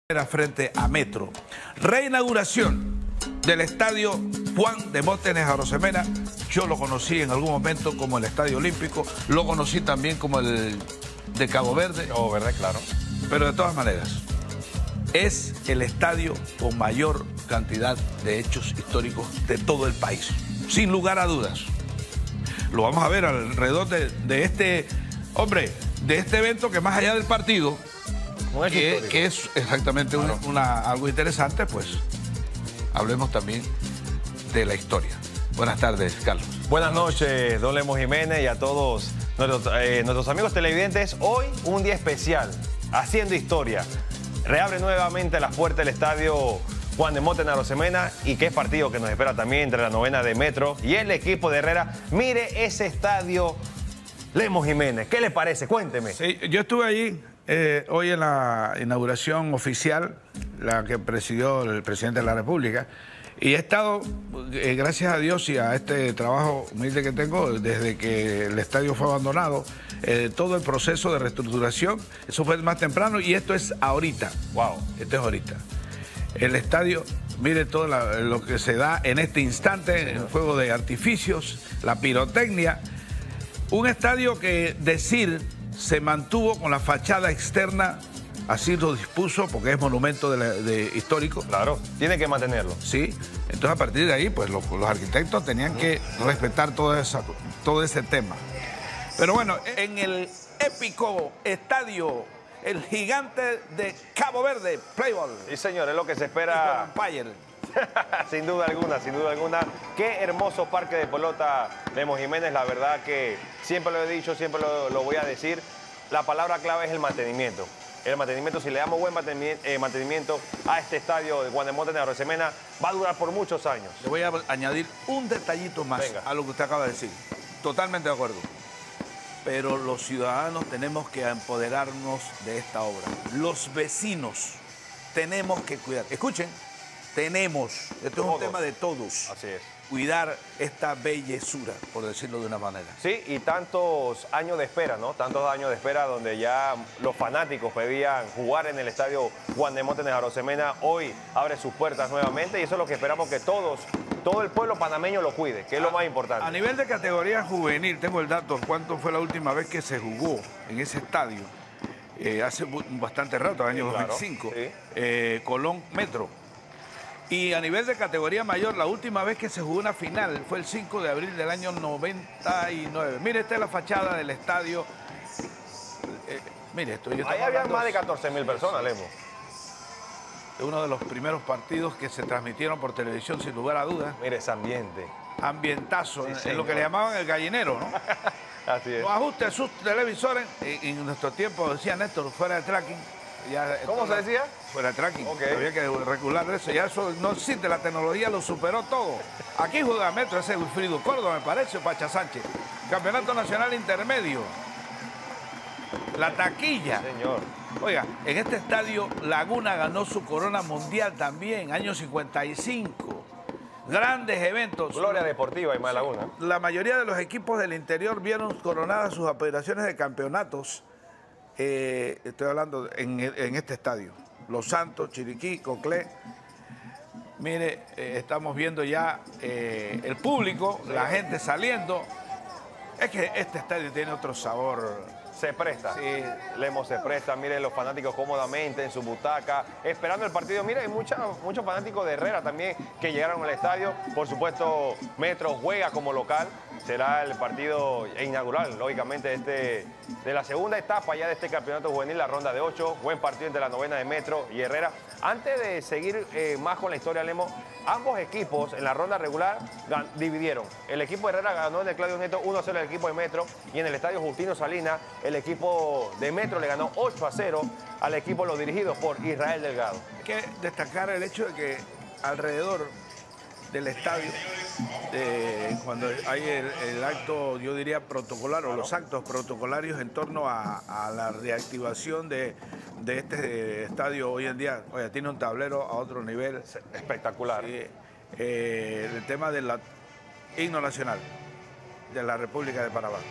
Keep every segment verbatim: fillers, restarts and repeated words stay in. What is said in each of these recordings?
Frente a Metro. Reinauguración del estadio Juan Demóstenes Arosemena. Yo lo conocí en algún momento como el Estadio Olímpico, lo conocí también como el de Cabo Verde. Cabo Verde, claro. Pero de todas maneras, es el estadio con mayor cantidad de hechos históricos de todo el país, sin lugar a dudas. Lo vamos a ver alrededor de, de este, hombre, de este evento que más allá del partido, que, que es exactamente claro. una, una, algo interesante, pues hablemos también de la historia. Buenas tardes, Carlos. Buenas noches, don Lemos Jiménez, y a todos nuestros, eh, nuestros amigos televidentes. Hoy un día especial, haciendo historia. Reabre nuevamente las puertas del estadio Juan Demóstenes Arosemena, y qué partido que nos espera también entre la novena de Metro y el equipo de Herrera. Mire ese estadio, Lemos Jiménez, ¿qué le parece? Cuénteme. Sí, yo estuve allí eh, hoy en la inauguración oficial, la que presidió el presidente de la República, y he estado, eh, gracias a Dios y a este trabajo humilde que tengo, desde que el estadio fue abandonado, eh, todo el proceso de reestructuración, eso fue más temprano y esto es ahorita. Wow. Esto es ahorita. El estadio, mire todo la, lo que se da en este instante, el juego de artificios, la pirotecnia. Un estadio que decir se mantuvo con la fachada externa, así lo dispuso, porque es monumento de la, de, histórico. Claro, tiene que mantenerlo. Sí, entonces a partir de ahí, pues los, los arquitectos tenían que respetar todo, esa, todo ese tema. Pero bueno, en el épico estadio, el gigante de Cabo Verde, Playboy. Sí, señor, es lo que se espera. Sin duda alguna, sin duda alguna. Qué hermoso parque de pelota, Lemos Jiménez. La verdad que siempre lo he dicho, siempre lo, lo voy a decir. La palabra clave es el mantenimiento. El mantenimiento, si le damos buen mantenimiento, eh, mantenimiento a este estadio de Juan Demóstenes Arosemena, va a durar por muchos años. Le voy a añadir un detallito más Venga. a lo que usted acaba de decir. Totalmente de acuerdo. Pero los ciudadanos tenemos que empoderarnos de esta obra. Los vecinos tenemos que cuidar. Escuchen, tenemos. Esto es todos. un tema de todos. Así es. Cuidar esta bellezura, por decirlo de una manera. Sí, y tantos años de espera, ¿no? Tantos años de espera donde ya los fanáticos pedían jugar en el estadio Juan Demóstenes Arosemena. Hoy abre sus puertas nuevamente y eso es lo que esperamos que todos, todo el pueblo panameño lo cuide, que es a, lo más importante. A nivel de categoría juvenil, tengo el dato, ¿cuánto fue la última vez que se jugó en ese estadio? Eh, hace bastante rato, año sí, claro, dos mil cinco, sí. eh, Colón Metro. Y a nivel de categoría mayor, la última vez que se jugó una final fue el cinco de abril del año noventa y nueve. Mire, esta es la fachada del estadio. Eh, mire esto. Yo Ahí había más de catorce mil personas, Lemos. Es uno de los primeros partidos que se transmitieron por televisión, sin lugar a dudas. Mire ese ambiente. Ambientazo, sí, sí, en señor. lo que le llamaban el gallinero, ¿no? Así es. Los ajustes sus televisores, en, en nuestro tiempo, decía Néstor, fuera de tracking. Ya, ¿Cómo se decía? Fuera de tracking. Okay. Había que regular eso. Ya eso no existe, la tecnología lo superó todo. Aquí juega Metro, ese Wilfrido Córdoba, me parece, o Pacha Sánchez. Campeonato Nacional Intermedio. La taquilla. Señor. Oiga, en este estadio Laguna ganó su corona mundial también, año cincuenta y cinco. Grandes eventos. Gloria deportiva y más Laguna. La mayoría de los equipos del interior vieron coronadas sus aspiraciones de campeonatos. Eh, estoy hablando en, en este estadio. Los Santos, Chiriquí, Coclé. Mire, eh, estamos viendo ya eh, el público, sí. La gente saliendo. Es que este estadio tiene otro sabor. Se presta. Sí. Lemos se presta. Miren los fanáticos cómodamente en su butaca, esperando el partido. Miren, hay mucha, muchos fanáticos de Herrera también que llegaron al estadio. Por supuesto, Metro juega como local. Será el partido inaugural, lógicamente, este, de la segunda etapa ya de este campeonato juvenil, la ronda de ocho. Buen partido entre la novena de Metro y Herrera. Antes de seguir eh, más con la historia, Lemos, ambos equipos en la ronda regular dividieron. El equipo de Herrera ganó en el Claudio Neto uno a cero al equipo de Metro, y en el estadio Justino Salinas el equipo de Metro le ganó ocho a cero al equipo los dirigidos por Israel Delgado. Hay que destacar el hecho de que alrededor del estadio, eh, cuando hay el, el acto, yo diría, protocolar, o los actos protocolarios en torno a, a la reactivación de, de este estadio hoy en día, oye, tiene un tablero a otro nivel. Espectacular. Sí, eh, el tema del himno nacional de la República de Panamá.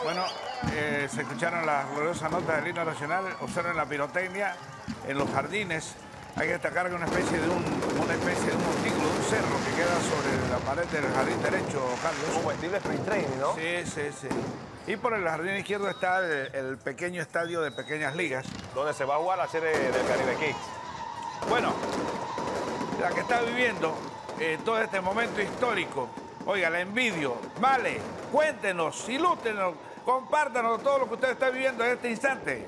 Bueno, eh, se escucharon las gloriosas notas del himno nacional. Observen la pirotecnia en los jardines. Hay que destacar que una especie de un, una especie de un montículo, de un cerro que queda sobre la pared del jardín derecho, Carlos. Como estilo sprint training, ¿no? Sí, sí, sí. Y por el jardín izquierdo está el, el pequeño estadio de pequeñas ligas. Donde se va a jugar la serie del Caribe Kicks. Bueno, la que está viviendo eh, todo este momento histórico. Oiga, la envidio. Vale, cuéntenos, ilústrenos, compártanos todo lo que usted está viviendo en este instante.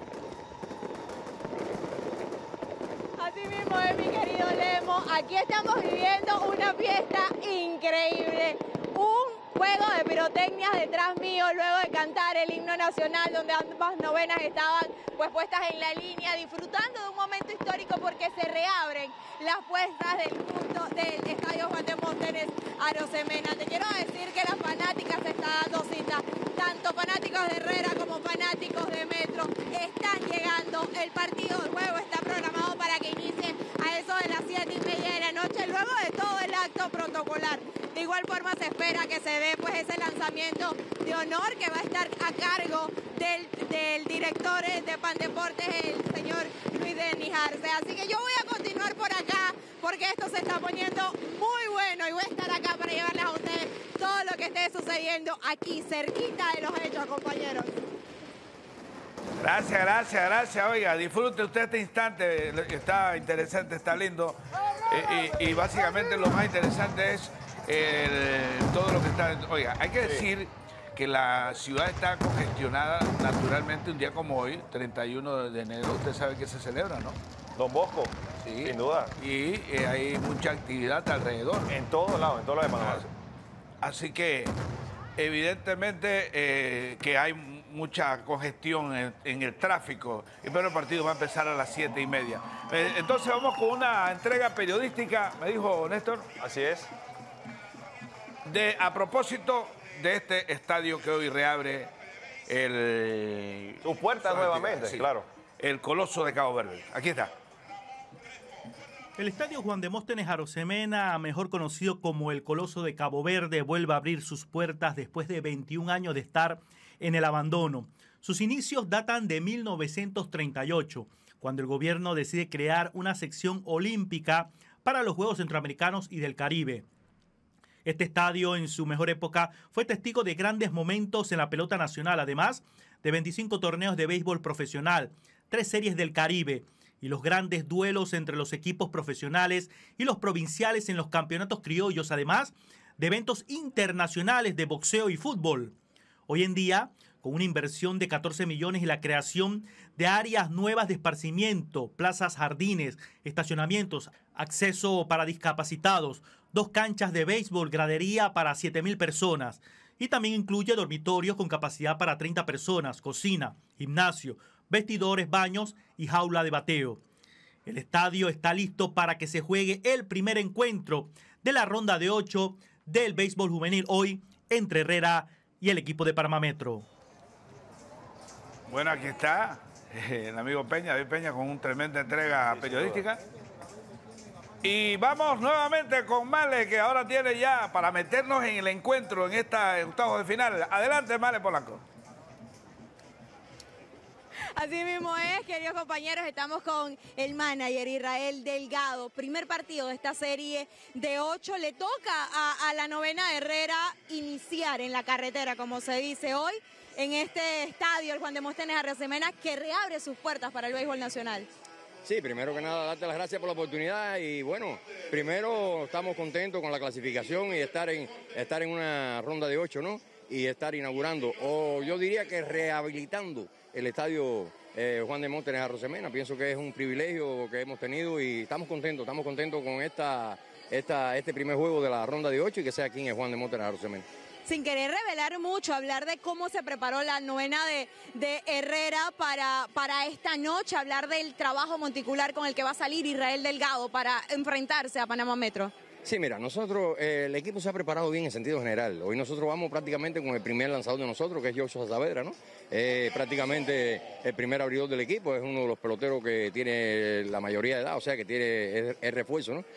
Así mismo es, mi querido Lemo. Aquí estamos viviendo una fiesta increíble. Un juego de pirotecnias detrás mío, luego de cantar el himno nacional, donde ambas novenas estaban pues puestas en la línea, disfrutando de un momento histórico porque se reabren las puestas del punto del Estadio Juan de Montenes Arosemena. Te quiero decir que las fanáticas se están dando cita, tanto fanáticos de Herrera como fanáticos de Metro están llegando. El partido, el juego está programado para que inicie a eso de las siete y media de la noche, luego de todo el acto protocolar. De igual forma se espera que se dé pues ese lanzamiento de honor que va a estar a cargo del, del director de Pandeportes, el señor Luis Denis Arce. Así que yo voy a continuar por acá porque esto se está poniendo muy bueno y voy a estar acá para llevarles a ustedes todo lo que esté sucediendo aquí, cerquita de los hechos, compañeros. Gracias, gracias, gracias. Oiga, disfrute usted este instante, está interesante, está lindo. Y, y, y básicamente lo más interesante es el, todo lo que está... Oiga, hay que decir que la ciudad está congestionada naturalmente un día como hoy, treinta y uno de enero. Usted sabe que se celebra, ¿no? Don Bosco, sí, sin duda. Y eh, hay mucha actividad alrededor. En todos lados, en todos lados de Panamá. Así que, evidentemente, eh, que hay mucha congestión en, en el tráfico. Y pero el partido va a empezar a las siete y media. Eh, entonces vamos con una entrega periodística, me dijo Néstor. Así es. De, a propósito de este estadio que hoy reabre el... Sus puertas nuevamente, sí, claro. El Coloso de Cabo Verde. Aquí está. El Estadio Juan de Móstenes Arosemena, mejor conocido como el Coloso de Cabo Verde, vuelve a abrir sus puertas después de veintiún años de estar en el abandono. Sus inicios datan de mil novecientos treinta y ocho, cuando el gobierno decide crear una sección olímpica para los Juegos Centroamericanos y del Caribe. Este estadio, en su mejor época, fue testigo de grandes momentos en la pelota nacional, además de veinticinco torneos de béisbol profesional, tres series del Caribe y los grandes duelos entre los equipos profesionales y los provinciales en los campeonatos criollos, además de eventos internacionales de boxeo y fútbol. Hoy en día, con una inversión de catorce millones y la creación de áreas nuevas de esparcimiento, plazas, jardines, estacionamientos, acceso para discapacitados, dos canchas de béisbol, gradería para siete mil personas y también incluye dormitorios con capacidad para treinta personas, cocina, gimnasio, vestidores, baños y jaula de bateo. El estadio está listo para que se juegue el primer encuentro de la ronda de ocho del béisbol juvenil hoy entre Herrera y el equipo de Panamá Metro. Bueno, aquí está el amigo Peña, David Peña, con una tremenda entrega periodística. Y vamos nuevamente con Male, que ahora tiene ya para meternos en el encuentro, en esta octavos de final. Adelante, Male Polanco. Así mismo es, queridos compañeros, estamos con el manager Israel Delgado. Primer partido de esta serie de ocho. Le toca a, a la novena Herrera iniciar en la carretera, como se dice hoy, en este estadio, el Juan de Móstenes Arosemena, que reabre sus puertas para el béisbol nacional. Sí, primero que nada, darte las gracias por la oportunidad y bueno, primero estamos contentos con la clasificación y estar en, estar en una ronda de ocho, ¿no? Y estar inaugurando, o yo diría que rehabilitando el estadio eh, Juan de Móstenes Arosemena. Pienso que es un privilegio que hemos tenido y estamos contentos, estamos contentos con esta, esta, este primer juego de la ronda de ocho y que sea aquí en el Juan de Móstenes Arosemena. Sin querer revelar mucho, hablar de cómo se preparó la novena de, de Herrera para, para esta noche, hablar del trabajo monticular con el que va a salir Israel Delgado para enfrentarse a Panamá Metro. Sí, mira, nosotros, eh, el equipo se ha preparado bien en sentido general. Hoy nosotros vamos prácticamente con el primer lanzador de nosotros, que es Joshua Saavedra, ¿no? Eh, prácticamente el primer abridor del equipo, es uno de los peloteros que tiene la mayoría de edad, o sea, que tiene es, es refuerzo, ¿no?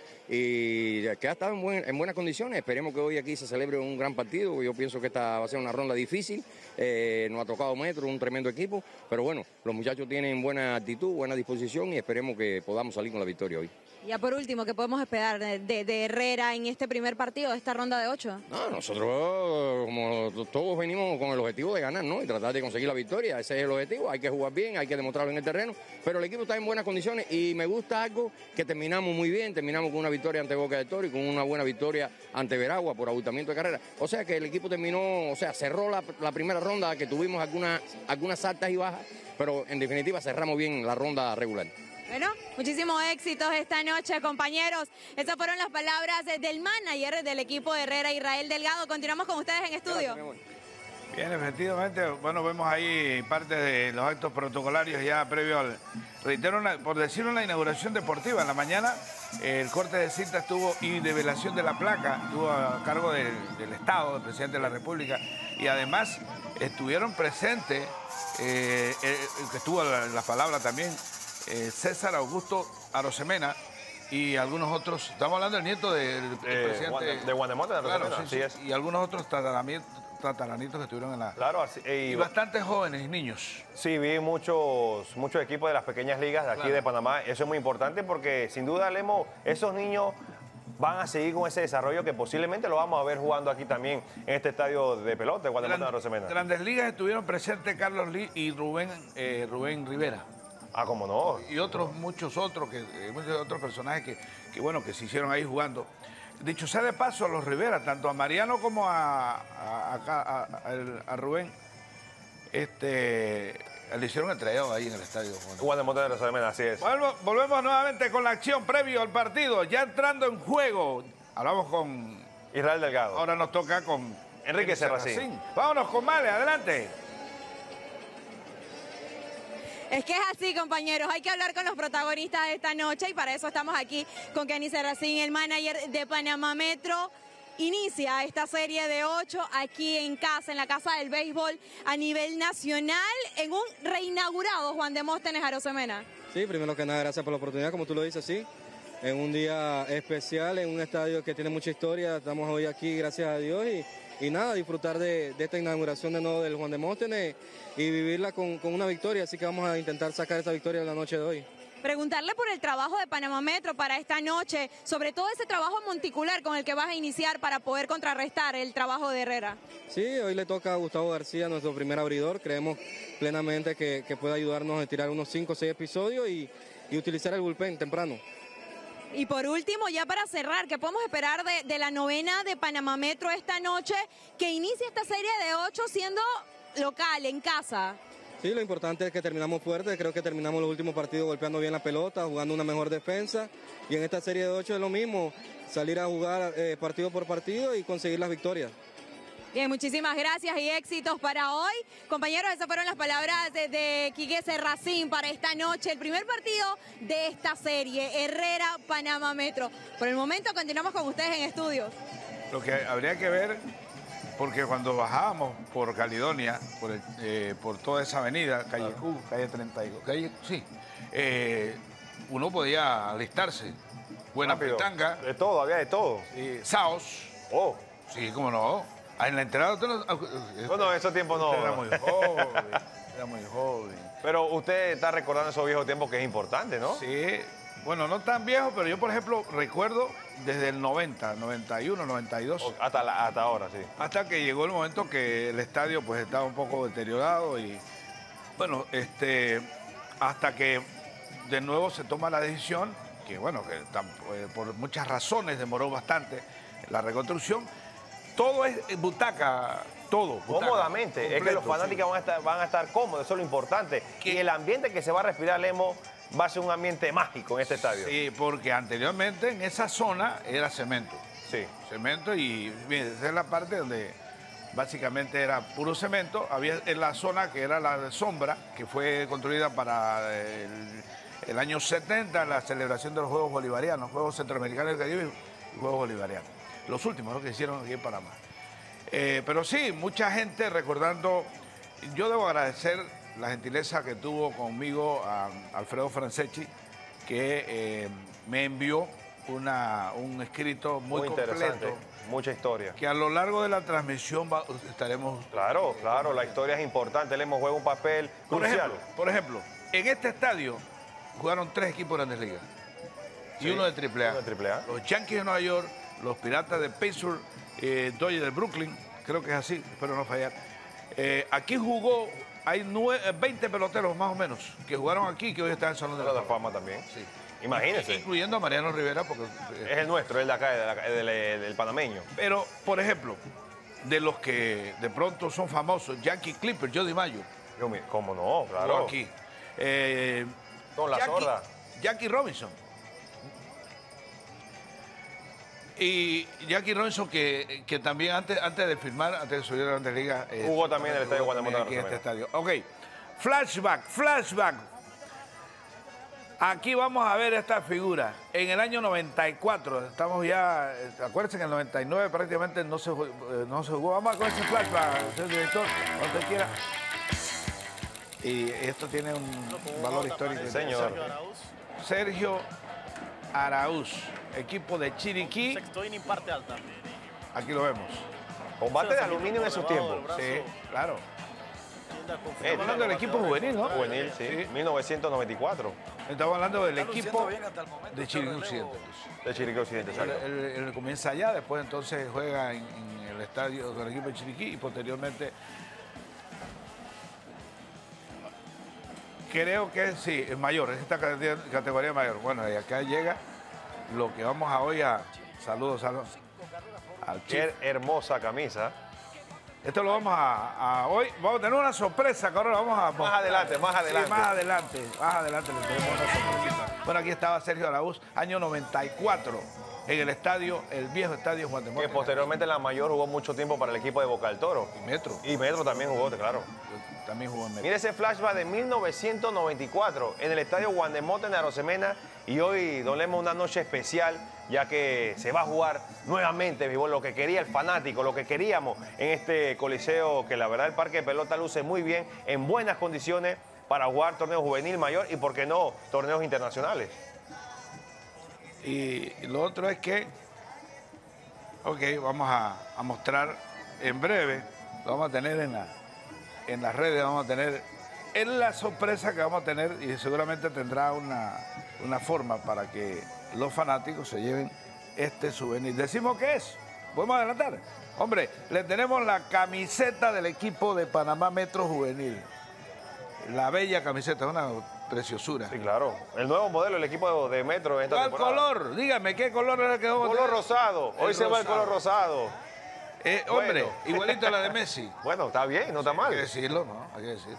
Y que ha estado en, buen, en buenas condiciones. Esperemos que hoy aquí se celebre un gran partido. Yo pienso que esta va a ser una ronda difícil. Eh, nos ha tocado Metro, un tremendo equipo. Pero bueno, los muchachos tienen buena actitud, buena disposición y esperemos que podamos salir con la victoria hoy. Ya por último, ¿qué podemos esperar de, de, de Herrera en este primer partido, de esta ronda de ocho? No, nosotros, como todos venimos con el objetivo de ganar, ¿no? Y tratar de conseguir la victoria. Ese es el objetivo. Hay que jugar bien, hay que demostrarlo en el terreno. Pero el equipo está en buenas condiciones y me gusta algo que terminamos muy bien. Terminamos con una victoria ante Boca del Toro y con una buena victoria ante Veragua por abultamiento de carrera. O sea que el equipo terminó, o sea, cerró la, la primera ronda, que tuvimos algunas, algunas altas y bajas, pero en definitiva cerramos bien la ronda regular. Bueno, muchísimos éxitos esta noche, compañeros. Esas fueron las palabras del manager del equipo de Herrera, Israel Delgado. Continuamos con ustedes en estudio. Bien, efectivamente, bueno, vemos ahí parte de los actos protocolarios ya previo al, reitero, una, por decirlo, la inauguración deportiva. En la mañana el corte de cinta estuvo y develación de la placa estuvo a cargo del, del Estado, del presidente de la República, y además estuvieron presentes, eh, eh, que estuvo la, la palabra también, eh, César Augusto Arosemena y algunos otros, estamos hablando del nieto del, del eh, presidente de, de Guandemote, de claro, Arosemena, sí, sí, así es. Y algunos otros tataramientos tataranitos que estuvieron en la... Claro, así, y, y bastantes jóvenes y niños. Sí, vi muchos, muchos equipos de las pequeñas ligas de aquí claro. de Panamá. Eso es muy importante porque, sin duda, Lemo, esos niños van a seguir con ese desarrollo que posiblemente lo vamos a ver jugando aquí también en este estadio de pelota de Guatemala de Arosemena. Grandes ligas estuvieron presentes Carlos Lee y Rubén, eh, Rubén Rivera. Ah, cómo no. Y otros, muchos otros, que, muchos otros personajes que, que, bueno, que se hicieron ahí jugando. Dicho sea de paso, a los Rivera, tanto a Mariano como a, a, a, a, a Rubén, este, le hicieron el trayado ahí en el estadio. Guatemala de Arosemena, así es. Volvemos, volvemos nuevamente con la acción previo al partido, ya entrando en juego. Hablamos con Israel Delgado. Ahora nos toca con Enrique Serracín. Serracín. Vámonos con Male, adelante. Es que es así, compañeros, hay que hablar con los protagonistas de esta noche y para eso estamos aquí con Kenny Serracín, el manager de Panamá Metro. Inicia esta serie de ocho aquí en casa, en la Casa del Béisbol a nivel nacional, en un reinaugurado Juan Demóstenes Arosemena. Sí, primero que nada, gracias por la oportunidad, como tú lo dices, sí. En un día especial, en un estadio que tiene mucha historia, estamos hoy aquí, gracias a Dios, y, y nada, disfrutar de, de esta inauguración de nuevo del Juan Demóstenes y vivirla con, con una victoria, así que vamos a intentar sacar esa victoria en la noche de hoy. Preguntarle por el trabajo de Panamá Metro para esta noche, sobre todo ese trabajo monticular con el que vas a iniciar para poder contrarrestar el trabajo de Herrera. Sí, hoy le toca a Gustavo García, nuestro primer abridor. Creemos plenamente que, que puede ayudarnos a tirar unos cinco o seis episodios y, y utilizar el bullpen temprano. Y por último, ya para cerrar, ¿qué podemos esperar de, de la novena de Panamá Metro esta noche, que inicia esta serie de ocho siendo local, en casa? Sí, lo importante es que terminamos fuerte, creo que terminamos los últimos partidos golpeando bien la pelota, jugando una mejor defensa, y en esta serie de ocho es lo mismo, salir a jugar eh, partido por partido y conseguir las victorias. Bien, muchísimas gracias y éxitos para hoy. Compañeros, esas fueron las palabras de, de Quique Serracín para esta noche, el primer partido de esta serie, Herrera, Panamá Metro. Por el momento continuamos con ustedes en estudios. Lo que habría que ver, porque cuando bajábamos por Caledonia, por, el, eh, por toda esa avenida, calle Q, calle treinta y dos, calle, sí, eh, uno podía alistarse. Buena petanga. De todo, había de todo. Eh, Saos. Oh. Sí, cómo no. En la entrada... No, no, esos tiempos no. Era muy joven, era muy joven. Pero usted está recordando esos viejos tiempos que es importante, ¿no? Sí. Bueno, no tan viejo, pero yo, por ejemplo, recuerdo desde el noventa, noventa y uno, noventa y dos. Hasta, la, hasta ahora, sí. Hasta que llegó el momento que el estadio pues estaba un poco deteriorado y, bueno, este, hasta que de nuevo se toma la decisión, que bueno, que por muchas razones demoró bastante la reconstrucción. Todo es butaca, todo. Butaca, cómodamente, completo, es que los fanáticos sí. van, a estar, van a estar cómodos, eso es lo importante. ¿Qué? Y el ambiente que se va a respirar, Lemo, va a ser un ambiente mágico en este estadio. Sí, porque anteriormente en esa zona era cemento. Sí. Cemento y bien, esa es la parte donde básicamente era puro cemento. Había en la zona que era la de sombra, que fue construida para el, el año setenta, la celebración de los Juegos Bolivarianos, Juegos Centroamericanos del Caribe. Juegos Bolivarianos. Los últimos, ¿no?, que hicieron aquí en Panamá. Eh, pero sí, mucha gente recordando. Yo debo agradecer la gentileza que tuvo conmigo a Alfredo Franceschi, que eh, me envió una, un escrito muy, Muy interesante, completo, mucha historia. que a lo largo de la transmisión va, estaremos... Claro, claro, la historia es importante, le hemos jugado un papel Por crucial. ejemplo, por ejemplo, en este estadio jugaron tres equipos de Grandes Ligas y Sí, uno de triple A. uno de triple A. Los Yankees de Nueva York, los Piratas de Pittsburgh, eh, Dodgers de Brooklyn, creo que es así, espero no fallar. Eh, aquí jugó, hay nueve, veinte peloteros más o menos que jugaron aquí, que hoy están en el Salón de la Salón de la Fama. Fama también. Sí. Imagínense. Incluyendo a Mariano Rivera, porque... eh, Es el nuestro, el de acá, el de la- el del, del panameño. Pero, por ejemplo, de los que de pronto son famosos, Yankee Clipper, Joe DiMaggio, Yo, mi- ¿Cómo no? Claro. jugó aquí. Eh, Con la Jackie- sorda. Jackie Robinson. Y Jackie Robinson, que, que también antes, antes de firmar, antes de subir a la Grandes Ligas... eh, Jugó también en el estadio jugó Juan de también Mota aquí en este Rosemena. estadio. Ok, flashback, flashback. Aquí vamos a ver esta figura. En el año noventa y cuatro, estamos ya, eh, acuérdense que en el noventa y nueve prácticamente no se, jugó- eh, no se jugó. Vamos a con ese flashback, señor director, cuando usted quiera. Y esto tiene un valor histórico. Sí, señor. Sergio Araúz, equipo de Chiriquí. Sexto inning, parte alta. Aquí lo vemos. Combate de aluminio en esos tiempos. Sí, claro. Eh, Estamos hablando del equipo juvenil, ¿no? Juvenil, sí. mil novecientos noventa y cuatro. Estamos hablando del equipo de Chiriquí Occidente. De Chiriquí Occidente, Él, exacto. él- él comienza allá, después entonces juega en, en el estadio con el equipo de Chiriquí y posteriormente creo que sí, es mayor, es esta categoría, categoría mayor. Bueno, y acá llega lo que vamos a hoy a... Saludos, saludos al Qué chief. hermosa camisa. Esto lo vamos a, a- hoy, vamos a tener una sorpresa que ahora lo vamos a... Más adelante, más Sí, adelante. más adelante, más adelante le tenemos una sorpresita. Bueno, aquí estaba Sergio Araúz, año noventa y cuatro, en el estadio, el viejo estadio Juan de Que Mota. posteriormente la mayor jugó mucho tiempo para el equipo de Boca del Toro. Y Metro, Y Metro también jugó, claro. también jugó en Metro. Mire ese flashback de mil novecientos noventa y cuatro en el estadio Juan de Mota en Arosemena. Y hoy, don Lemo, una noche especial, ya que se va a jugar nuevamente, béisbol, lo que quería el fanático, lo que queríamos en este coliseo, que la verdad el parque de pelota luce muy bien, en buenas condiciones para jugar torneo juvenil mayor y, por qué no, torneos internacionales. Y lo otro es que, ok, vamos a, a mostrar en breve, lo vamos a tener en, la, en las redes, vamos a tener, es la sorpresa que vamos a tener y seguramente tendrá una, una forma para que los fanáticos se lleven este souvenir. ¿Decimos qué es? ¿Podemos adelantar? Hombre, le tenemos la camiseta del equipo de Panamá Metro Juvenil. La bella camiseta, una preciosura. Sí, claro. El nuevo modelo del equipo de Metro en esta ¿Cuál temporada. color? Dígame, ¿qué color es el que vamos a Color tener? rosado. Hoy El se va el rosado. color rosado. Eh, hombre, Bueno. igualito a la de Messi. Bueno, está bien, no está mal. Hay que decirlo, ¿no? Hay que decir.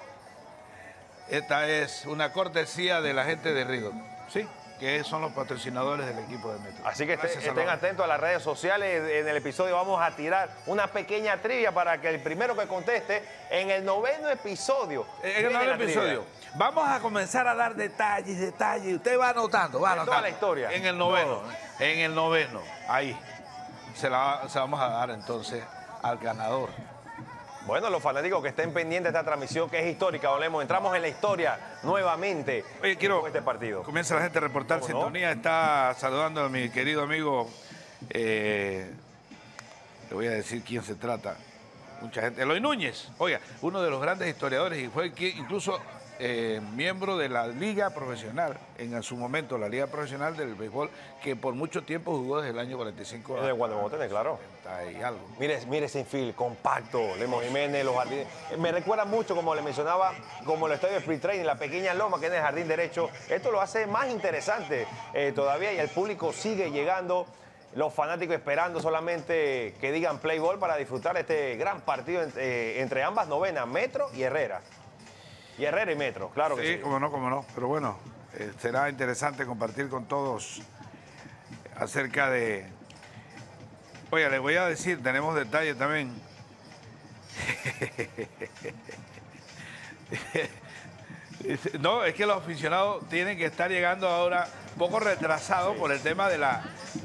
Esta es una cortesía de la gente de Riddle, ¿sí? Que son los patrocinadores del equipo de Metro. Así que Gracias, estén, estén Salvador. atentos a las redes sociales. En el episodio vamos a tirar una pequeña trivia para que el primero que conteste en el noveno episodio. En el viene nuevo la trivia. episodio. Vamos a comenzar a dar detalles, detalles. Usted va anotando, va De anotando. toda la historia. En el noveno. En el noveno. Ahí. Se la se vamos a dar entonces al ganador. Bueno, los fanáticos que estén pendientes de esta transmisión que es histórica, don Lemo, entramos en la historia nuevamente Oye, quiero. con este partido. Comienza la gente a reportar ¿Cómo no? sintonía. Está saludando a mi querido amigo. eh, le voy a decir quién se trata. Mucha gente. Eloy Núñez. Oiga, uno de los grandes historiadores y fue que incluso eh, miembro de la Liga Profesional, en su momento, la Liga Profesional del Béisbol, que por mucho tiempo jugó desde el año cuarenta y cinco Es de Guadalupe, claro. y algo. Mire, mire ese infield compacto, Lemo Jiménez, los jardines. Me recuerda mucho, como le mencionaba, como el estadio de Free Training, la pequeña loma que es en el jardín derecho. Esto lo hace más interesante eh, todavía y el público sigue llegando. Los fanáticos esperando solamente que digan play ball para disfrutar este gran partido entre, eh, entre ambas novenas, Metro y Herrera. Y Herrera y Metro, claro que Sí, sí. como no, como no. Pero bueno, eh, será interesante compartir con todos acerca de... Oye, les voy a decir, tenemos detalles también. No, es que los aficionados tienen que estar llegando ahora un poco retrasados por el tema de la,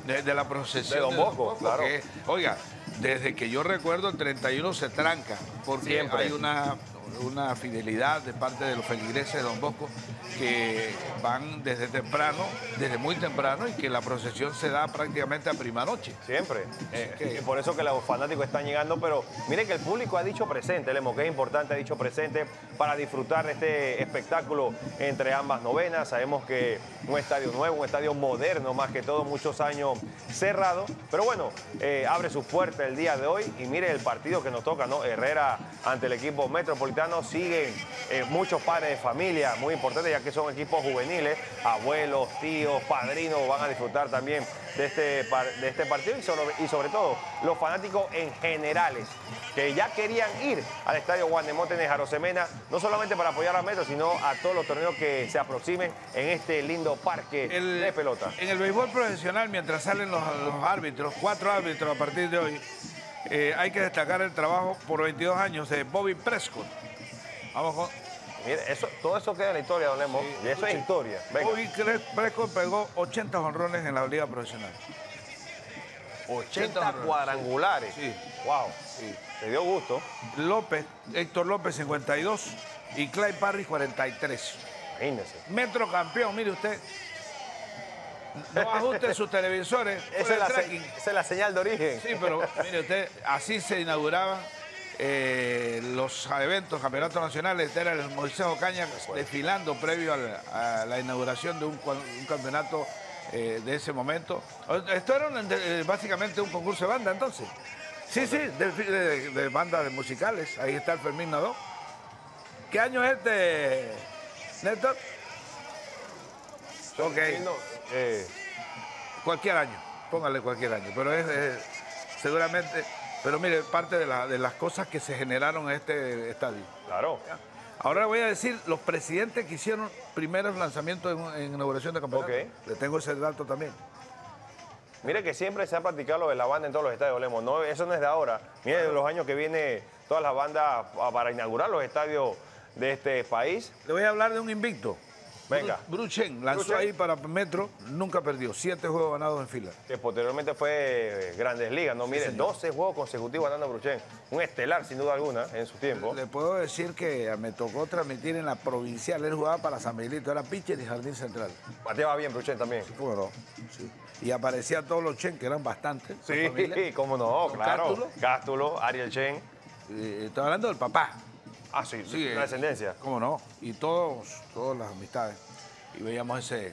De, de la procesión de Don Bosco, claro. Que, oiga, desde que yo recuerdo el treinta y uno se tranca, porque Siempre. hay una, una fidelidad de parte de los feligreses de Don Bosco que van desde temprano, desde muy temprano, y que la procesión se da prácticamente a prima noche. Siempre. Eh, que- y por eso que los fanáticos están llegando, pero miren que el público ha dicho presente, Lemo, que es importante, ha dicho presente para disfrutar de este espectáculo entre ambas novenas. Sabemos que un estadio nuevo, un estadio moderno, más que todo, muchos años cerrado, pero bueno, eh, abre sus puertas el día de hoy y mire el partido que nos toca, ¿no? Herrera ante el equipo metropolitano, siguen eh, muchos padres de familia, muy importantes, ya que son equipos juveniles, abuelos, tíos, padrinos, van a disfrutar también de este, par- de este partido y sobre, y sobre todo los fanáticos en generales que ya querían ir al estadio Juan de Móstenes Arosemena, no solamente para apoyar a Metro, sino a todos los torneos que se aproximen en este lindo parque El- de pelota. En el béisbol profesional, mientras salen los, los árbitros, cuatro árbitros a partir de hoy, eh, hay que destacar el trabajo por veintidós años de Bobby Prescott. Vamos con... Mire, eso, todo eso queda en la historia, don Lemo, y eso es historia. Venga. Bobby Cre- Prescott pegó ochenta jonrones en la liga profesional. ochenta cuadrangulares. Sí. Wow. Se dio gusto. López, Héctor López, cincuenta y dos, y Clyde Parrish, cuarenta y tres. Imagínese. Metro campeón, mire usted. No ajuste sus televisores. Esa por es, la el se- tracking. esa es la señal de origen. Sí, pero mire usted, así se inauguraban eh, los eventos, campeonatos nacionales. Era el Moisés Ocaña desfilando previo al- a la inauguración de un, cua- un campeonato eh, de ese momento. Esto era un- eh, básicamente un concurso de banda, entonces. Sí, sí, de, de, de bandas musicales. Ahí está el Fermín Nadó. ¿Qué año es este, Néstor? Ok. No, eh, Cualquier año, póngale cualquier año, pero es, es seguramente, pero mire, parte de, la- de las cosas que se generaron en este estadio. claro. Ahora le voy a decir los presidentes que hicieron primeros lanzamientos en, en inauguración de campeonato. Ok. Le tengo ese dato también. Mire que siempre se ha practicado lo de la banda en todos los estadios, Lemo. No, eso no es de ahora. Mire, de los años que viene todas las bandas a- para inaugurar los estadios de este país. Le voy a hablar de un invicto. Venga. Bru- Bruchen lanzó Bruchen. ahí para Metro, nunca perdió, siete juegos ganados en fila. Que posteriormente fue eh, Grandes Ligas, ¿no? Mire, doce juegos consecutivos ganando Bruchen. Un estelar, sin duda alguna, en su tiempo. Le puedo decir que me tocó transmitir en la provincial, él jugaba para San Miguelito, era pitcher y jardín central. Bateaba bien Bruchen también. ¿Cómo no? Sí. Y aparecían todos los Chen, que eran bastantes. su Sí, familia. cómo no, Con claro. Cástulo. Cástulo, Ariel Chen. Eh, estoy hablando del papá. Ah, sí, Sí, la eh, descendencia. ¿Cómo no? Y todos, todas las amistades. Y veíamos ese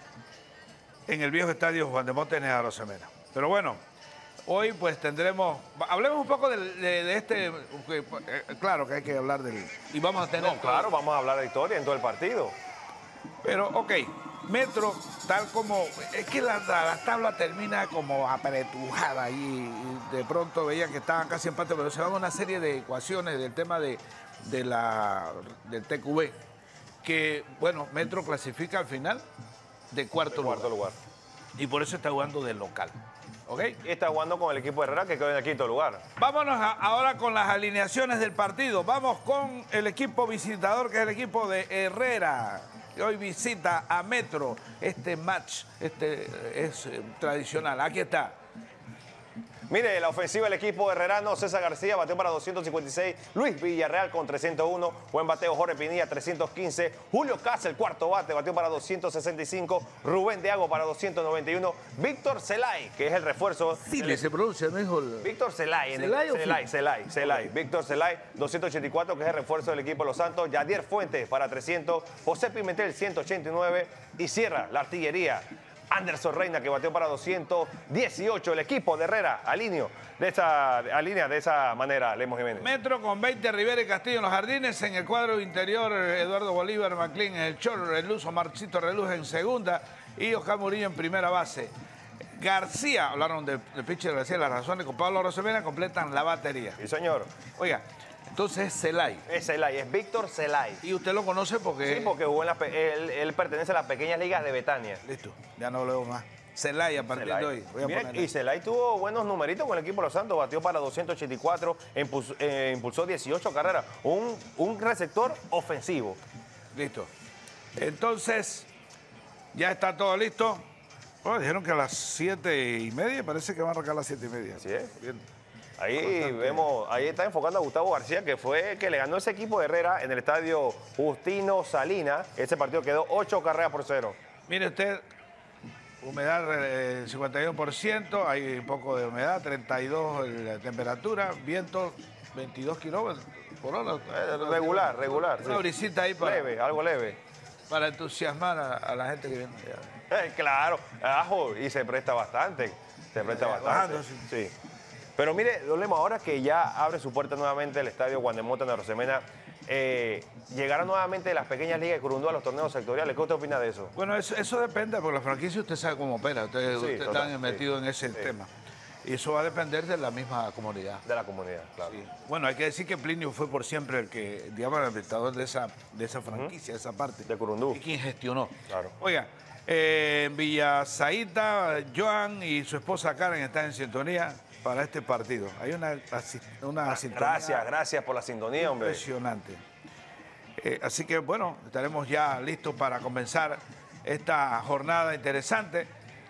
en el viejo estadio Juan de Móstenes Arosemena. Pero bueno, hoy pues tendremos... Hablemos un poco del- de, de este... que, eh, claro que hay que hablar del... Y vamos a tener... No, claro, vamos a hablar de historia en todo el partido. Pero, ok, Metro, tal como... Es que la, la- la tabla termina como apretujada y, y de pronto veían que estaban casi empate, pero se van a una serie de ecuaciones del tema de, de la, del T Q B, que, bueno, Metro clasifica al final de cuarto, Cuarto lugar. lugar. Y por eso está jugando de local, ¿ok? Y está jugando con el equipo de Herrera, que quedó en el quinto lugar. Vámonos a- ahora con las alineaciones del partido. Vamos con el equipo visitador, que es el equipo de Herrera, que hoy visita a Metro. Este match este, es eh, tradicional. Aquí está. Mire, la ofensiva del equipo herrerano, César García bateó para doscientos cincuenta y seis, Luis Villarreal con trescientos uno, buen bateo Jorge Pinilla trescientos quince, Julio Casa, el cuarto bate, bateó para doscientos sesenta y cinco, Rubén Deago para doscientos noventa y uno, Víctor Celay, que es el refuerzo. Sí, le se pronuncia, ¿no, hijo? El- Víctor Celay, en el- ¿Celay o Celay, Fil- Celay, Celay. Víctor Celay, doscientos ochenta y cuatro, que es el refuerzo del equipo de Los Santos. Yadier Fuentes para trescientos, José Pimentel ciento ochenta y nueve y cierra la artillería. Anderson Reina, que bateó para doscientos dieciocho. El equipo de Herrera alineo de esa, alinea de esa manera, Lemos Jiménez. Metro con veinte, Rivera y Castillo en los jardines. En el cuadro interior, Eduardo Bolívar, Maclín en el short, Reluso, Marcito Reluz en segunda y Oscar Murillo en primera base. García, hablaron de, de pitcher García, las razones con Pablo Arosemena completan la batería. Sí, señor. Oiga, entonces es Celay. Es Celay, es Víctor Celay. Y usted lo conoce porque... Sí, porque jugó en la pe- él, él pertenece a las pequeñas ligas de Betania. Listo, ya no lo leo más. Celay a partir Celay. de hoy. Voy a Mire, ponerle. y Celay tuvo buenos numeritos con el equipo de Los Santos, batió para doscientos ochenta y cuatro, impulsó, eh, impulsó dieciocho carreras. Un, un receptor ofensivo. Listo. Entonces, ya está todo listo. Bueno, dijeron que a las siete y media, parece que van a arrancar a las siete y media. Así es. Bien. Ahí Bastante. vemos, ahí está enfocando a Gustavo García, que fue el que le ganó ese equipo de Herrera en el estadio Justino Salinas. Ese partido quedó ocho carreras por cero. Mire usted, humedad eh, cincuenta y uno por ciento, hay un poco de humedad, treinta y dos la temperatura, viento veintidós kilómetros por hora. Eh, regular, regular. Una sí. brisita ahí para, Leve, algo leve. para entusiasmar a, a la gente que viene allá. Eh, claro, ajo, y se presta bastante. Se presta Eh, bastante. bajando, sí. Sí. Pero mire, don Lemo, ahora que ya abre su puerta nuevamente el estadio Guandemote en Arosemena, eh, llegaron nuevamente las pequeñas ligas de Curundú a los torneos sectoriales. ¿Qué usted opina de eso? Bueno, eso, eso depende, porque la franquicia usted sabe cómo opera, ustedes Sí, usted total, están sí, metidos en ese sí. tema. Y eso va a depender de la misma comunidad. De la comunidad, claro. Sí. Bueno, hay que decir que Plinio fue por siempre el que, digamos, el administrador de esa, de esa franquicia, de esa parte. De Curundú. Y quien gestionó. Claro. Oiga, eh, en Villasaíta, Joan y su esposa Karen están en sintonía para este partido. Hay una, asi- una sintonía Gracias, gracias por la sintonía, hombre. impresionante. Eh, así que, bueno, estaremos ya listos para comenzar esta jornada interesante.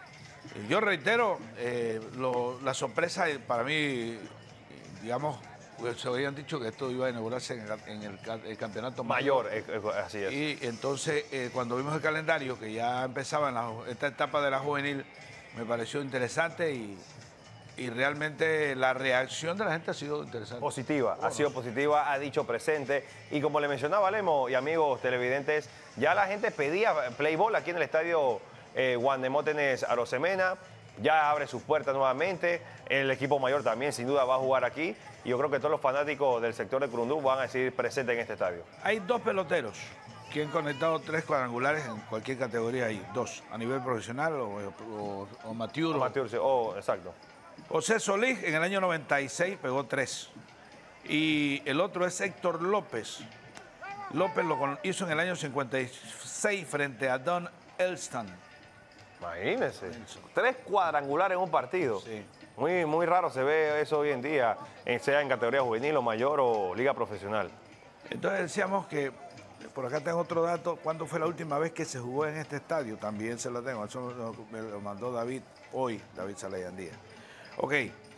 Yo reitero, eh, lo- la sorpresa eh, para mí, digamos, pues, se habían dicho que esto iba a inaugurarse en el, en el ca- el campeonato Mayor, eh, eh, así es. Y entonces, eh, cuando vimos el calendario, que ya empezaba en la- esta etapa de la juvenil, me pareció interesante y, y realmente la reacción de la gente ha sido interesante. Positiva, ha sido positiva, ha dicho presente. Y como le mencionaba Lemo y amigos televidentes, ya la gente pedía play ball aquí en el estadio eh, Guandemótenes Arosemena. Ya abre sus puertas nuevamente. El equipo mayor también, sin duda, va a jugar aquí. Y yo creo que todos los fanáticos del sector de Curundú van a seguir presentes en este estadio. Hay dos peloteros que han conectado tres cuadrangulares en cualquier categoría ahí, dos, a nivel profesional o, o, o amateur. Amateur, sí. Oh, exacto. José Solís en el año noventa y seis pegó tres. Y el otro es Héctor López. López lo con- hizo en el año cincuenta y seis frente a Don Elston. Imagínense. Tres cuadrangulares en un partido. Sí. Muy, muy raro se ve eso hoy en día, en- sea en categoría juvenil o mayor o liga profesional. Entonces decíamos que, por acá tengo otro dato, ¿cuándo fue la última vez que se jugó en este estadio? También se lo tengo, eso lo- me lo mandó David hoy, David Salayandía. Ok.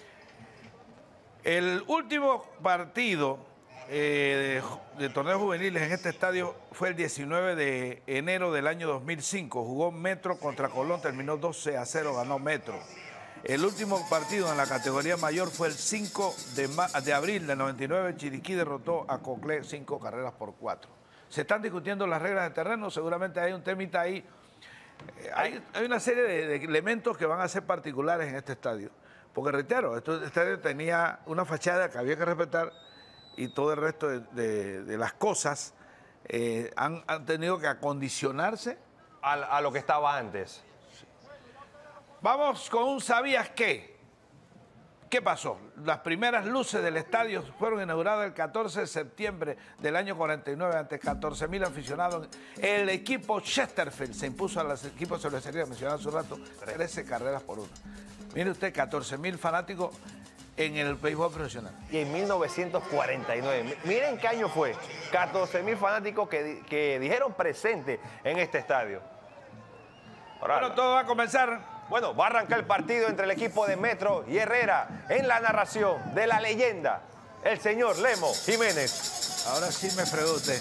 El último partido eh, de, de torneos juveniles en este estadio fue el diecinueve de enero del año dos mil cinco. Jugó Metro contra Colón, terminó doce a cero, ganó Metro. El último partido en la categoría mayor fue el cinco de, ma- de abril del noventa y nueve. Chiriquí derrotó a Coclé cinco carreras por cuatro. Se están discutiendo las reglas de terreno, seguramente hay un temita ahí. Eh, hay, hay una serie de, de elementos que van a ser particulares en este estadio. Porque reitero, este estadio tenía una fachada que había que respetar y todo el resto de, de- de las cosas eh, han, han tenido que acondicionarse. A, a lo que estaba antes. Vamos con un ¿sabías qué? ¿Qué pasó? Las primeras luces del estadio fueron inauguradas el catorce de septiembre del año cuarenta y nueve ante catorce mil aficionados. El equipo Chesterfield se impuso a los equipos cervecerías mencionados hace un rato, trece carreras por una. Mire usted, catorce mil fanáticos en el béisbol profesional. Y en mil novecientos cuarenta y nueve, mi- miren qué año fue, catorce mil fanáticos que, di- que dijeron presente en este estadio. Ahora, Bueno, todo va a comenzar. bueno, va a arrancar el partido entre el equipo de Metro y Herrera en la narración de la leyenda, el señor Lemo Jiménez. Ahora sí me fregó usted.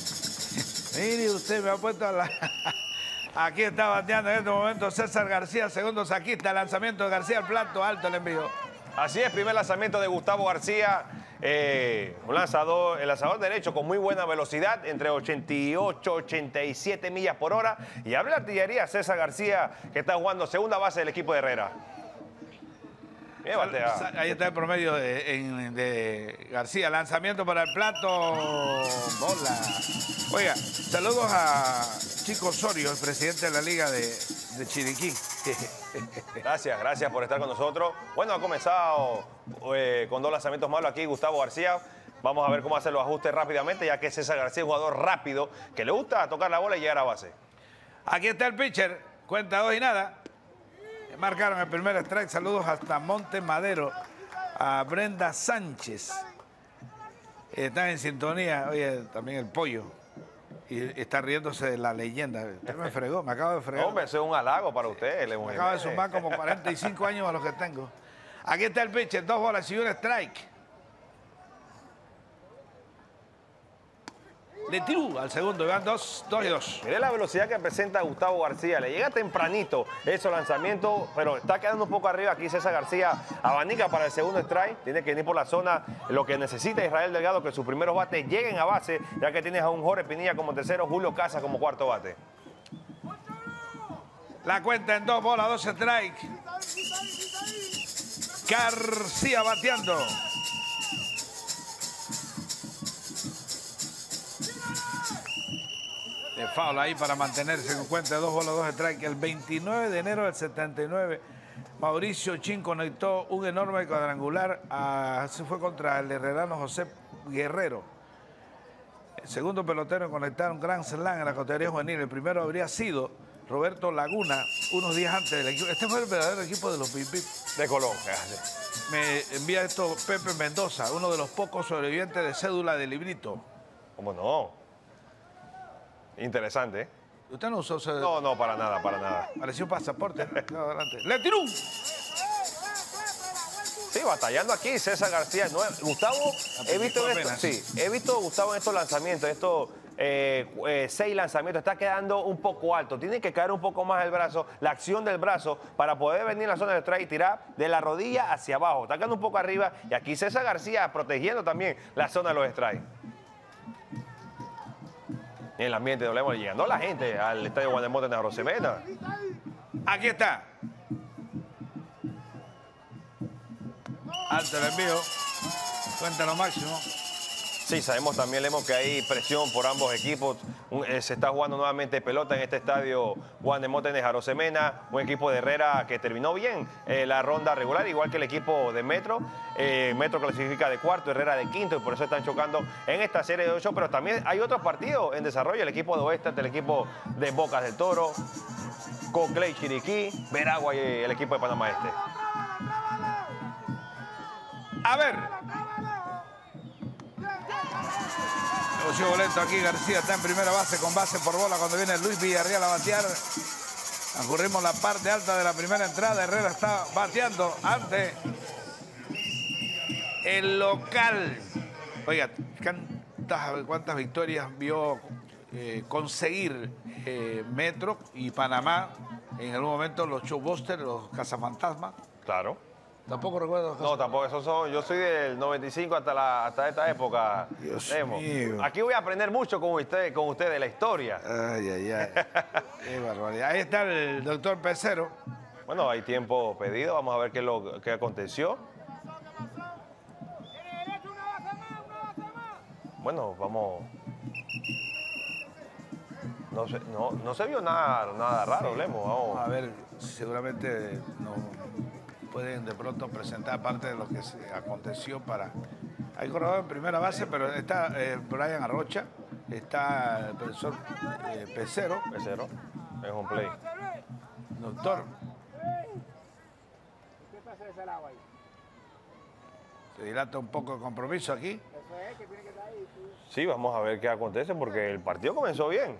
Mire, usted me ha puesto a la... Aquí está bateando en este momento César García, segundo saquista, lanzamiento de García al plato alto, le envío. Así es, primer lanzamiento de Gustavo García, eh, un lanzador, el lanzador derecho con muy buena velocidad, entre ochenta y ocho, ochenta y siete millas por hora. Y abre la artillería César García, que está jugando segunda base del equipo de Herrera. Bien batea. Ahí está el promedio de, en- de García. Lanzamiento para el plato. Bola. Oiga, saludos a Chico Osorio, el presidente de la Liga de, de Chiriquí. Gracias, gracias por estar con nosotros. Bueno, ha comenzado eh, con dos lanzamientos malos aquí Gustavo García. Vamos a ver cómo hacer los ajustes rápidamente, ya que César García es un jugador rápido, que le gusta tocar la bola y llegar a base. Aquí está el pitcher. Cuenta dos y nada. Marcaron el primer strike. Saludos hasta Monte Madero. A Brenda Sánchez. Están en sintonía. Oye, también el pollo. Y está riéndose de la leyenda. Usted me fregó, me acaba de fregar. Hombre, eso es un halago para usted. Me acaba de sumar como cuarenta y cinco años a los que tengo. Aquí está el pitcher, dos bolas y un strike. Le tiró al segundo, y van dos, dos y dos. Mire la velocidad que presenta Gustavo García. Le llega tempranito esos lanzamientos, pero está quedando un poco arriba. Aquí César García abanica para el segundo strike. Tiene que venir por la zona. Lo que necesita Israel Delgado, que sus primeros bates lleguen a base, ya que tienes a un Jorge Pinilla como tercero, Julio Casas como cuarto bate. La cuenta en dos bolas, dos strike. García bateando. De foul ahí para mantenerse con cuenta de dos bolas, dos strike. El veintinueve de enero del setenta y nueve, Mauricio Chin conectó un enorme cuadrangular. A, se fue contra el herrerano José Guerrero. El segundo pelotero en conectar un gran slam en la categoría juvenil. El primero habría sido Roberto Laguna, unos días antes del equipo. Este fue el verdadero equipo de los Pip Pip. De Colón. Me envía esto Pepe Mendoza, uno de los pocos sobrevivientes de cédula de librito. ¿Cómo no? Interesante, ¿eh? ¿Usted no usó cédula? No, no, para nada, para nada. Pareció un pasaporte. No, adelante. ¡Le tiró! Sí, batallando aquí César García. No, Gustavo, he visto esto, sí, he visto a Gustavo en estos lanzamientos, estos eh, eh, seis lanzamientos, está quedando un poco alto. Tiene que caer un poco más el brazo, la acción del brazo, para poder venir a la zona de strike y tirar de la rodilla hacia abajo. Está quedando un poco arriba y aquí César García protegiendo también la zona de los strikes. En el ambiente de Olemo, llegando la gente al estadio Juan de Montes de Arosemena. Aquí está. Alto el envío. Cuenta lo máximo. Sí, sabemos también, Lemo, que hay presión por ambos equipos. Un, eh, se está jugando nuevamente pelota en este estadio Juan de Montes de Arosemena. Un equipo de Herrera que terminó bien eh, la ronda regular, igual que el equipo de Metro. Eh, Metro clasifica de cuarto, Herrera de quinto, y por eso están chocando en esta serie de ocho. Pero también hay otros partidos en desarrollo. El equipo de Oeste ante el equipo de Bocas del Toro, con Clay Chiriquí, Veragua y el equipo de Panamá Este. A ver. Negocio boleto aquí, García está en primera base con base por bola cuando viene Luis Villarreal a batear. Acurrimos la parte alta de la primera entrada. Herrera está bateando ante el local. Oiga, ¿cuántas, cuántas victorias vio eh, conseguir eh, Metro y Panamá? En algún momento los showbusters, los cazafantasmas. Claro. Tampoco recuerdo. No, tampoco, esos son, yo soy del noventa y cinco hasta, la, hasta esta época. Dios Lemo. mío. Aquí voy a aprender mucho con usted, con usted de la historia. Ay, ay, ay. Qué barbaridad. Ahí está el doctor Pecero. Bueno, hay tiempo pedido, vamos a ver qué, lo, qué aconteció. Bueno, vamos... No se, no, no se vio nada, nada raro, Lemo. Vamos. A ver, seguramente no pueden de pronto presentar parte de lo que se aconteció para... Hay corredor en primera base, pero está eh, Brian Arrocha, está el profesor eh, Pecero. Pecero, es un play. Doctor. Se dilata un poco el compromiso aquí. Sí, vamos a ver qué acontece porque el partido comenzó bien.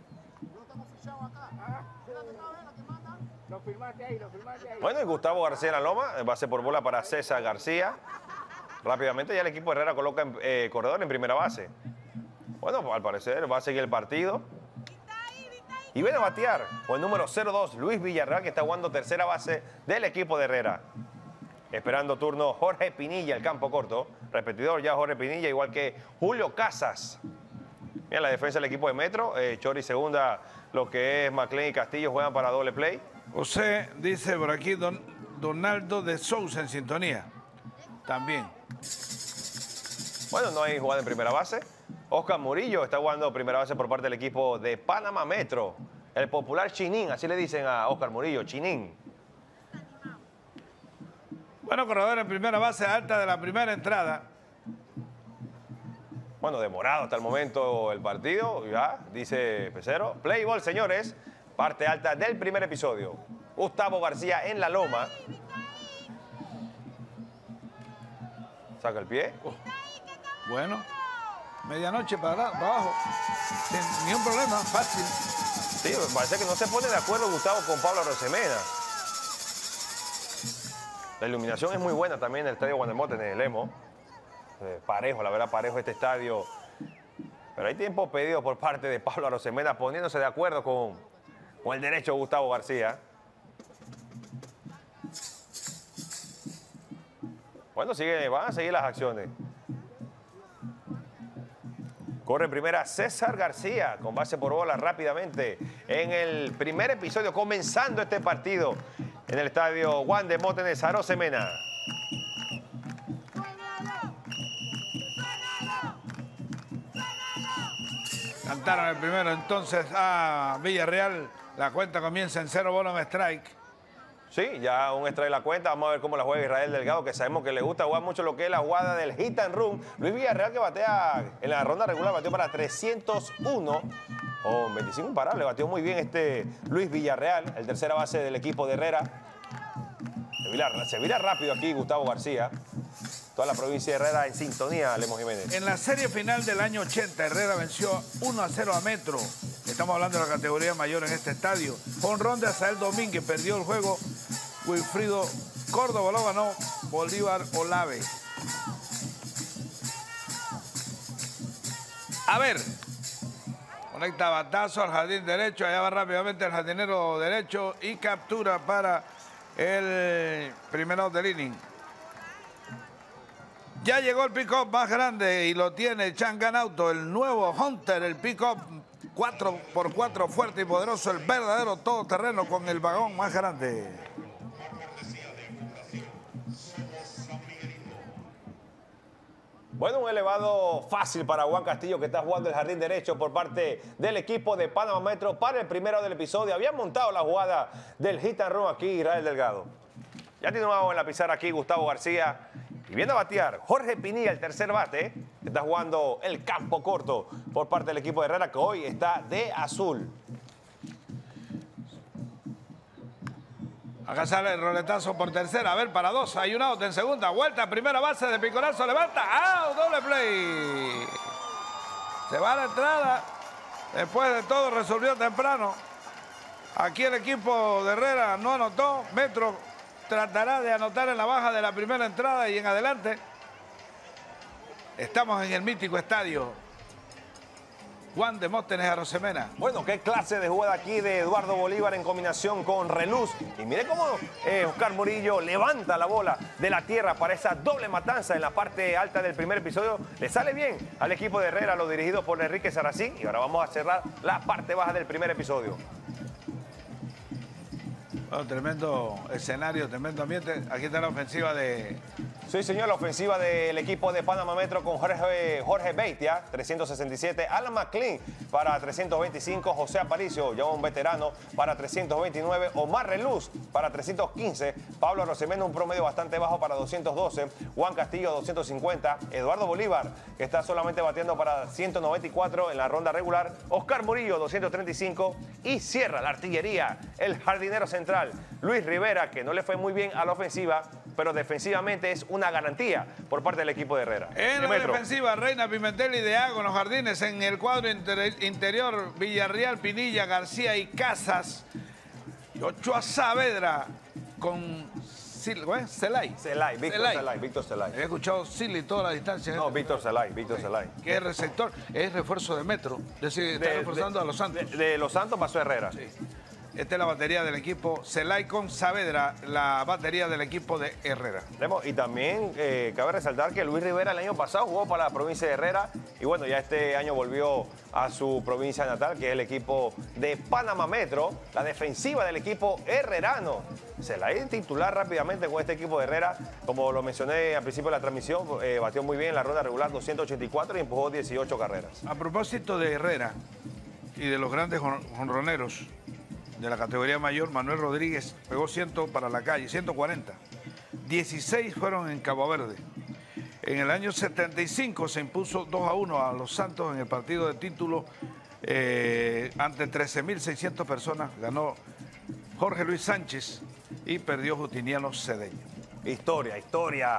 Bueno, y Gustavo García en la loma, base por bola para César García. Rápidamente ya el equipo Herrera coloca en, eh, corredor en primera base. Bueno, al parecer va a seguir el partido. Y viene a batear con el número cero dos, Luis Villarreal, que está jugando tercera base del equipo de Herrera. Esperando turno Jorge Pinilla, el campo corto. Repetidor ya Jorge Pinilla, igual que Julio Casas. Mira la defensa del equipo de Metro. Eh, Chori segunda, lo que es McLean y Castillo juegan para doble play. José dice por aquí don, Donaldo de Sousa en sintonía. También. Bueno, no hay jugada en primera base. Oscar Murillo está jugando primera base por parte del equipo de Panamá Metro. El popular Chinín, así le dicen a Oscar Murillo, Chinín. Bueno, corredor en primera base alta de la primera entrada. Bueno, demorado hasta el momento el partido, ya, dice Pecero. Play ball, señores. Parte alta del primer episodio. Gustavo García en la loma. Saca el pie. Oh, bueno. medianoche para, para abajo, sin ningún problema, fácil. Sí, parece que no se pone de acuerdo Gustavo con Pablo Arosemena. La iluminación es muy buena también en el estadio Guandemóstenes, en el Lemo. Eh, parejo, la verdad, parejo este estadio. Pero hay tiempo pedido por parte de Pablo Arosemena poniéndose de acuerdo con, con el derecho de Gustavo García. Bueno, sigue, van a seguir las acciones. Corre primera César García con base por bola rápidamente en el primer episodio, comenzando este partido en el estadio Guandemóstenes Arosemena. Cantaron el primero entonces a Villarreal. La cuenta comienza en cero bola en strike. Sí, ya un strike la cuenta. Vamos a ver cómo la juega Israel Delgado, que sabemos que le gusta jugar mucho lo que es la jugada del hit and run. Luis Villarreal, que batea en la ronda regular, bateó para trescientos uno. Con veinticinco imparables, bateó muy bien este Luis Villarreal, el tercera base del equipo de Herrera. Se vira, se vira rápido aquí Gustavo García. Toda la provincia de Herrera en sintonía, Lemo Jiménez. En la serie final del año ochenta, Herrera venció uno a cero a Metro. Estamos hablando de la categoría mayor en este estadio. Jonrón de Azael Domínguez, perdió el juego. Wilfrido Córdoba lo ganó. Bolívar Olave. A ver. Conecta batazo al jardín derecho. Allá va rápidamente el jardinero derecho y captura para el primer out del inning. Ya llegó el pick-up más grande y lo tiene Changan Auto, el nuevo Hunter, el pick-up cuatro por cuatro fuerte y poderoso, el verdadero todoterreno con el vagón más grande. Bueno, un elevado fácil para Juan Castillo, que está jugando el jardín derecho por parte del equipo de Panamá Metro para el primero del episodio. Habían montado la jugada del hit and run aquí Israel Delgado. Ya tiene nuevo en la pizarra aquí Gustavo García. Y viene a batear Jorge Pinilla, el tercer bate, que está jugando el campo corto por parte del equipo de Herrera, que hoy está de azul. Acá sale el roletazo por tercera. A ver, para dos. Hay un out en segunda. Vuelta, primera base de Picorazo. Levanta. ¡Out! Doble play. Se va a la entrada. Después de todo resolvió temprano. Aquí el equipo de Herrera no anotó. Metro tratará de anotar en la baja de la primera entrada y en adelante. Estamos en el mítico estadio Guandemóstenes Arosemena. Bueno, qué clase de jugada aquí de Eduardo Bolívar en combinación con Reluz. Y mire cómo eh, Oscar Murillo levanta la bola de la tierra para esa doble matanza en la parte alta del primer episodio. Le sale bien al equipo de Herrera, lo dirigido por Enrique Sarracín. Y ahora vamos a cerrar la parte baja del primer episodio. Bueno, tremendo escenario, tremendo ambiente. Aquí está la ofensiva de... Sí, señor, la ofensiva del equipo de Panamá Metro con Jorge, Jorge Beitia, trescientos sesenta y siete. Alan McLean para trescientos veinticinco. José Aparicio, ya un veterano, para trescientos veintinueve. Omar Reluz para trescientos quince. Pablo Arosemena, un promedio bastante bajo para doscientos doce. Juan Castillo, doscientos cincuenta. Eduardo Bolívar, que está solamente batiendo para ciento noventa y cuatro en la ronda regular. Oscar Murillo, doscientos treinta y cinco. Y cierra la artillería el jardinero central, Luis Rivera, que no le fue muy bien a la ofensiva, pero defensivamente es una garantía por parte del equipo de Herrera. En la defensiva, Reina, Pimentel y Deago en los jardines. En el cuadro inter interior, Villarreal, Pinilla, García y Casas. Y Ochoa Saavedra con Celay. Celay, Víctor Celay, Víctor Celay. He escuchado Silly toda la distancia. No, Víctor Celay, Víctor Celay. Que es receptor, es refuerzo de Metro. Es decir, está de, reforzando de, a Los Santos. De, de Los Santos pasó Herrera. Sí. Esta es la batería del equipo Celay con Saavedra, la batería del equipo de Herrera. Y también eh, cabe resaltar que Luis Rivera el año pasado jugó para la provincia de Herrera y bueno, ya este año volvió a su provincia natal, que es el equipo de Panamá Metro, la defensiva del equipo herrerano. Celay titular rápidamente con este equipo de Herrera, como lo mencioné al principio de la transmisión, eh, batió muy bien en la ronda regular, doscientos ochenta y cuatro y empujó dieciocho carreras. A propósito de Herrera y de los grandes jonroneros de la categoría mayor, Manuel Rodríguez pegó cien para la calle, ciento cuarenta. dieciséis fueron en Cabo Verde. En el año setenta y cinco se impuso dos a uno a Los Santos en el partido de título eh, ante trece mil seiscientas personas. Ganó Jorge Luis Sánchez y perdió Justiniano Cedeño. Historia, historia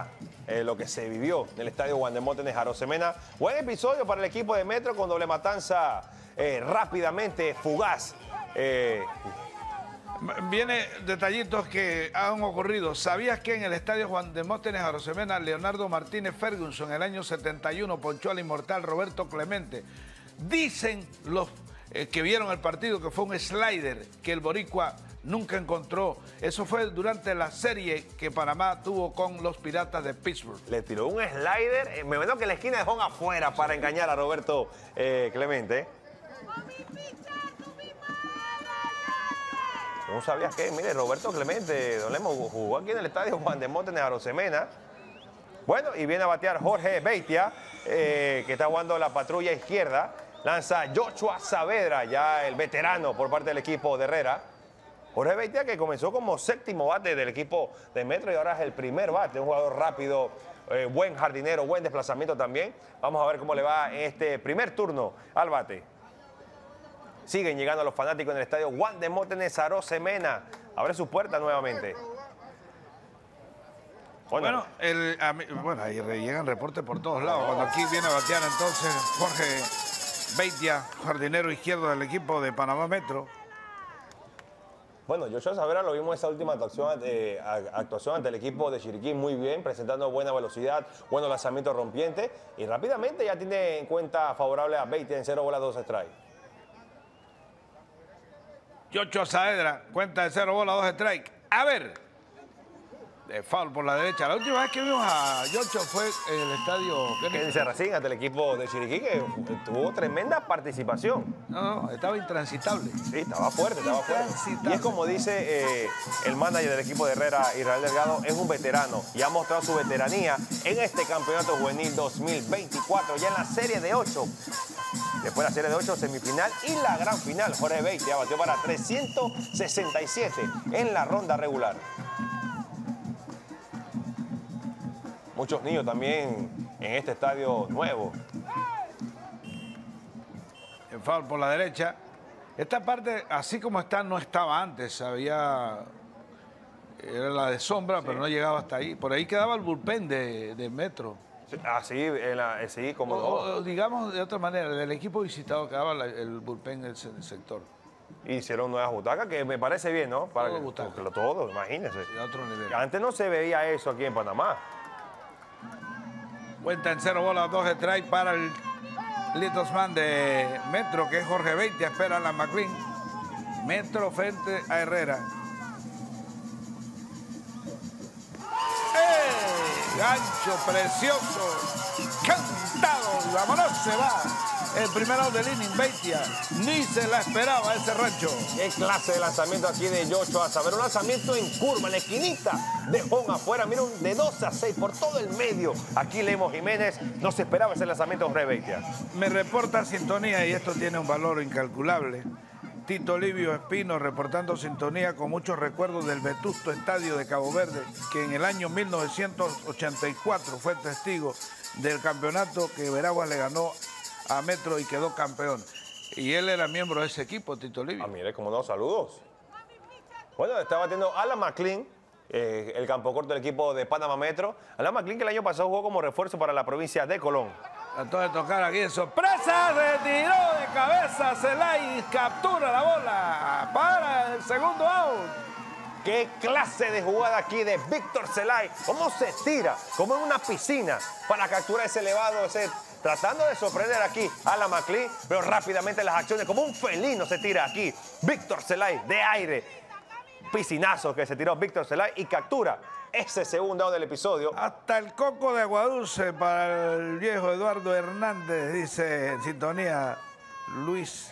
eh, lo que se vivió en el estadio Juan de Móstenes Arosemena. Buen episodio para el equipo de Metro con doble matanza eh, rápidamente, fugaz. Eh, Viene detallitos que han ocurrido. ¿Sabías que en el estadio Juan de Móstenes Arosemena, Leonardo Martínez Ferguson en el año setenta y uno ponchó al inmortal Roberto Clemente? Dicen los eh, que vieron el partido que fue un slider que el boricua nunca encontró. Eso fue durante la serie que Panamá tuvo con los Piratas de Pittsburgh. Le tiró un slider, eh, me veo que la esquina dejó afuera para engañar a Roberto eh, Clemente. ¿No sabías qué? Mire, Roberto Clemente, don Lemo, jugó aquí en el estadio Juan de Móstenes Arosemena. Bueno, y viene a batear Jorge Beitia, eh, que está jugando la patrulla izquierda. Lanza Joshua Saavedra, ya el veterano por parte del equipo de Herrera. Jorge Beitia, que comenzó como séptimo bate del equipo de Metro y ahora es el primer bate. Un jugador rápido, eh, buen jardinero, buen desplazamiento también. Vamos a ver cómo le va en este primer turno al bate. Siguen llegando los fanáticos en el estadio Juan de Móstenes Arosemena. Abre su puerta nuevamente. Bueno, bueno, el, a mí, bueno, ahí llegan reportes por todos lados. Cuando aquí viene a batear entonces Jorge Beitia, jardinero izquierdo del equipo de Panamá Metro. Bueno, Joshua Saavedra lo vimos en esa última actuación, eh, actuación ante el equipo de Chiriquí muy bien, presentando buena velocidad, buenos lanzamientos rompientes y rápidamente ya tiene en cuenta favorable a Beitia en cero bolas, dos strikes. Joshua Saavedra, cuenta de cero bola, dos strike. A ver, de foul por la derecha. La última vez que vimos a Joshua fue en el estadio Kennedy Serracín ante el equipo de Chiriquí, que tuvo tremenda participación. No, no, estaba intransitable. Sí, estaba fuerte, estaba fuerte. Y es como dice eh, el manager del equipo de Herrera, Israel Delgado, es un veterano y ha mostrado su veteranía en este campeonato juvenil dos mil veinticuatro, ya en la serie de ocho. Después de la serie de ocho, semifinal y la gran final. Jorge Beitia batió para trescientos sesenta y siete en la ronda regular. Muchos niños también en este estadio nuevo. El foul por la derecha. Esta parte, así como está, no estaba antes. Había... Era la de sombra, sí, pero no llegaba hasta ahí. Por ahí quedaba el bullpen de, de Metro. Ah, sí, en la, sí, como o, o, digamos de otra manera, del equipo visitado quedaba la, el bullpen del sector. Hicieron nuevas butacas, que me parece bien, ¿no? Para todo, que, que lo, todo, imagínense. Sí, a otro nivel. Antes no se veía eso aquí en Panamá. Cuenta en cero bolas, dos strike para el Littlesman de Metro, que es Jorge Beitia. Espera a la McLean. Metro frente a Herrera. Gancho precioso, cantado, y vámonos, se va. El primero del inning, Beitia, ni se la esperaba ese rancho. Qué clase de lanzamiento aquí de Joshua Saavedra, un lanzamiento en curva, en la esquinita, de home afuera, mira, de doce a seis por todo el medio. Aquí Lemo Jiménez, no se esperaba ese lanzamiento de Jorge Beitia. Me reporta sintonía y esto tiene un valor incalculable. Tito Livio Espino reportando sintonía con muchos recuerdos del vetusto estadio de Cabo Verde, que en el año mil novecientos ochenta y cuatro fue testigo del campeonato que Veraguas le ganó a Metro y quedó campeón. Y él era miembro de ese equipo, Tito Livio. Ah, mire, cómo no, saludos. Bueno, está batiendo Alan McLean, eh, el campo corto del equipo de Panamá Metro. Alan McLean, que el año pasado jugó como refuerzo para la provincia de Colón. Trató de tocar aquí de sorpresa, retiró de cabeza Zelay, captura la bola para el segundo out. Qué clase de jugada aquí de Víctor Zelay. Cómo se tira, como en una piscina, para capturar ese elevado, ese, tratando de sorprender aquí a la McLean, pero rápidamente las acciones, como un felino se tira aquí. Víctor Zelay de aire, piscinazo que se tiró Víctor Zelay y captura ese segundo out del episodio. Hasta el coco de aguadulce para el viejo Eduardo Hernández, dice en sintonía Luis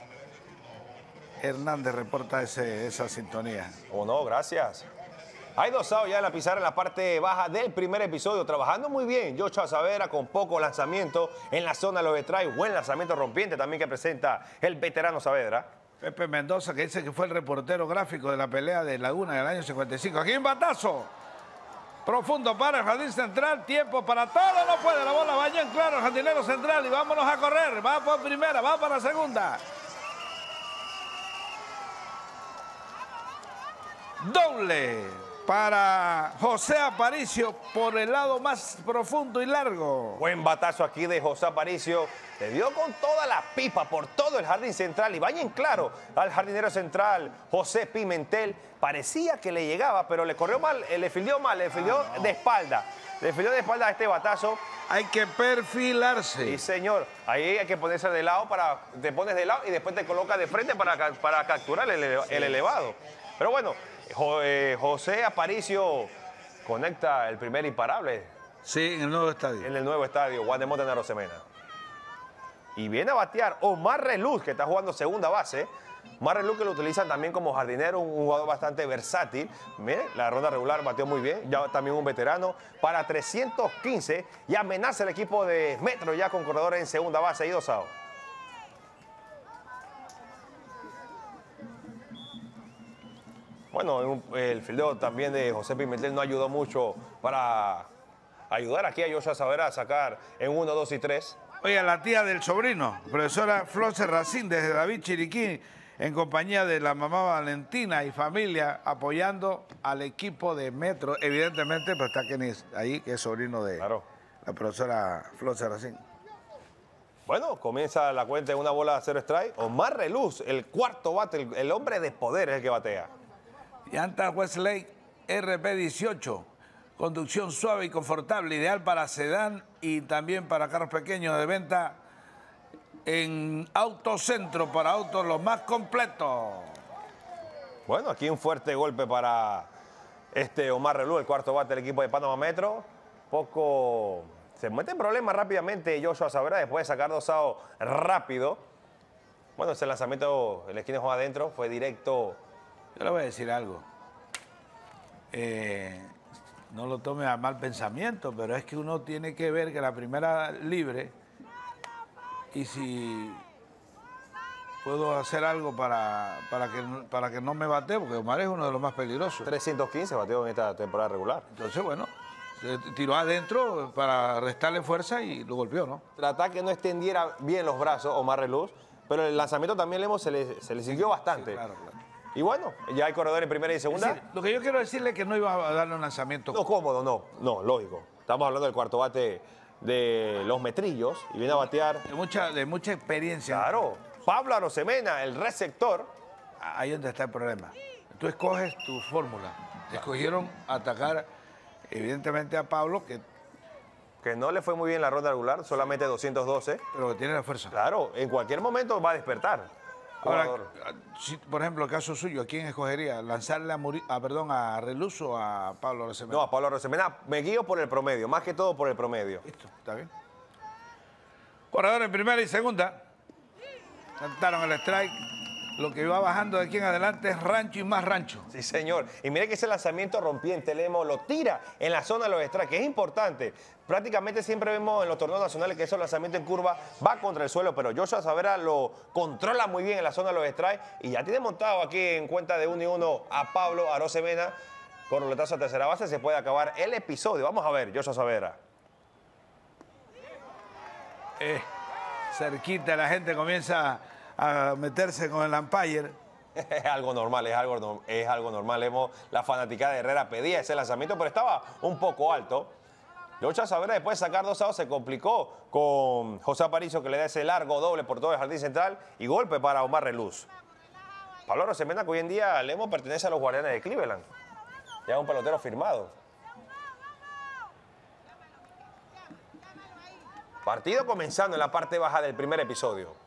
Hernández, reporta ese, esa sintonía. Oh, no, gracias. Hay dos outs ya en la pizarra en la parte baja del primer episodio, trabajando muy bien Joshua Saavedra con poco lanzamiento en la zona de los strikes, buen lanzamiento rompiente también que presenta el veterano Saavedra. Pepe Mendoza, que dice que fue el reportero gráfico de la pelea de Laguna del año cincuenta y cinco. Aquí un batazo profundo para el jardín central, tiempo para todo, no puede, la bola vaya en claro el jardinero central y vámonos a correr, va por primera, va para segunda. Doble para José Aparicio por el lado más profundo y largo. Buen batazo aquí de José Aparicio. Le dio con toda la pipa por todo el jardín central. Y vayan claro al jardinero central, José Pimentel. Parecía que le llegaba, pero le corrió mal, le fildió mal, le fildió ah, no. de espalda. Le fildió de espalda a este batazo. Hay que perfilarse. Sí, señor. Ahí hay que ponerse de lado, para te pones de lado y después te colocas de frente para, para capturar el, el sí. elevado. Pero bueno, José Aparicio conecta el primer imparable. Sí, en el nuevo estadio. En el nuevo estadio, Juan de Montes en Arosemena. Y viene a batear Omar Reluz, que está jugando segunda base. Omar Reluz que lo utilizan también como jardinero, un jugador bastante versátil. Mire, la ronda regular bateó muy bien, ya también un veterano. Para trescientos quince y amenaza el equipo de Metro ya con corredores en segunda base y dos outs. Bueno, el fildeo también de José Pimentel no ayudó mucho para ayudar aquí a Joshua Savera a sacar en uno, dos y tres. Oiga, la tía del sobrino, profesora Flor Serracín, desde David Chiriquí, en compañía de la mamá Valentina y familia, apoyando al equipo de Metro. Evidentemente, pues está Kenis ahí, que es sobrino de claro. la profesora Flor Serracín. Bueno, comienza la cuenta en una bola de cero strike. Omar Reluz, el cuarto bate, el, el hombre de poder es el que batea. Llanta Westlake R P dieciocho. Conducción suave y confortable, ideal para sedán y también para carros pequeños, de venta en Autocentro para autos los más completos. Bueno, aquí un fuerte golpe para este Omar Reluz, el cuarto bate del equipo de Panamá Metro. Poco se mete en problemas rápidamente Joshua Savera después de sacar dos outs rápido. Bueno, ese lanzamiento, el esquina juega adentro, fue directo. Yo le voy a decir algo. Eh... No lo tome a mal pensamiento, pero es que uno tiene que ver que la primera libre y si puedo hacer algo para, para, que, para que no me bate, porque Omar es uno de los más peligrosos. trescientos quince bateó en esta temporada regular. Entonces, bueno, se tiró adentro para restarle fuerza y lo golpeó, ¿no? Tratar que no extendiera bien los brazos Omar Reluz, pero el lanzamiento también Lemos, se, le, se le siguió bastante. Sí, claro, claro. Y bueno, ya hay corredores en primera y segunda. Es decir, lo que yo quiero decirle es que no iba a darle un lanzamiento. No, cómodo, no, no, lógico. Estamos hablando del cuarto bate de los Metrillos y viene a batear. De mucha, de mucha experiencia. Claro. Pablo Arosemena, el receptor. Ahí es donde está el problema. Tú escoges tu fórmula. Escogieron atacar, evidentemente, a Pablo, que... que no le fue muy bien la ronda regular, solamente doscientos doce. Pero que tiene la fuerza. Claro, en cualquier momento va a despertar. Ahora, si, por ejemplo, el caso suyo, ¿a quién escogería? ¿Lanzarle a, Muri, a, perdón, a Reluz o a Pablo Arosemena? No, a Pablo Arosemena. Me guío por el promedio, más que todo por el promedio. Listo, está bien. Corredor en primera y segunda. Cantaron el strike. Lo que iba bajando de aquí en adelante es rancho y más rancho. Sí, señor. Y mire que ese lanzamiento rompiente, Lemo, lo tira en la zona de los strikes, que es importante. Prácticamente siempre vemos en los torneos nacionales que esos lanzamientos en curva va contra el suelo, pero Joshua Savera lo controla muy bien en la zona de los strikes y ya tiene montado aquí en cuenta de uno y uno a Pablo Arosemena. Con roletazo a tercera base se puede acabar el episodio. Vamos a ver, Joshua Savera. Eh, cerquita la gente comienza a meterse con el umpire. Es algo normal, es algo, es algo normal. Hemos, la fanaticada de Herrera pedía ese lanzamiento, pero estaba un poco alto. Joshua Savera, después de sacar dos outs, se complicó con José Aparicio, que le da ese largo doble por todo el jardín central y golpe para Omar Reluz. Pablo Arosemena, que hoy en día Lemo pertenece a los Guardianes de Cleveland. Ya es un pelotero firmado. Partido comenzando en la parte baja del primer episodio.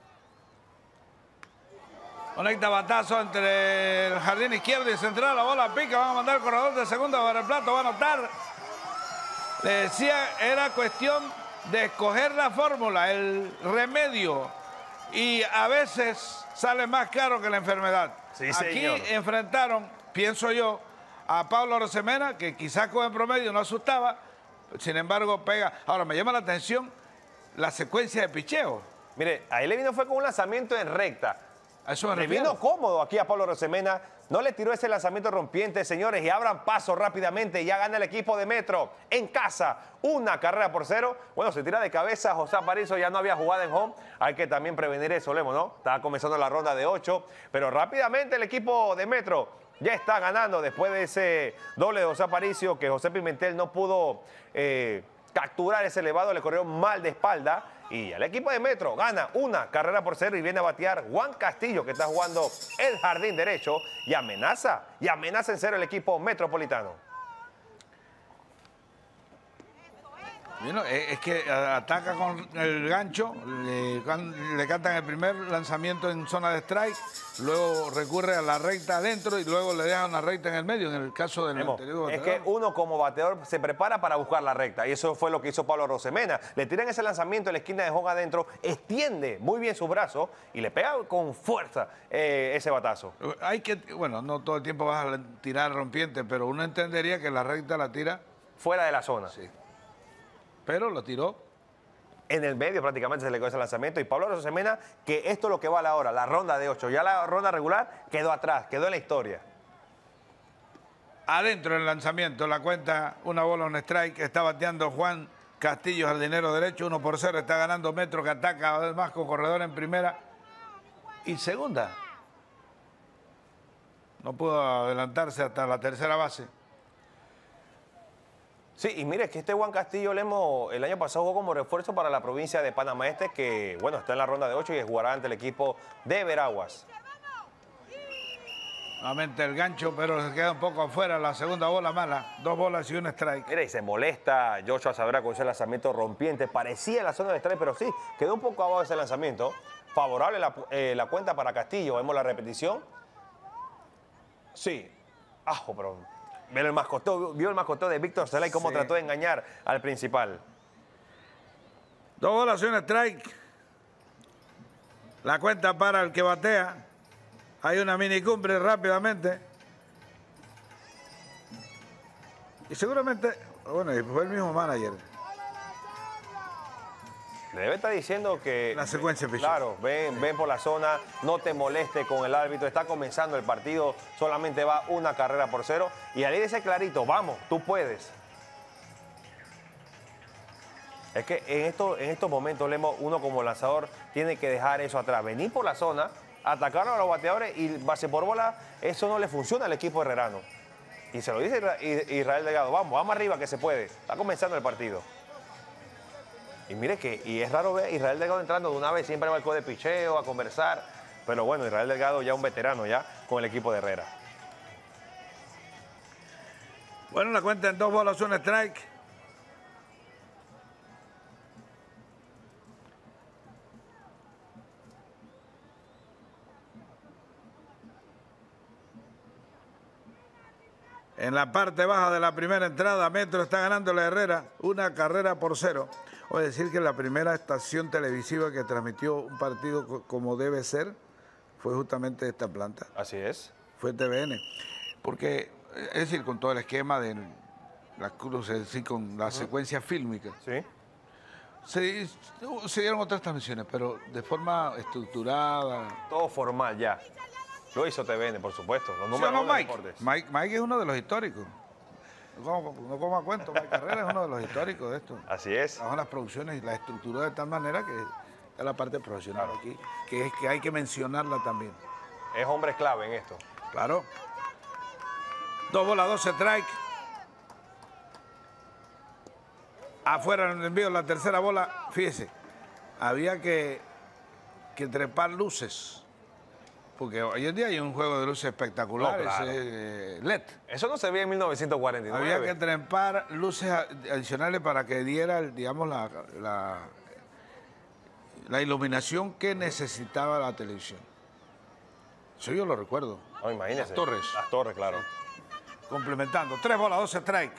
Conecta batazo entre el jardín izquierdo y central. La bola pica. Va a mandar el corredor de segunda para el plato. Va a anotar. Le decía, era cuestión de escoger la fórmula, el remedio. Y a veces sale más caro que la enfermedad. Sí, Aquí señor. enfrentaron, pienso yo, a Pablo Arosemena, que quizás con el promedio no asustaba. Sin embargo, pega. Ahora, me llama la atención la secuencia de picheo. Mire, ahí le vino fue con un lanzamiento en recta. A eso me le refiero. vino cómodo aquí a Pablo Arosemena. No le tiró ese lanzamiento rompiente, señores, y abran paso rápidamente. Ya gana el equipo de Metro en casa. Una carrera por cero. Bueno, se tira de cabeza. José Aparicio ya no había jugado en home. Hay que también prevenir eso, Lemo, ¿no? Estaba comenzando la ronda de ocho. Pero rápidamente el equipo de Metro ya está ganando después de ese doble de José Aparicio, que José Pimentel no pudo eh, capturar ese elevado, le corrió mal de espalda. Y el equipo de Metro gana una carrera por cero y viene a batear Juan Castillo, que está jugando el jardín derecho, y amenaza, y amenaza en cero el equipo metropolitano. Bueno, es que ataca con el gancho, le, le cantan el primer lanzamiento en zona de strike, luego recurre a la recta adentro y luego le dejan una recta en el medio, en el caso del anterior. Es que uno como bateador se prepara para buscar la recta y eso fue lo que hizo Pablo Arosemena. Le tiran ese lanzamiento en la esquina de home adentro, extiende muy bien su brazo y le pega con fuerza eh, ese batazo. Hay que, bueno, no todo el tiempo vas a tirar rompiente, pero uno entendería que la recta la tira fuera de la zona. Sí. Pero lo tiró. En el medio prácticamente se le quedó ese lanzamiento. Y Pablo Arosemena, que esto es lo que vale ahora, la ronda de ocho. Ya la ronda regular quedó atrás, quedó en la historia. Adentro el lanzamiento, la cuenta, una bola, un strike. Está bateando Juan Castillo, jardinero derecho, uno por cero. Está ganando Metro, que ataca además con corredor en primera y segunda. No pudo adelantarse hasta la tercera base. Sí, y mire que este Juan Castillo Lemo el año pasado jugó como refuerzo para la provincia de Panamá Este, que bueno, está en la ronda de ocho y jugará ante el equipo de Veraguas. Nuevamente el gancho, pero se queda un poco afuera, la segunda bola mala, dos bolas y un strike. Mira, y se molesta Joshua Savera con ese lanzamiento rompiente, parecía la zona de strike, pero sí, quedó un poco abajo ese lanzamiento. Favorable la, eh, la cuenta para Castillo, vemos la repetición. Sí, ajo, pero... Vio el mascoteo, vio el mascoteo de Víctor Zelay cómo sí. trató de engañar al principal. Dos bolas y un strike. La cuenta para el que batea. Hay una mini cumbre rápidamente. Y seguramente, bueno, fue el mismo manager. Le debe estar diciendo que... La secuencia, Pichón. Claro, ven, ven por la zona, no te moleste con el árbitro, está comenzando el partido, solamente va una carrera por cero. Y ahí dice clarito, vamos, tú puedes. Es que en, esto, en estos momentos, Lemo, uno como lanzador tiene que dejar eso atrás. Venir por la zona, atacar a los bateadores y base por bola, eso no le funciona al equipo herrerano. Y se lo dice Israel Delgado, vamos, vamos arriba que se puede. Está comenzando el partido. Y mire que, y es raro ver a Israel Delgado entrando de una vez, siempre va al de picheo, a conversar. Pero bueno, Israel Delgado ya un veterano ya con el equipo de Herrera. Bueno, la cuenta en dos bolas, un strike. En la parte baja de la primera entrada, Metro está ganando la Herrera una carrera por cero. Voy a decir que la primera estación televisiva que transmitió un partido como debe ser fue justamente esta planta. Así es. Fue T V N. Porque, es decir, con todo el esquema de las cruces, es decir, con la uh-huh. secuencia fílmica. Sí. Se, se dieron otras transmisiones, pero de forma estructurada. Todo formal ya. Lo hizo T V N, por supuesto. Los números no, Mike. Mike. Mike es uno de los históricos. No como, no como a cuento, Mike Carrera es uno de los históricos de esto. Así es. Trabajan las producciones y la estructura de tal manera que es la parte profesional claro. aquí, que es que hay que mencionarla también. Es hombre clave en esto. Claro. Dos bolas, dos strike. Afuera en el envío, la tercera bola, fíjese, había que, que trepar luces. Porque hoy en día hay un juego de luces espectacular, no, claro. ese L E D. Eso no se veía en mil novecientos cuarenta y nueve. Había que trepar luces adicionales para que diera, digamos, la, la, la iluminación que necesitaba la televisión. Eso yo lo recuerdo. No, imagínese. Las torres. Las torres, claro. Complementando. Tres bolas, dos strike.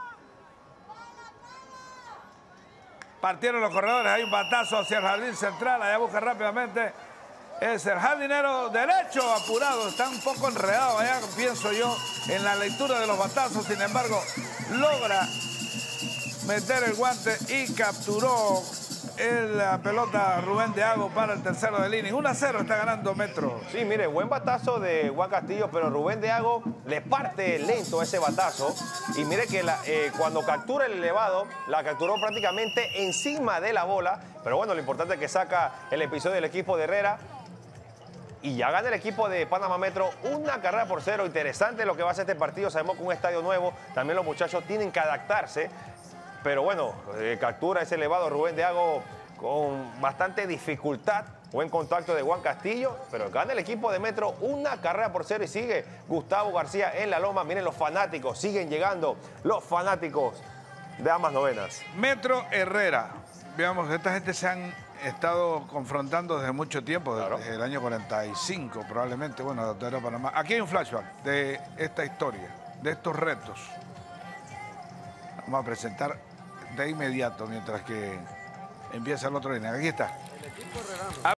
Partieron los corredores, hay un batazo hacia el jardín central, allá busca rápidamente. Es el jardinero derecho, apurado, está un poco enredado allá, pienso yo, en la lectura de los batazos. Sin embargo, logra meter el guante y capturó el, la pelota Rubén Deago para el tercero del inning. uno a cero está ganando Metro. Sí, mire, buen batazo de Juan Castillo, pero Rubén Deago le parte lento ese batazo. Y mire que la, eh, cuando captura el elevado, la capturó prácticamente encima de la bola. Pero bueno, lo importante es que saca el episodio del equipo de Herrera. y ya gana el equipo de Panamá Metro una carrera por cero. Interesante lo que va a hacer este partido. Sabemos que un estadio nuevo, también los muchachos tienen que adaptarse. Pero bueno, eh, captura ese elevado Rubén de Hago con bastante dificultad. Buen contacto de Juan Castillo, pero gana el equipo de Metro una carrera por cero y sigue Gustavo García en la loma. Miren los fanáticos, siguen llegando los fanáticos de ambas novenas. Metro Herrera. Veamos, esta gente se han estado confrontando desde mucho tiempo, desde claro. el año cuarenta y cinco probablemente, bueno, de Panamá. Aquí hay un flashback de esta historia, de estos retos. Vamos a presentar de inmediato mientras que empieza el otro línea. Aquí está. El equipo herrerano.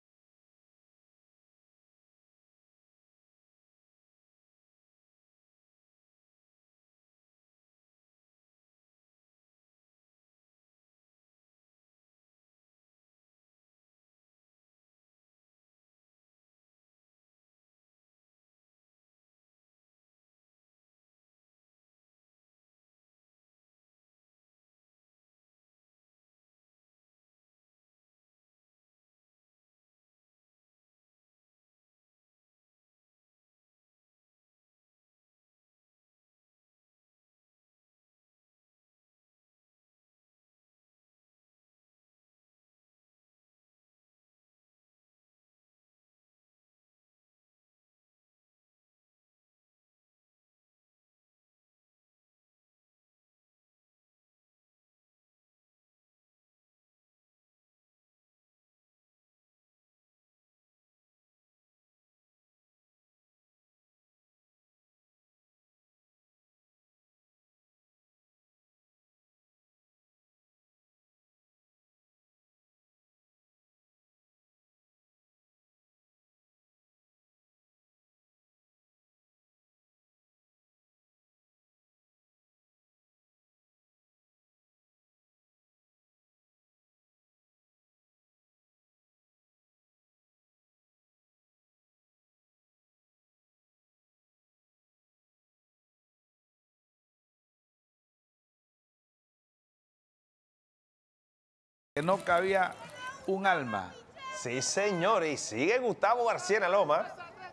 Que no cabía un alma. Sí, señor, y sigue Gustavo García en la loma.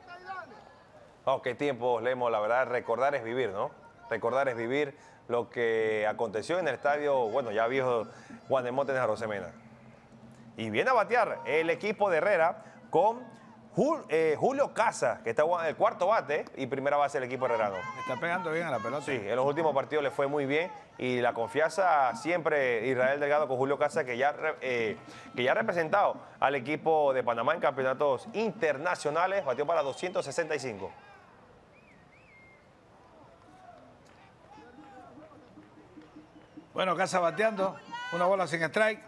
Oh, qué tiempo, Lemo, la verdad, recordar es vivir, ¿no? Recordar es vivir lo que aconteció en el estadio, bueno, ya viejo Juan de Montes de Arosemena. Y viene a batear el equipo de Herrera con Jul, eh, Julio Casa, que está en el cuarto bate y primera base del equipo herrerano. Está pegando bien a la pelota. Sí, en los últimos partidos le fue muy bien y la confianza siempre Israel Delgado con Julio Casa, que ya, eh, que ya ha representado al equipo de Panamá en campeonatos internacionales, batió para doscientos sesenta y cinco. Bueno, Casa bateando, una bola sin strike.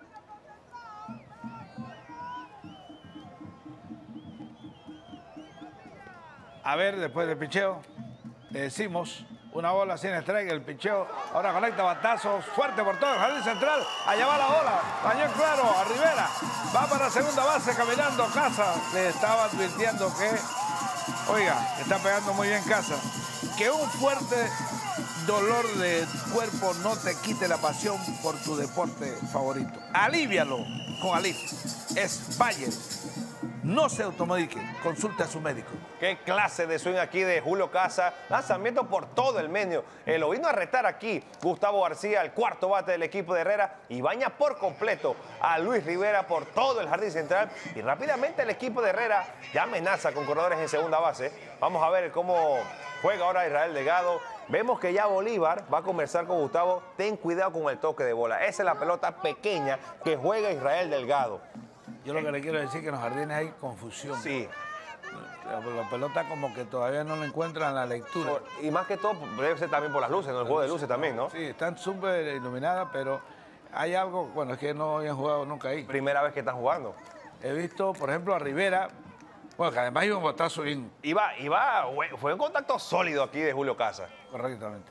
A ver, después del picheo, le decimos una bola sin strike, el picheo. Ahora conecta batazos, fuerte por todo el jardín central. Allá va la bola, bañó claro a Rivera. Va para segunda base caminando Casa. Le estaba advirtiendo que, oiga, está pegando muy bien Casa. Que un fuerte dolor de cuerpo no te quite la pasión por tu deporte favorito. Alívialo con Alif. Es Bayer. No se automedique, consulte a su médico. Qué clase de swing aquí de Julio Casa. Lanzamiento por todo el medio. Eh, lo vino a retar aquí Gustavo García, el cuarto bate del equipo de Herrera. Y baña por completo a Luis Rivera por todo el jardín central. Y rápidamente el equipo de Herrera ya amenaza con corredores en segunda base. Vamos a ver cómo juega ahora Israel Delgado. Vemos que ya Bolívar va a conversar con Gustavo. Ten cuidado con el toque de bola. Esa es la pelota pequeña que juega Israel Delgado. Yo lo que le quiero decir es que en los jardines hay confusión. Sí. La, la pelota como que todavía no la encuentran la lectura. Y más que todo debe ser también por las luces, ¿no? El juego de luces también, ¿no? Sí, están súper iluminadas, pero hay algo, bueno, es que no habían jugado nunca ahí. Primera vez que están jugando. He visto, por ejemplo, a Rivera, bueno, que además iba un botazo bien. Iba, iba, fue un contacto sólido aquí de Julio Casa. Correctamente.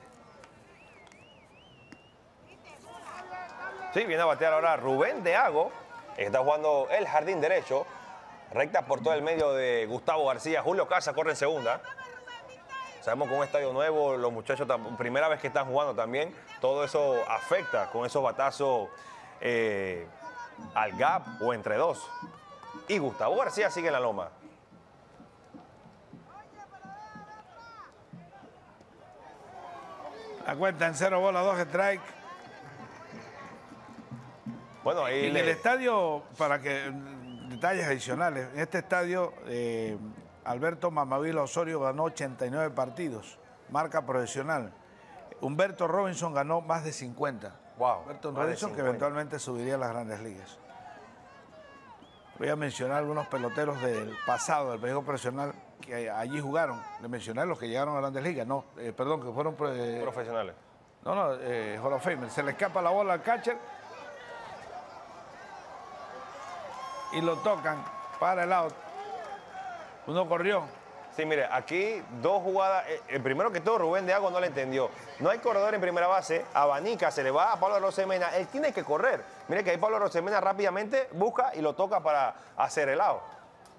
Sí, viene a batear ahora Rubén de Hago. Está jugando el jardín derecho. Recta por todo el medio de Gustavo García. Julio Casa corre en segunda. Sabemos que un estadio nuevo, los muchachos, primera vez que están jugando también, todo eso afecta con esos batazos eh, al gap o entre dos. Y Gustavo García sigue en la loma. La cuenta en cero bola, dos strike. Bueno, ahí en le... el estadio, para que detalles adicionales, en este estadio eh, Alberto Mamavila Osorio ganó ochenta y nueve partidos, marca profesional. Humberto Robinson ganó más de cincuenta. Wow, Humberto más de Robinson, que cincuenta. eventualmente subiría a las grandes ligas. Voy a mencionar algunos peloteros del pasado, del béisbol profesional, que allí jugaron. Le mencioné los que llegaron a grandes ligas, no, eh, perdón, que fueron eh, profesionales. No, no, eh, Hall of Fame. Se le escapa la bola al catcher y lo tocan para el out. Uno corrió. Sí, mire, aquí dos jugadas. Eh, el primero que todo, Rubén de Agua no le entendió. No hay corredor en primera base, abanica, se le va a Pablo Rosemena. Él tiene que correr. Mire que ahí Pablo Rosemena rápidamente busca y lo toca para hacer el out.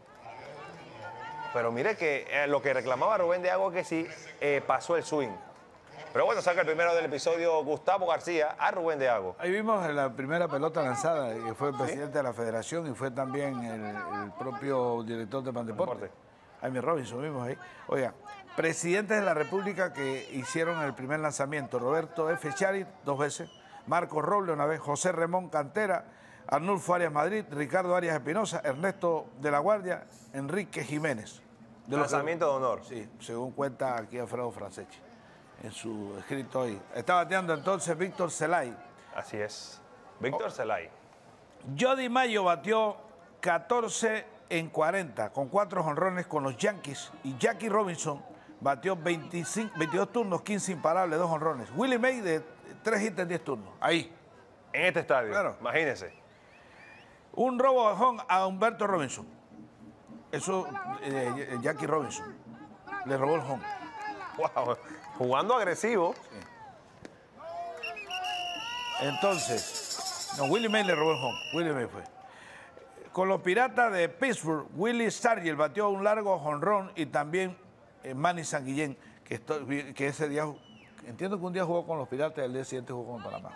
Pero mire que eh, lo que reclamaba Rubén de Agua es que sí eh, pasó el swing. Pero bueno, saca el primero del episodio Gustavo García a Rubén de Agua. Ahí vimos la primera pelota lanzada, que fue el presidente ¿Sí? de la federación y fue también el, el propio director de Pandeporte. Jaime Robinson, vimos ahí. Oiga, presidentes de la República que hicieron el primer lanzamiento. Roberto F. Charit, dos veces. Marcos Robles, una vez. José Ramón Cantera. Arnulfo Arias Madrid. Ricardo Arias Espinosa. Ernesto de la Guardia. Enrique Jiménez. De lanzamiento que, de honor. Sí, según cuenta aquí Alfredo Franceschi en su escrito hoy. Está bateando entonces Víctor Zelay. Así es. Víctor oh. Zelay. Jody Mayo batió catorce en cuarenta, con cuatro jonrones con los Yankees. Y Jackie Robinson batió veinticinco, veintidós turnos, quince imparables, dos jonrones. Willie May de tres hits en diez turnos. Ahí. En este estadio. Claro. Imagínense. Un robo de home a Humberto Robinson. Eso, eh, Jackie Robinson. Le robó el home. Wow. Jugando agresivo. Sí. Entonces, no, Willie May le robó el home. Willie May fue. Con los Piratas de Pittsburgh, Willie Stargell batió un largo jonrón y también eh, Manny Sanguillén, que, esto, que ese día, entiendo que un día jugó con los Piratas y el día siguiente jugó con Panamá.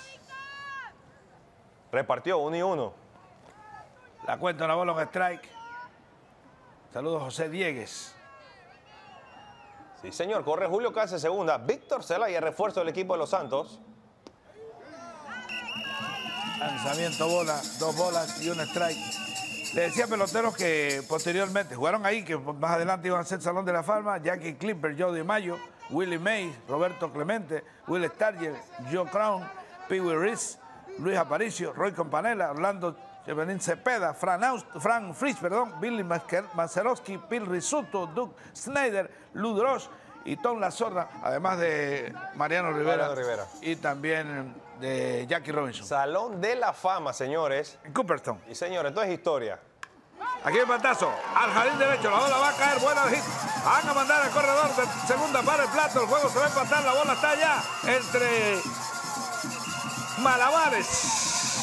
Repartió uno y uno. La cuenta, una bola, un strike. Saludos, José Diegues. Sí, señor, corre Julio Casas segunda. Víctor Zelay, el refuerzo del equipo de los Santos. Lanzamiento, bola, dos bolas y un strike. Le decía a peloteros que posteriormente jugaron ahí, que más adelante iban a ser Salón de la Fama: Jackie Clipper, Jody Mayo, Willie May, Roberto Clemente, Will Stargell, Joe Crown, Pee Wee Reese, Luis Aparicio, Roy Campanella, Orlando Chevenín Cepeda, Fran, Aust Fran Fritz, perdón, Billy Mazeroski, Bill Risuto, Doug Snyder, Lou Drosch y Tom La Sorda, además de Mariano Rivera, Mariano Rivera y también de Jackie Robinson. Salón de la Fama, señores. En Cooperstown. Y señores, esto es historia. Aquí el batazo, al jardín derecho, la bola va a caer, buena hit. Van a mandar al corredor de segunda para el plato, el juego se va a empatar, la bola está allá entre malabares.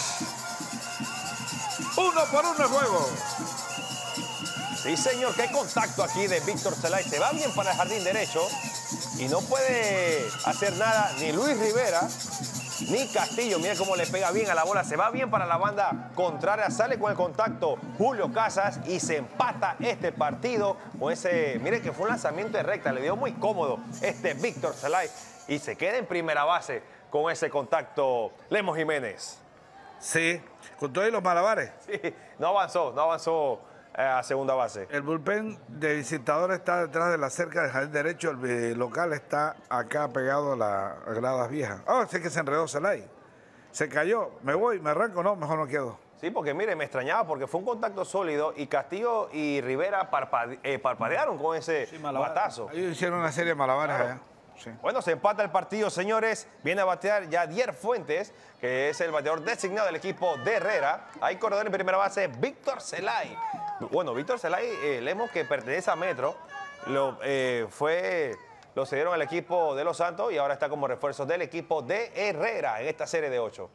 Uno por uno el juego. Sí, señor, qué contacto aquí de Víctor Zelay. Se va bien para el jardín derecho y no puede hacer nada ni Luis Rivera ni Castillo. Mire cómo le pega bien a la bola. Se va bien para la banda contraria. Sale con el contacto Julio Casas y se empata este partido con ese... Mire que fue un lanzamiento de recta. Le dio muy cómodo este Víctor Zelay y se queda en primera base con ese contacto Lemos Jiménez. Sí, con todos los malabares. Sí, no avanzó, no avanzó eh, a segunda base. El bullpen de visitadores está detrás de la cerca del jardín derecho. El local está acá pegado a las gradas viejas. Ah, oh, sé que se enredó Zelay. Se cayó. Me voy, me arranco, no, mejor no quedo. Sí, porque mire, me extrañaba porque fue un contacto sólido y Castillo y Rivera parpade eh, parpadearon con ese sí, batazo. Ellos hicieron una serie de malabares claro. allá. Sí. Bueno, se empata el partido, señores. Viene a batear Yadier Fuentes, que es el bateador designado del equipo de Herrera. Hay corredor en primera base, Víctor Zelay. Bueno, Víctor Zelay, eh, leemos que pertenece a Metro. Lo, eh, fue, lo cedieron al equipo de Los Santos y ahora está como refuerzo del equipo de Herrera en esta serie de ocho.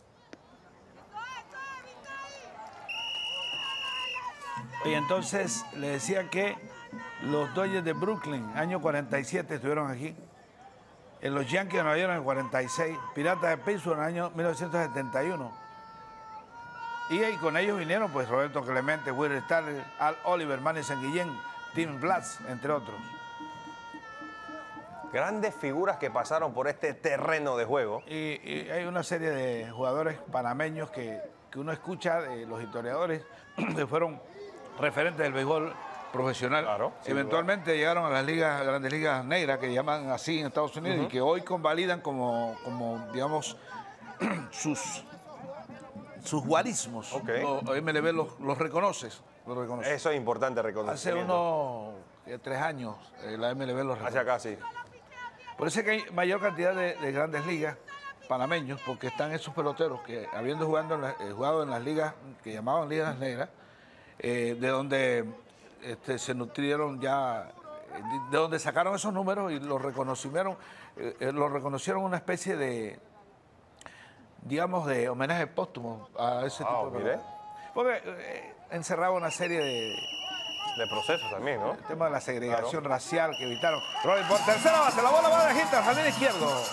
Y entonces le decía que los Dodgers de Brooklyn, año cuarenta y siete, estuvieron aquí. En los Yankees de Nueva York en el cuarenta y seis, Piratas de Pittsburgh en el año mil novecientos setenta y uno. Y ahí con ellos vinieron pues Roberto Clemente, Will Stargell, Al Oliver, Manny Sanguillén, Tim Blatz, entre otros. Grandes figuras que pasaron por este terreno de juego. Y, y hay una serie de jugadores panameños que, que uno escucha de los historiadores que fueron referentes del béisbol profesional. Claro, eventualmente llegaron a las ligas, grandes ligas negras, que llaman así en Estados Unidos, uh-huh. y que hoy convalidan como, como digamos, sus, sus guarismos. Okay. O, M L B los, los reconoces. Los reconoce. Eso es importante reconocer. Hace unos eh, tres años eh, la M L B los reconoce. Hace acá, sí. Por eso es que hay mayor cantidad de, de grandes ligas panameños, porque están esos peloteros que, habiendo jugando en la, eh, jugado en las ligas que llamaban ligas negras, eh, de donde este, se nutrieron ya, de donde sacaron esos números y los reconocieron, eh, eh, los reconocieron una especie de, digamos, de homenaje póstumo a ese wow, tipo de mire. Porque eh, encerraba una serie de... De procesos también, ¿no? El tema de la segregación claro. racial que evitaron. Robin por tercera base, la bola va de Hitler, jardín izquierdo.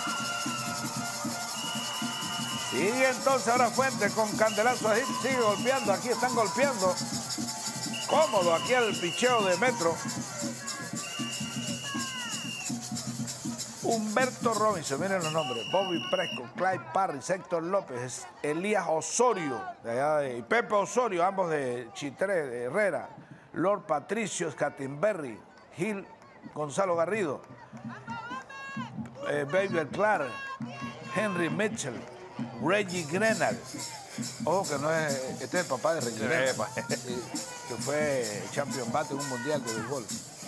Sigue entonces ahora Fuentes con candelazo, sigue golpeando, aquí están golpeando. Cómodo aquí el picheo de Metro. Humberto Robinson, miren los nombres. Bobby Prescott, Clyde Parris, Héctor López, Elías Osorio, de allá de, y Pepe Osorio, ambos de Chitré, de Herrera. Lord Patricio, Scattenberry, Gil Gonzalo Garrido, eh, Baby Clark, Henry Mitchell, Reggie Grenal. Ojo que no es, este es el papá de Reggie Grenal, sí, que fue champion bate en un mundial de béisbol.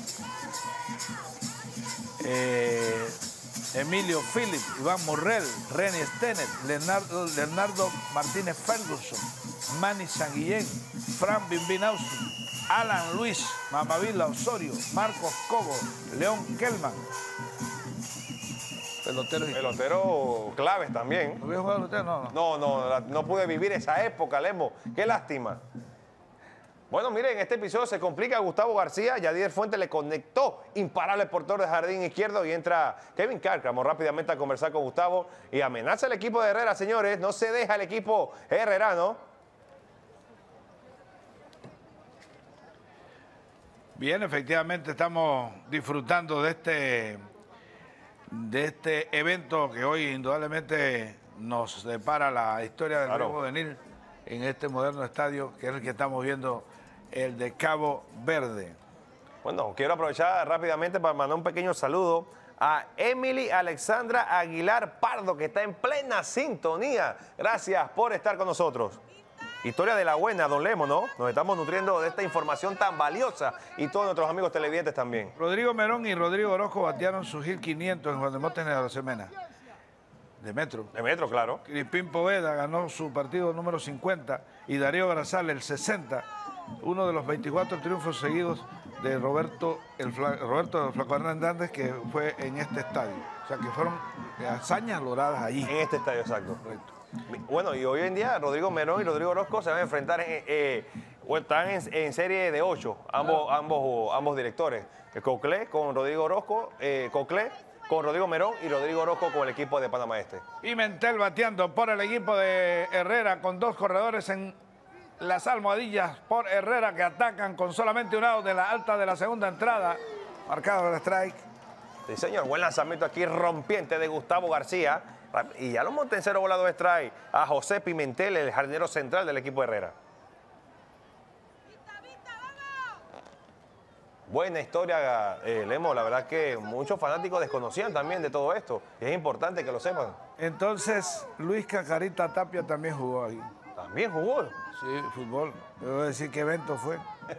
Eh, Emilio Philip, Iván Morrell, Renny Stennett, Leonardo, Leonardo Martínez Ferguson, Manny Sanguillén, Fran Bimbin Austin, Alan Luis, Mamavila Osorio, Marcos Cobo, León Kelman. Peloteros y... Pelotero claves también. ¿No había jugado usted? No, no. No, no, no pude vivir esa época, Lemo. Qué lástima. Bueno, miren, en este episodio se complica a Gustavo García. Yadier Fuentes le conectó imparable portero de jardín izquierdo y entra Kevin Cárcamo rápidamente a conversar con Gustavo y amenaza al equipo de Herrera, señores. No se deja el equipo herrerano. Bien, efectivamente estamos disfrutando de este, de este evento que hoy indudablemente nos depara la historia del claro. béisbol juvenil en este moderno estadio que es el que estamos viendo, el de Cabo Verde. Bueno, quiero aprovechar rápidamente para mandar un pequeño saludo a Emily Alexandra Aguilar Pardo, que está en plena sintonía. Gracias por estar con nosotros. Historia de la buena, don Lemo, ¿no? Nos estamos nutriendo de esta información tan valiosa y todos nuestros amigos televidentes también. Rodrigo Merón y Rodrigo Orozco batearon su Gil quinientos en Juan de Móstenes de Arosemena. De Metro. De Metro, claro. Crispín Poveda ganó su partido número cincuenta y Darío Brazal el sesenta. Uno de los veinticuatro triunfos seguidos de Roberto el Fla, Roberto el Flaco Hernández, que fue en este estadio. O sea, que fueron hazañas logradas allí. En este estadio, exacto. Correcto. Bueno, y hoy en día Rodrigo Merón y Rodrigo Orozco se van a enfrentar, en, eh, o están en, en serie de ocho, ambos, ah. ambos, ambos directores. Coclé con Rodrigo Orozco, eh, Coclé con Rodrigo Merón y Rodrigo Orozco con el equipo de Panamá Este. Pimentel bateando por el equipo de Herrera con dos corredores en las almohadillas por Herrera, que atacan con solamente un out de la alta de la segunda entrada. Marcado el strike. Sí, señor, buen lanzamiento aquí rompiente de Gustavo García. Y ya los montenceros voladores trae a José Pimentel, el jardinero central del equipo Herrera. Buena historia, eh, Lemo. La verdad que muchos fanáticos desconocían también de todo esto. Y es importante que lo sepan. Entonces, Luis Cacarita Tapia también jugó ahí. ¿También jugó? Sí, fútbol. Yo voy a decir qué evento fue.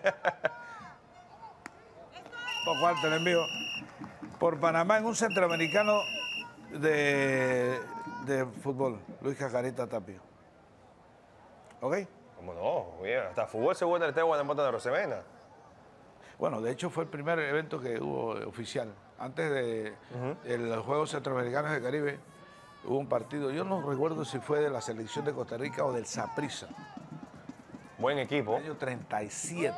Poco alto el envío. Por Panamá en un centroamericano de, de fútbol. Luis Cacarita Tapia. ¿Ok? ¿Cómo no? Bien, hasta fútbol se jugó en el Estadio Guanajuato de Arosemena. Bueno, de hecho fue el primer evento que hubo oficial. Antes de uh-huh. de los Juegos Centroamericanos del Caribe, hubo un partido, yo no recuerdo si fue de la selección de Costa Rica o del Saprissa. Buen equipo. En el año treinta y siete.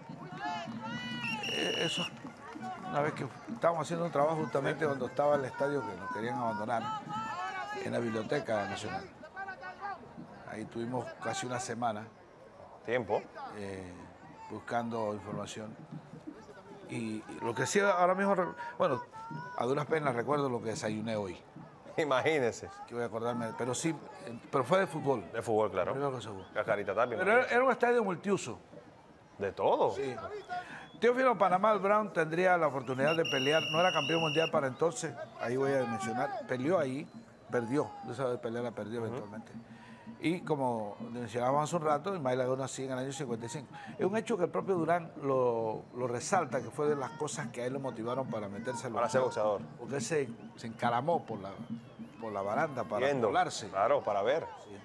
Eh, eso, una vez que estábamos haciendo un trabajo justamente cuando estaba el estadio que nos querían abandonar, en la Biblioteca Nacional. Ahí tuvimos casi una semana. Tiempo. Eh, buscando información. Y lo que sí ahora mismo, bueno, a duras penas recuerdo lo que desayuné hoy. Imagínense. Que voy a acordarme, pero sí, pero fue de fútbol. De fútbol, claro. Primero que segundo. Cascarita también. Pero era, era un estadio multiuso. De todo. Sí. Teófilo Panamá Brown tendría la oportunidad de pelear, no era campeón mundial para entonces, ahí voy a mencionar, peleó ahí, perdió, de esa pelea la perdió uh-huh. eventualmente. Y como mencionábamos hace un rato, Ismael Agüero nació en el año cincuenta y cinco. Es un hecho que el propio Durán lo, lo resalta, que fue de las cosas que a él lo motivaron para meterse al Para ser boxeador. Porque él se, se encaramó por la, por la baranda para Viendo. volarse. Claro, para ver. Sí.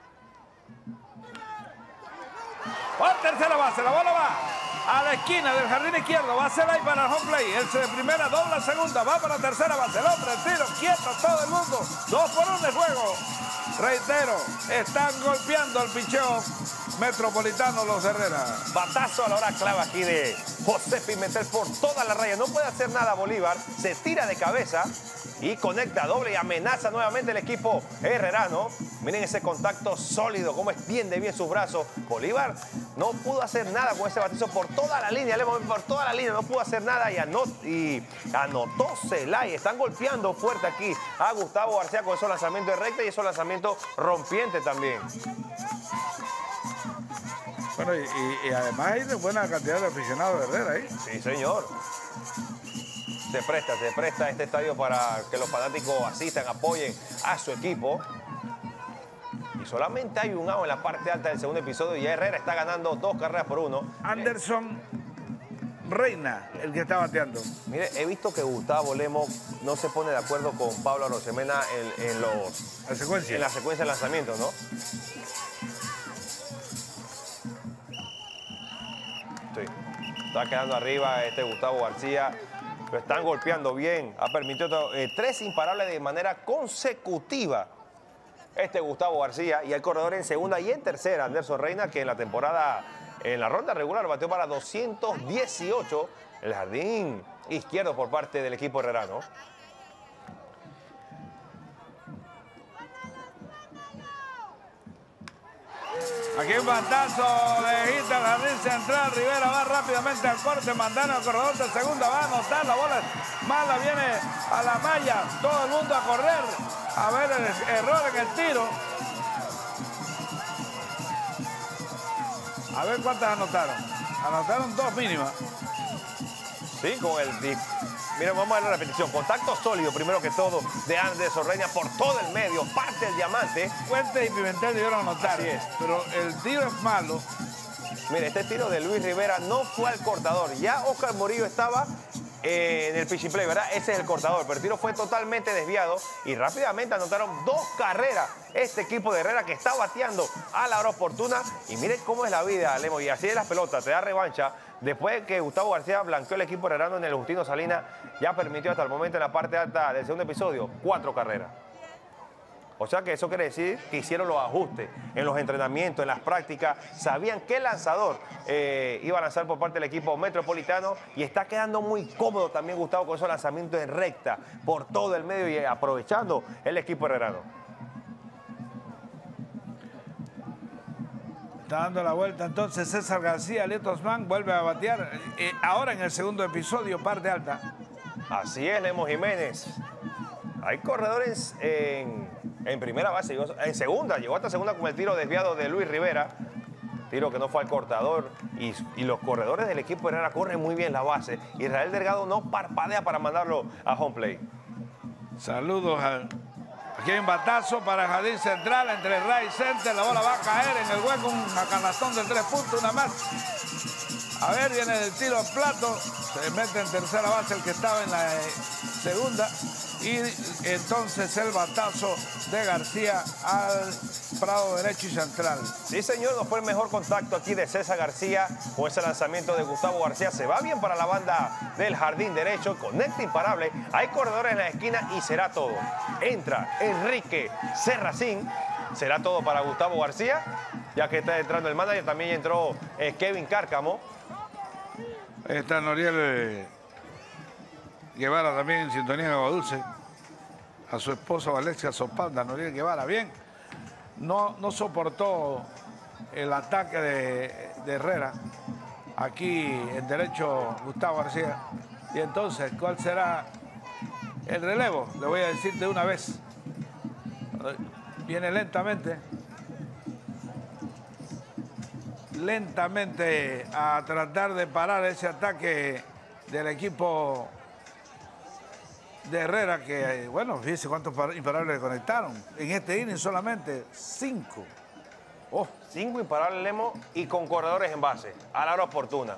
¡Oh, tercera base! La bola va a la esquina del jardín izquierdo. Va a ser ahí para el home play. El de primera, dobla segunda. Va para la tercera base. El hombre, el tiro, quieto todo el mundo. Dos por uno de juego. Reitero, están golpeando el picheo metropolitano los Herrera. Batazo a la hora clave aquí de José Pimentel por toda la raya. No puede hacer nada Bolívar. Se tira de cabeza y conecta doble y amenaza nuevamente el equipo herrerano. Miren ese contacto sólido, cómo extiende bien sus brazos. Bolívar no pudo hacer nada con ese batizo por toda la línea, por toda la línea, no pudo hacer nada y, anot y anotó Celay. Están golpeando fuerte aquí a Gustavo García con esos lanzamientos de recta y esos lanzamientos rompientes también. Bueno, y, y, y además hay buena cantidad de aficionados de Herrera ahí. Sí, señor. Se presta, se presta este estadio para que los fanáticos asistan, apoyen a su equipo. Y solamente hay un out en la parte alta del segundo episodio y Herrera está ganando dos carreras por uno. Anderson Reina, el que está bateando. Mire, he visto que Gustavo Lemo no se pone de acuerdo con Pablo Arosemena en, en, los, la secuencia. en la secuencia de lanzamientos, ¿no? Sí. Está quedando arriba este Gustavo García. Lo están golpeando bien. Ha permitido eh, tres imparables de manera consecutiva. Este Gustavo García y el corredor en segunda y en tercera, Anderson Reina, que en la temporada, en la ronda regular, bateó para doscientos dieciocho el jardín izquierdo por parte del equipo herrerano. Aquí un batazo de Gita al jardín central. Rivera va rápidamente al corte. Mandano al corredor de segunda. Va a anotar. La bola mala. Viene a la malla. Todo el mundo a correr. A ver el error en el tiro. A ver cuántas anotaron. Anotaron dos mínimas. Sí, con el dip. Miren, vamos a ver la repetición. Contacto sólido, primero que todo, de Anderson Reina por todo el medio. Parte el diamante. Fuentes y Pimentel debieron anotar. Así es. Pero el tiro es malo. Mire, este tiro de Luis Rivera no fue al cortador. Ya Oscar Murillo estaba eh, en el pitching play, ¿verdad? Ese es el cortador. Pero el tiro fue totalmente desviado y rápidamente anotaron dos carreras. Este equipo de Herrera que está bateando a la hora oportuna. Y miren cómo es la vida, Lemo. Y así es las pelotas, te da revancha. Después que Gustavo García blanqueó el equipo herrerano en el Justino Salinas, ya permitió hasta el momento en la parte alta del segundo episodio cuatro carreras. O sea que eso quiere decir que hicieron los ajustes en los entrenamientos, en las prácticas. Sabían qué lanzador eh, iba a lanzar por parte del equipo metropolitano y está quedando muy cómodo también Gustavo con esos lanzamientos en recta por todo el medio y aprovechando el equipo herrerano. Está dando la vuelta entonces César García, Letosman vuelve a batear. Eh, ahora en el segundo episodio, parte alta. Así es, Lemo Jiménez. Hay corredores en, en primera base, en segunda, llegó hasta segunda con el tiro desviado de Luis Rivera. Tiro que no fue al cortador y, y los corredores del equipo Herrera corren muy bien la base. Israel Delgado no parpadea para mandarlo a home play. Saludos al... Aquí hay un batazo para el jardín central entre el right center. La bola va a caer en el hueco. Una canastón de tres puntos, una más. A ver, viene el tiro al plato. Se mete en tercera base el que estaba en la eh, segunda. Y entonces el batazo de García al prado derecho y central. Sí, señor, no fue el mejor contacto aquí de César García con ese lanzamiento de Gustavo García. Se va bien para la banda del jardín derecho, conecta imparable. Hay corredores en la esquina y será todo. Entra Enrique Serracín. Será todo para Gustavo García, ya que está entrando el manager. También entró eh, Kevin Cárcamo. Ahí está Noriel eh, Guevara también en sintonía de Agua Dulce. A su esposa Valencia Sopalda, Noriel Guevara. Bien, no, no soportó el ataque de, de Herrera. aquí en derecho Gustavo García. Y entonces, ¿cuál será el relevo? Le voy a decir de una vez. Viene lentamente. Lentamente a tratar de parar ese ataque del equipo de Herrera, que, bueno, fíjese cuántos imparables le conectaron. En este inning solamente cinco. Oh, cinco imparables, Lemo, y con corredores en base, a la hora oportuna.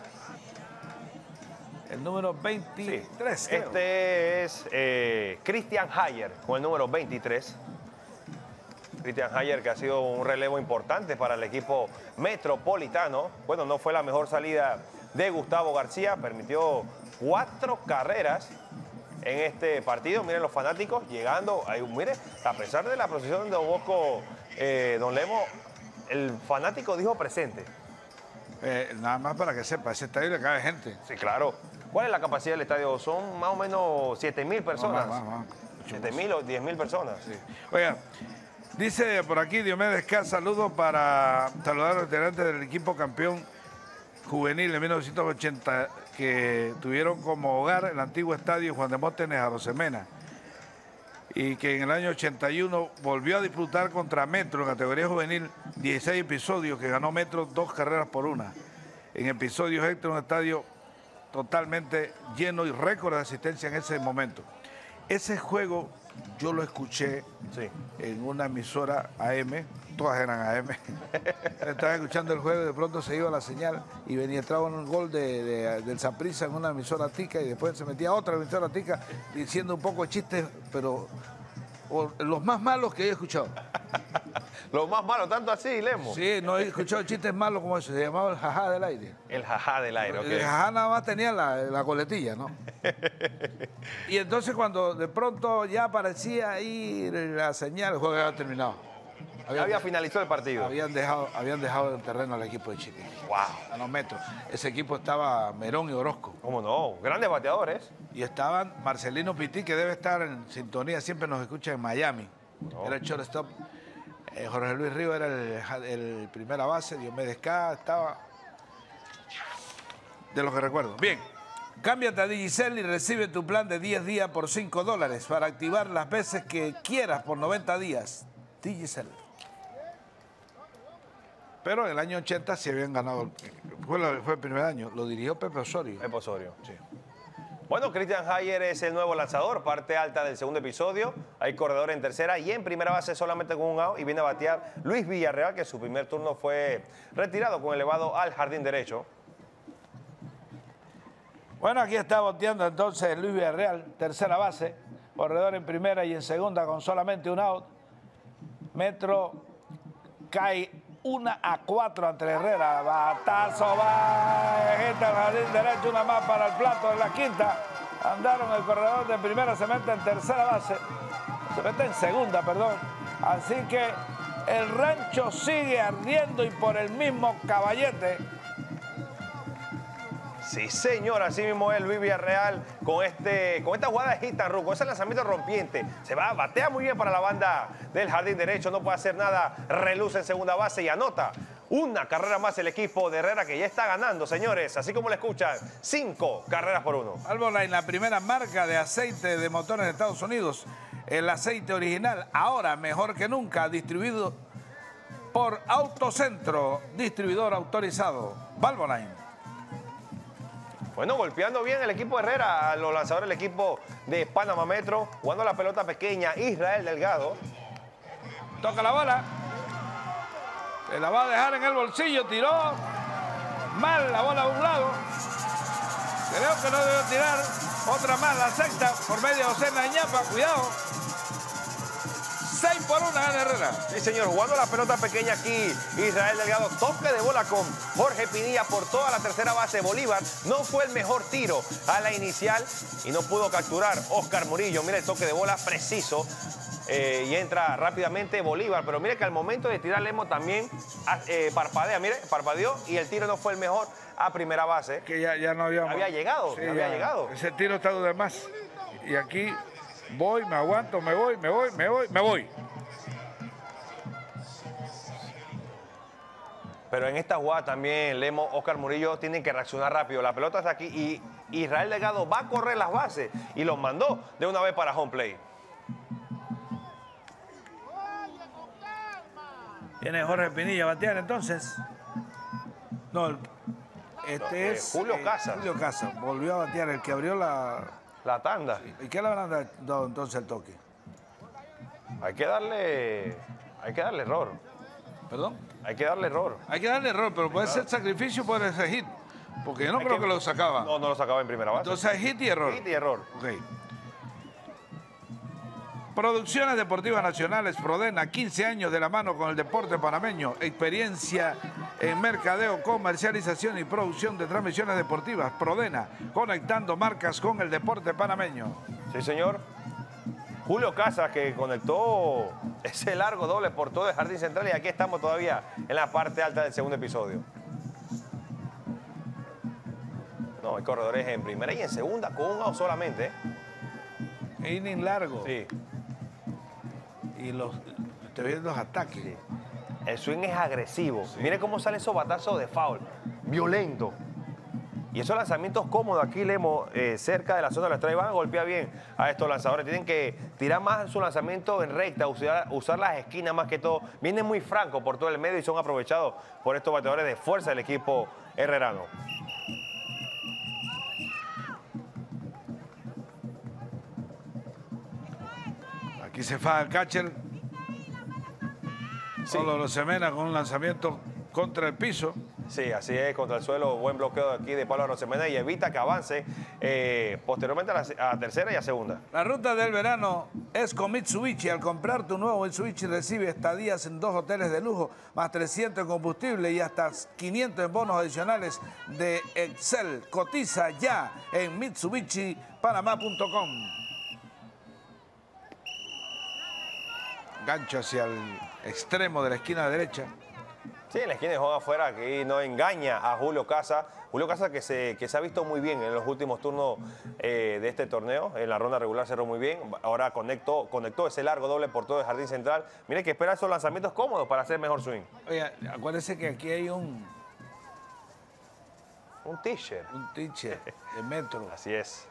El número veintitrés, Sí. creo. Este es eh, Christian Hayer, con el número veintitrés. Christian Hayer, que ha sido un relevo importante para el equipo metropolitano. Bueno, no fue la mejor salida de Gustavo García, permitió cuatro carreras en este partido. Miren los fanáticos llegando. Ahí, mire, a pesar de la procesión de Don Bosco, eh, Don Lemo, el fanático dijo presente. Eh, nada más para que sepa, ese estadio le cabe gente. Sí, claro. ¿Cuál es la capacidad del estadio? Son más o menos siete mil personas. No, más, más, más. siete mil o diez mil personas. Sí. Oiga, dice por aquí Diomedes K, saludos para saludar a los integrantes del equipo campeón juvenil de mil novecientos ochenta que tuvieron como hogar el antiguo estadio Juan Demóstenes Arosemena y que en el año ochenta y uno volvió a disputar contra Metro en categoría juvenil, dieciséis episodios que ganó Metro dos carreras por una. En episodios extra, un estadio totalmente lleno y récord de asistencia en ese momento. Ese juego yo lo escuché Sí. en una emisora A M, todas eran A M. Estaba escuchando el juego y de pronto se iba la señal y venía, entraba un gol de, de, del Saprissa en una emisora tica y después se metía otra emisora tica diciendo un poco de chistes, pero o, los más malos que he escuchado. Lo más malo, tanto así, Lemo. Sí, no he escuchado chistes malos como eso, se llamaba el jajá del aire. El jajá del aire, ok. El jajá nada más tenía la, la coletilla, ¿no? Y entonces cuando de pronto ya aparecía ahí la señal, el juego ya había terminado. Ya había finalizado el partido. Habían dejado, habían dejado el terreno al equipo de Chiqui. Wow. A los metros. Ese equipo estaba Merón y Orozco. ¿Cómo no? Grandes bateadores. Y estaban Marcelino Pití, que debe estar en sintonía, siempre nos escucha en Miami. No. Era el shortstop. Eh, Jorge Luis Río era el, el primera base, Diomedes K estaba de los que recuerdo. Bien, cámbiate a Digicel y recibe tu plan de diez días por cinco dólares para activar las veces que quieras por noventa días. Digicel. Pero en el año ochenta sí habían ganado, fue, la, fue el primer año, lo dirigió Pepe Osorio. Pepe Osorio. Sí. Bueno, Christian Hayer es el nuevo lanzador, parte alta del segundo episodio. Hay corredor en tercera y en primera base solamente con un out. Y viene a batear Luis Villarreal, que su primer turno fue retirado con elevado al jardín derecho. Bueno, aquí está boteando entonces Luis Villarreal, tercera base. Corredor en primera y en segunda con solamente un out. Metro cae una a cuatro ante Herrera. Batazo va. Agita el jardín derecho, una más para el plato de la quinta. Andaron el corredor de primera, se mete en tercera base. Se mete en segunda, perdón. Así que el rancho sigue ardiendo y por el mismo caballete. Sí, señor, así mismo es Luis Villarreal con, este, con esta jugada de hit and run, con ese lanzamiento rompiente. Se va, batea muy bien para la banda del jardín derecho, no puede hacer nada, reluce en segunda base y anota una carrera más el equipo de Herrera, que ya está ganando, señores. Así como le escuchan, cinco carreras por uno. Valvoline, la primera marca de aceite de motor en Estados Unidos. El aceite original, ahora mejor que nunca, distribuido por Autocentro, distribuidor autorizado. Valvoline. Bueno, golpeando bien el equipo de Herrera, a los lanzadores del equipo de Panamá Metro, jugando la pelota pequeña, Israel Delgado. Toca la bola. Se la va a dejar en el bolsillo, tiró mal la bola a un lado. Creo que no debe tirar. Otra más, la sexta, por medio de José Ñapa, cuidado. seis por una gana Herrera. Sí, señor, jugando la pelota pequeña aquí, Israel Delgado, toque de bola con Jorge Pinilla por toda la tercera base. Bolívar no fue el mejor tiro a la inicial y no pudo capturar Oscar Murillo. Mira el toque de bola preciso eh, y entra rápidamente Bolívar, pero mire que al momento de tirar Lemo también eh, parpadea, mire, parpadeó y el tiro no fue el mejor a primera base. Que ya, ya no había... Había llegado, Sí, había ya. llegado. Ese tiro está de más. Y aquí voy, me aguanto, me voy, me voy, me voy, me voy. Pero en esta jugada también Lemo, Oscar Murillo tienen que reaccionar rápido. La pelota está aquí y Israel Delgado va a correr las bases y los mandó de una vez para home play. Viene Jorge Pinilla a batear entonces. No, este No, eh, es Julio eh, Casas. Julio Casas volvió a batear, el que abrió la... La tanda. ¿Y qué le habrán dado entonces el toque? Hay que darle, hay que darle error. ¿Perdón? Hay que darle error. Hay que darle error, pero puede ser sacrificio, puede ser hit. Porque yo no Hay creo que, lo sacaba. No, no lo sacaba en primera base. Entonces hay hit y error. Hit y error. Ok. Producciones Deportivas Nacionales, Prodena, quince años de la mano con el deporte panameño. Experiencia en mercadeo, comercialización y producción de transmisiones deportivas. Prodena, conectando marcas con el deporte panameño. Sí, señor. Julio Casas, que conectó ese largo doble por todo el jardín central, y aquí estamos todavía en la parte alta del segundo episodio. No, hay corredores en primera y en segunda con un out solamente. ¿eh? Inning largo. Sí. Y los, te ves los ataques. Sí. El swing es agresivo. Sí. Mire cómo sale esos batazos de foul. Violento. Y esos lanzamientos cómodos aquí, Lemo, eh, cerca de la zona de la strike, van a golpear bien a estos lanzadores. Tienen que tirar más su lanzamiento en recta, usar, usar las esquinas más que todo. Vienen muy francos por todo el medio y son aprovechados por estos bateadores de fuerza del equipo herrerano. Aquí se faja el catcher. Sí. Pablo Arosemena con un lanzamiento contra el piso. Sí, así es, contra el suelo, buen bloqueo aquí de Pablo Arosemena y evita que avance eh, posteriormente a la a tercera y a segunda. La ruta del verano es con Mitsubishi. Al comprar tu nuevo Mitsubishi recibe estadías en dos hoteles de lujo, más trescientos en combustible y hasta quinientos en bonos adicionales de Excel. Cotiza ya en Mitsubishi Panamá punto com. Gancho hacia el extremo de la esquina derecha. Sí, en la esquina de juego afuera, aquí no engaña a Julio Casas. Julio Casas que se, que se ha visto muy bien en los últimos turnos eh, de este torneo. En la ronda regular cerró muy bien. Ahora conectó, conectó ese largo doble por todo el jardín central. Mire que espera esos lanzamientos cómodos para hacer mejor swing. Oye, acuérdese que aquí hay un... Un t-shirt. Un teacher de Metro. Así es.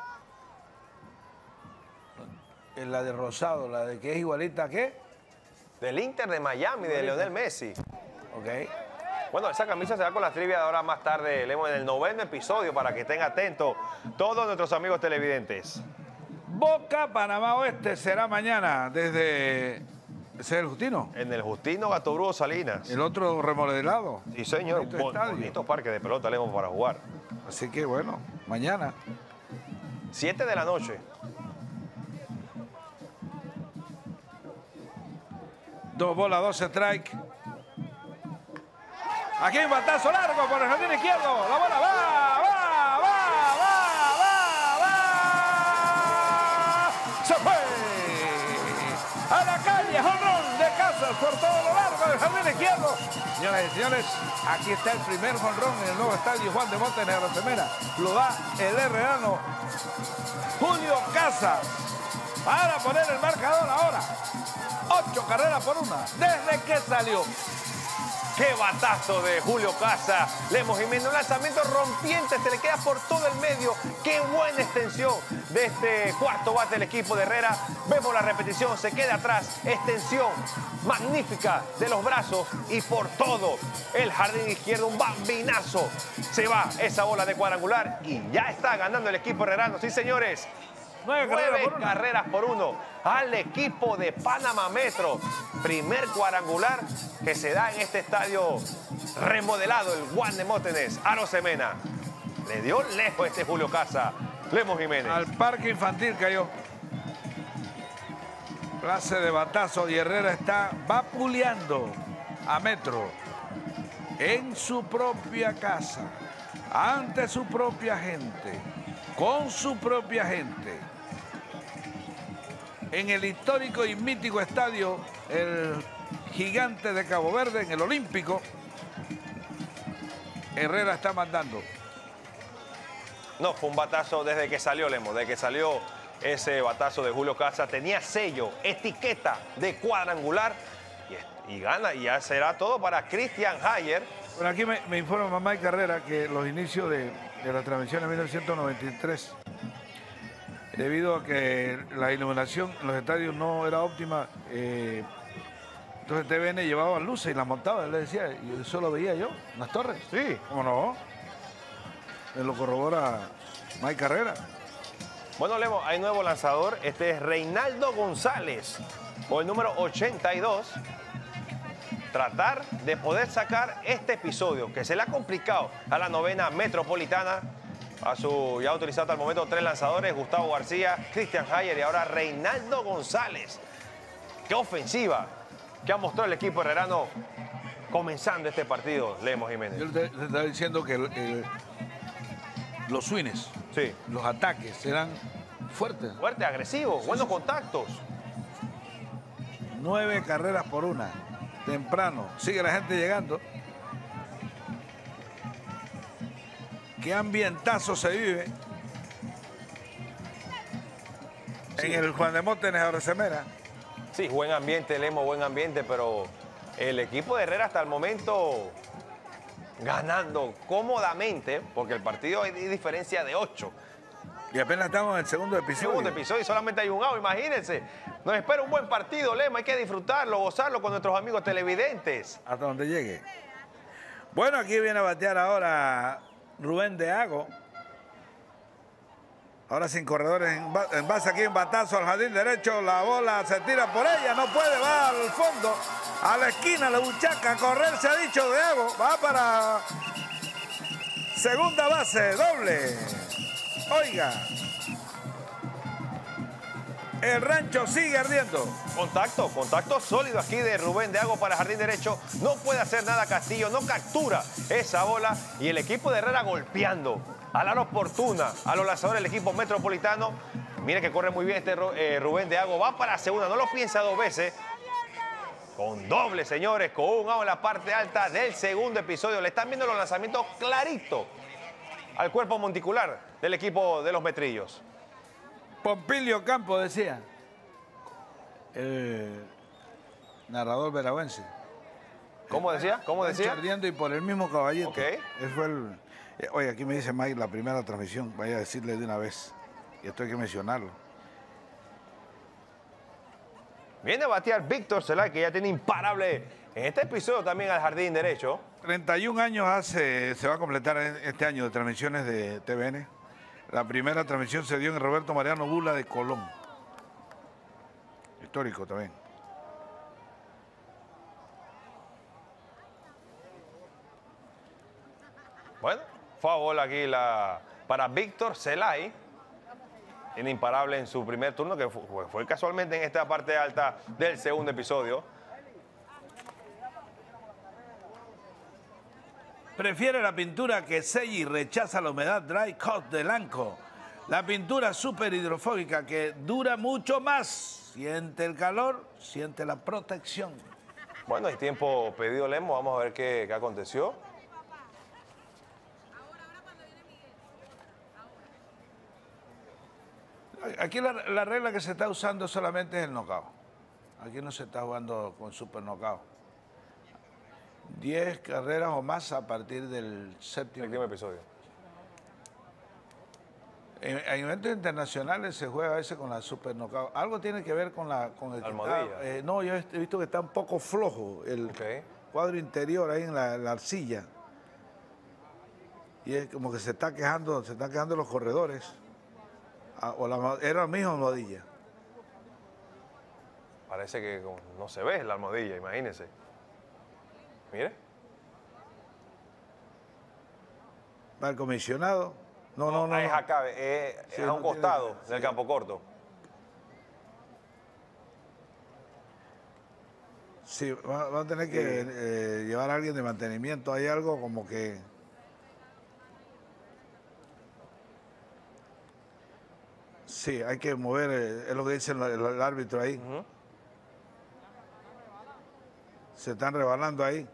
La de Rosado, la de que es igualita a qué. Del Inter de Miami, de Lionel Messi. Ok. Bueno, esa camisa se va con la trivia de ahora más tarde, Lemo, en el noveno episodio, para que estén atentos todos nuestros amigos televidentes. Boca, Panamá Oeste será mañana desde... ¿Ese es el Justino? En el Justino Gatorúa Salinas. El otro remodelado. Sí, señor. Bonito Bon, estadio. bonito parque de pelota, Lemo, para jugar. Así que bueno, mañana. Siete de la noche. Dos bolas, dos strike. Aquí un batazo largo por el jardín izquierdo. La bola va, va, va, va, va, va. Se fue. A la calle, jonrón de Casas por todo lo largo del jardín izquierdo. Señoras y señores, aquí está el primer jonrón en el nuevo estadio Juan de Montes en Arosemena. Lo da el herrerano Julio Casas para poner el marcador ahora. Ocho carreras por una, desde que salió. ¡Qué batazo de Julio Casas! Lemos Jiménez, un lanzamiento rompiente, se le queda por todo el medio. ¡Qué buena extensión de este cuarto bate del equipo de Herrera! Vemos la repetición, se queda atrás. Extensión magnífica de los brazos y por todo el jardín izquierdo, un bambinazo. Se va esa bola de cuadrangular y ya está ganando el equipo herrerano. Sí, señores. Nueve, Nueve carreras, por carreras por uno al equipo de Panamá Metro. Primer cuadrangular que se da en este estadio remodelado, el Juan de Mótenes, Arosemena. Le dio lejos este Julio Casas, Lemos Jiménez. Al parque infantil cayó. Clase de batazo y Herrera está vapuleando a Metro en su propia casa, ante su propia gente, con su propia gente. En el histórico y mítico estadio, el Gigante de Cabo Verde, en el Olímpico, Herrera está mandando. No, fue un batazo desde que salió, Lemos, desde que salió ese batazo de Julio Casas. Tenía sello, etiqueta de cuadrangular y gana. Y ya será todo para Christian Hayer. Bueno, aquí me, me informa Mamá y Carrera que los inicios de, de la transmisión en mil novecientos noventa y tres, debido a que la iluminación en los estadios no era óptima, eh, entonces T V N llevaba luces y las montaba, él le decía, y eso lo veía yo, en las torres. Sí. ¿Cómo no? Me lo corrobora Mike Carrera. Bueno, Lemo, hay nuevo lanzador. Este es Reinaldo González, con el número ochenta y dos. Tratar de poder sacar este episodio, que se le ha complicado a la novena metropolitana. A su ya utilizado hasta el momento tres lanzadores, Gustavo García, Christian Hayer y ahora Reinaldo González. ¡Qué ofensiva que ha mostrado el equipo herrerano comenzando este partido, Lemos Jiménez! Yo te, te estaba diciendo que el, el, los swings, Sí. los ataques serán fuertes. Fuerte, agresivo, buenos sí, sí. contactos. Nueve carreras por una. Temprano. Sigue la gente llegando. Qué ambientazo se vive sí. en el Juan de Móstenes Arosemena. Sí, buen ambiente, Lemo, buen ambiente, pero el equipo de Herrera hasta el momento ganando cómodamente, porque el partido hay diferencia de ocho. Y apenas estamos en el segundo episodio. Segundo episodio y solamente hay un out, imagínense. Nos espera un buen partido, Lemo, hay que disfrutarlo, gozarlo con nuestros amigos televidentes. Hasta donde llegue. Bueno, aquí viene a batear ahora Rubén de Ago. Ahora sin corredores en, en base aquí en batazo al jardín derecho. La bola se tira por ella, no puede, va al fondo, a la esquina, la buchaca, a correr se ha dicho de Ago. Va para segunda base, doble. Oiga, el rancho sigue ardiendo. Contacto, contacto sólido aquí de Rubén de Ago para jardín derecho. No puede hacer nada Castillo, no captura esa bola. Y el equipo de Herrera golpeando a la hora oportuna a los lanzadores del equipo metropolitano. Mire que corre muy bien este eh, Rubén de Ago. Va para segunda, no lo piensa dos veces. Con doble, señores, con un out en la parte alta del segundo episodio. Le están viendo los lanzamientos clarito al cuerpo monticular del equipo de los Metrillos. Pompilio Campos decía, el narrador veragüense. ¿Cómo decía? ¿Cómo decía? Ardiendo y por el mismo caballito. Ok. Ese fue el... eh, Oye, aquí me dice Mike, la primera transmisión, vaya a decirle de una vez. Y esto hay que mencionarlo. Viene a batear Víctor Zelay, que ya tiene imparable en este episodio también al jardín derecho. treinta y un años hace, se va a completar este año de transmisiones de T V N. La primera transmisión se dio en Roberto Mariano Bula de Colón. Histórico también. Bueno, fue a bola aquí la, para Víctor Zelay. Tiene imparable en su primer turno, que fue, fue casualmente en esta parte alta del segundo episodio. Prefiere la pintura que sella y rechaza la humedad Dry Coat de Lanco. La pintura súper hidrofóbica que dura mucho más. Siente el calor, siente la protección. Bueno, hay tiempo pedido, Lemo. Vamos a ver qué, qué aconteció. Aquí la, la regla que se está usando solamente es el knockout. Aquí no se está jugando con super knockout. diez carreras o más a partir del séptimo. Séptimo episodio. En, en eventos internacionales se juega a veces con la super knockout. Algo tiene que ver con la con el Almohadilla. eh, no, yo he visto que está un poco flojo el Okay. cuadro interior ahí en la, la arcilla. Y es como que se está quejando, se están quejando los corredores. Ah, o la, era la misma almohadilla. Parece que no se ve la almohadilla, imagínense. Mire. Va el comisionado. No, no, no. Es no. acá, es, Sí, es a no un tiene- costado sí. del campo corto. Sí, va, va a tener que eh, llevar a alguien de mantenimiento. Hay algo como que... Sí, hay que mover, eh, es lo que dice el, el- el árbitro ahí. Ujú. Se están rebalando ahí.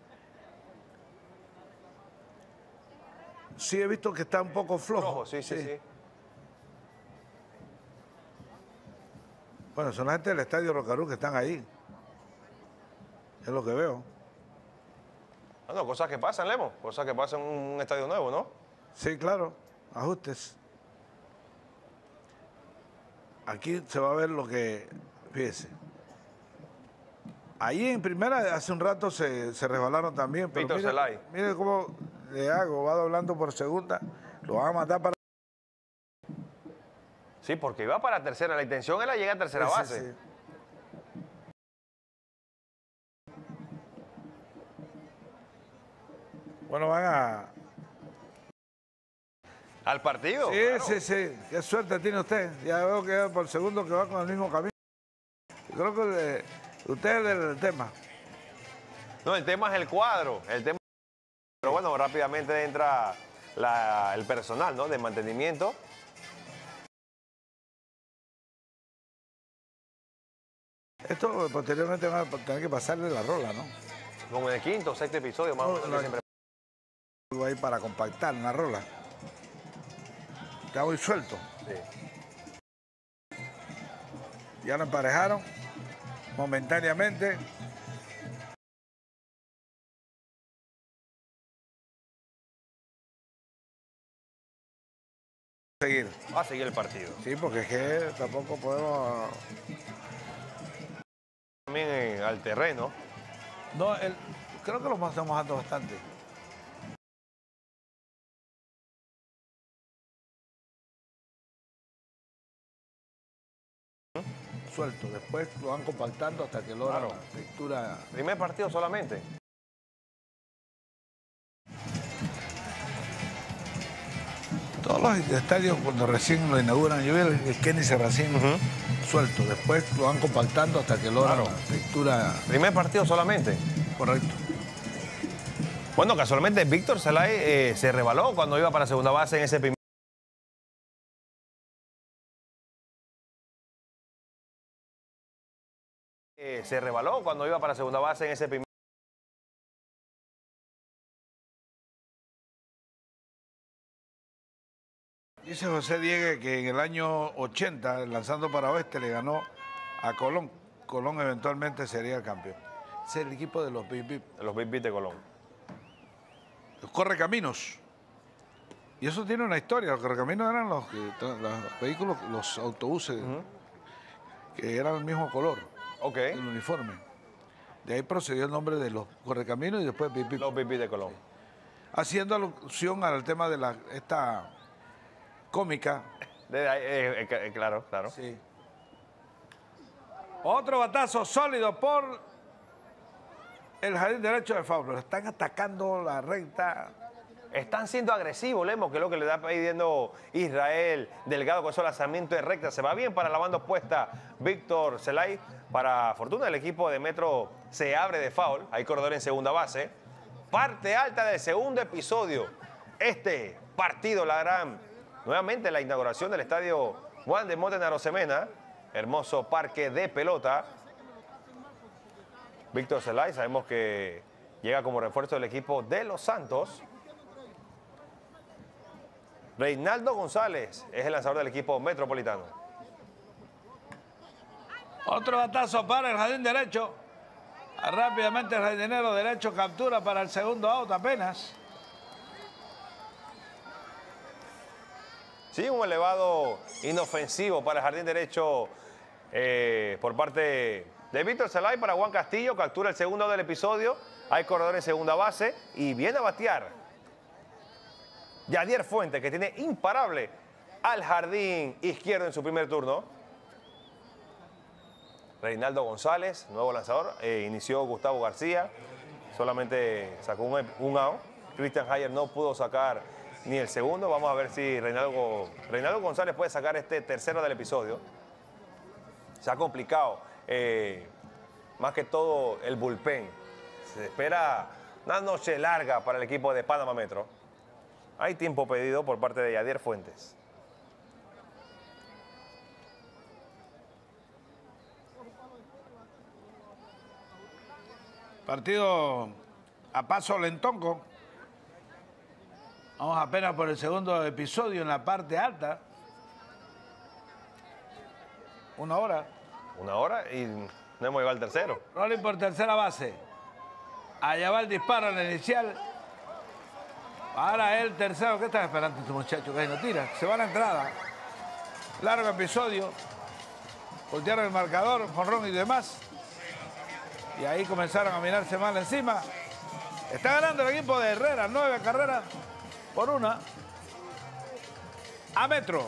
Sí, he visto que está un poco flojo. Rojo, sí, sí, sí. Bueno, son la gente del Estadio Rocarú que están ahí. es lo que veo. Bueno, cosas que pasan, Lemo, cosas que pasan en un estadio nuevo, ¿no? Sí, claro, ajustes. Aquí se va a ver lo que, fíjese. Ahí en primera, hace un rato se, se resbalaron también. Pero Víctor mire, Zelay. mire cómo le hago, va doblando por segunda, lo van a matar para... Sí, porque iba para tercera, la intención era llegar a tercera Sí, sí, base. sí. Bueno, van a... ¿Al partido? Sí, Claro. sí, sí. Qué suerte tiene usted. Ya veo que por segundo que va con el mismo camino. Yo creo que le- usted es del tema. No, el tema es el cuadro. El tema... Pero bueno, rápidamente entra la- el personal, ¿no? De mantenimiento. Esto posteriormente van a tener que pasarle la rola, ¿no? Como en el quinto o sexto episodio, más o menos. No, que siempre... Algo ahí para compactar una rola. Está muy suelto. Sí. Ya lo emparejaron momentáneamente. Seguir. Va a seguir el partido. Sí, porque es que tampoco podemos... También eh, al terreno. No, el- creo que lo estamos mojando bastante. Suelto, después lo van compactando hasta que logra Claro. la textura. Primer partido solamente. Todos los estadios cuando recién lo inauguran, yo vi el el Kenny Serracín suelto, después lo van compactando hasta que logra Claro. la textura. Primer partido solamente. Correcto. Bueno, casualmente Víctor Zelay eh, se rebaló cuando iba para segunda base en ese primer. Eh, se rebaló cuando iba para segunda base en ese primer. Dice José Diegue que en el año ochenta, lanzando para oeste, le ganó a Colón. Colón eventualmente sería el campeón. Ese es el equipo de los Bip Bip. De los Big Beat de Colón. Los correcaminos. Y eso tiene una historia. Los correcaminos eran los, que- los vehículos, los autobuses, que eran el mismo color, Ok. el uniforme. De ahí procedió el nombre de los correcaminos y después Bip Bip. Los Big Beat de Colón. Haciendo alusión al tema de la, esta cómica. De ahí, eh, eh, eh, claro, claro. Sí. Otro batazo sólido por el jardín derecho de Fausto. Están atacando la recta. Están siendo agresivos, Lemo, que es lo que le está pidiendo Israel Delgado con su lanzamiento de recta. Se va bien para la banda opuesta Víctor Zelay. Para fortuna del equipo de Metro se abre de foul. Hay corredor en segunda base. Parte alta del segundo episodio. Este partido la harán nuevamente la inauguración del estadio Juan de Montes en Arosemena. Hermoso parque de pelota. Víctor Zelay, sabemos que llega como refuerzo del equipo de Los Santos. Reinaldo González es el lanzador del equipo metropolitano. Otro batazo para el jardín derecho. Rápidamente el jardinero derecho captura para el segundo out apenas. Sí, un elevado inofensivo para el jardín derecho eh, por parte de Víctor Zelay para Juan Castillo. Captura el segundo del episodio. Hay corredor en segunda base y viene a batear Yadier Fuentes, que tiene imparable al jardín izquierdo en su primer turno. Reinaldo González, nuevo lanzador. Eh, inició Gustavo García. Solamente sacó un, un out. Christian Hayer no pudo sacar ni el segundo. Vamos a ver si Reinaldo, Reinaldo González puede sacar este tercero del episodio. Se ha complicado. Eh, más que todo el bullpen. Se espera una noche larga para el equipo de Panamá Metro. Hay tiempo pedido por parte de Yadier Fuentes. Partido a paso lentonco. Vamos apenas por el segundo episodio en la parte alta. Una hora. Una hora y no hemos llegado al tercero. Rolling por tercera base. Allá va el disparo en el inicial. Ahora el tercero. ¿Qué están esperando estos muchachos? Que no tira. Se va a la entrada. Largo episodio. Voltearon el marcador, jonrón y demás. Y ahí comenzaron a mirarse mal encima. Está ganando el equipo de Herrera. Nueve carreras por una. A Metro.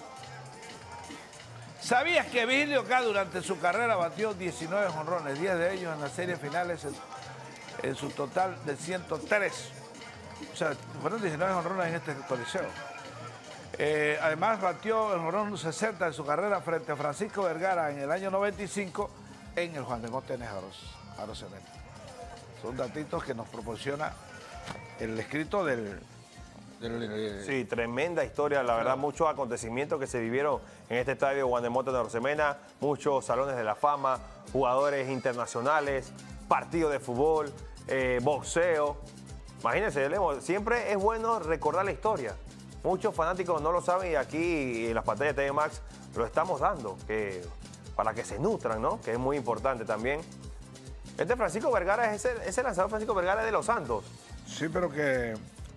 ¿Sabías que Vigilio K durante su carrera batió diecinueve jonrones? diez de ellos en las series finales en, en su total de ciento tres. O sea, fueron diecinueve jonrones en este coliseo. Eh, además batió el jonrón sesenta de su carrera frente a Francisco Vergara en el año noventa y cinco en el Juan Demóstenes Arosemena. Son datitos que nos proporciona el escrito del... del sí, tremenda historia, la verdad, muchos acontecimientos que se vivieron en este estadio Juan Demóstenes Arosemena, muchos salones de la fama, jugadores internacionales, partidos de fútbol, eh, boxeo. Imagínense, Lemo, siempre es bueno recordar la historia. Muchos fanáticos no lo saben y aquí en las pantallas de T V Max lo estamos dando, que, para que se nutran, ¿no? Que es muy importante también. Este Francisco Vergara es ese, ese lanzador Francisco Vergara de Los Santos. Sí, pero que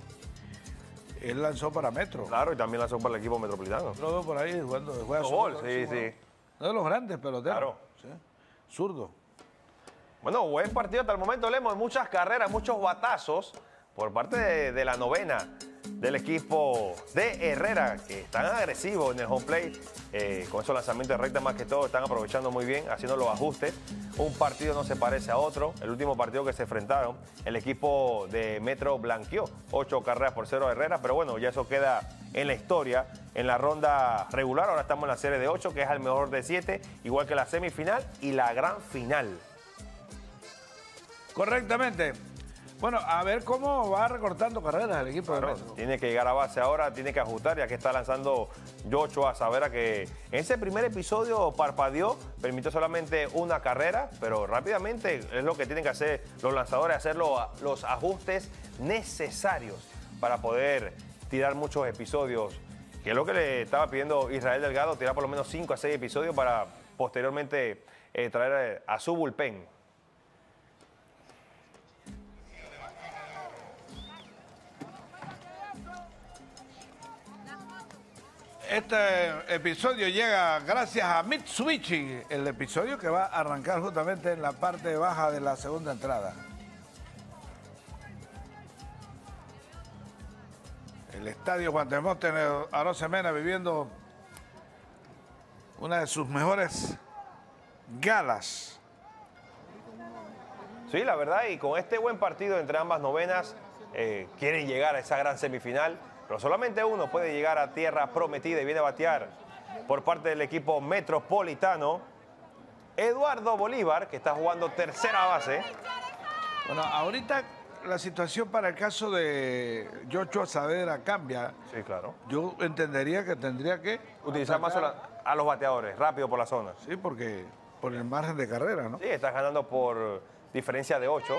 él lanzó para Metro. Claro, y también lanzó para el equipo metropolitano. Lo veo por ahí jugando, juega zurdo. Sí, sí, sí. No de los grandes peloteros. Claro. Sí. Zurdo. Bueno, buen partido hasta el momento, Lemo. Muchas carreras, muchos batazos por parte de, de la novena del equipo de Herrera, que están agresivos en el home plate, eh, con esos lanzamientos de recta más que todo, están aprovechando muy bien, haciendo los ajustes. Un partido no se parece a otro. El último partido que se enfrentaron, el equipo de Metro blanqueó ocho carreras por cero a Herrera, pero bueno, ya eso queda en la historia, en la ronda regular. Ahora estamos en la serie de ocho, que es el mejor de siete, igual que la semifinal y la gran final. Correctamente. Bueno, a ver cómo va recortando carreras el equipo Claro, de Metro. tiene que llegar a base ahora, tiene que ajustar, ya que está lanzando Yocho a Savera, que en ese primer episodio parpadeó, permitió solamente una carrera, pero rápidamente es lo que tienen que hacer los lanzadores, hacer los, los ajustes necesarios para poder tirar muchos episodios, que es lo que le estaba pidiendo Israel Delgado, tirar por lo menos cinco a seis episodios para posteriormente eh, traer a su bullpen. Este episodio llega gracias a Mitsubishi, el episodio que va a arrancar justamente en la parte baja de la segunda entrada. El estadio Juan Demóstenes Arosemena viviendo una de sus mejores galas. Sí, la verdad, y con este buen partido entre ambas novenas, eh, quieren llegar a esa gran semifinal. Pero solamente uno puede llegar a tierra prometida y viene a batear por parte del equipo metropolitano. Eduardo Bolívar, que está jugando tercera base. Bueno, ahorita la situación para el caso de Yocho Savera cambia. Sí, claro. Yo entendería que tendría que Utilizar más a, a los bateadores, rápido por la zona. Sí, porque por el margen de carrera, ¿no? Sí, está ganando por diferencia de ocho.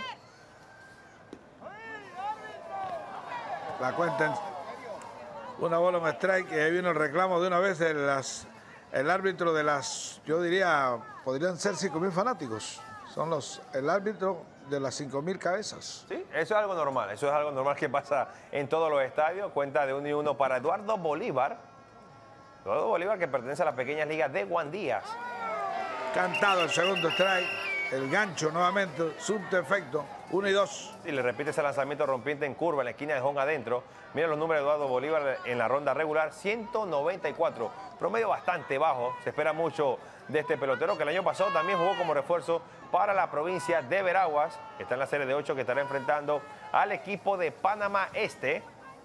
La cuenta en una bola, un strike, y ahí vino el reclamo de una vez de las, el árbitro de las, yo diría, podrían ser cinco mil fanáticos. Son los, el árbitro de las cinco mil cabezas. Sí, eso es algo normal, eso es algo normal que pasa en todos los estadios. Cuenta de uno y uno para Eduardo Bolívar. Eduardo Bolívar, que pertenece a las pequeñas ligas de Guandías. Cantado el segundo strike, el gancho nuevamente, subto efecto, uno y dos. Y le repite ese lanzamiento rompiente en curva en la esquina de home adentro. Miren los números de Eduardo Bolívar en la ronda regular, ciento noventa y cuatro. Promedio bastante bajo. Se espera mucho de este pelotero, que el año pasado también jugó como refuerzo para la provincia de Veraguas. Está en la serie de ocho, que estará enfrentando al equipo de Panamá Este.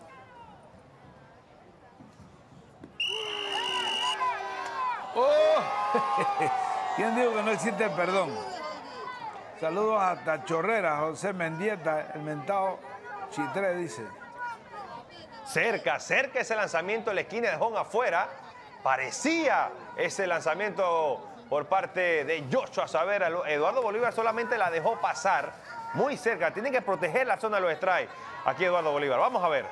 ¡Oh! ¿Quién dijo que no existe el perdón? Saludos hasta Chorrera, José Mendieta, el mentado Chitré dice. Cerca, cerca ese lanzamiento en la esquina de home afuera. Parecía ese lanzamiento por parte de Yocho Savera. Eduardo Bolívar solamente la dejó pasar muy cerca. Tienen que proteger la zona de los strikes. Aquí Eduardo Bolívar. Vamos a ver.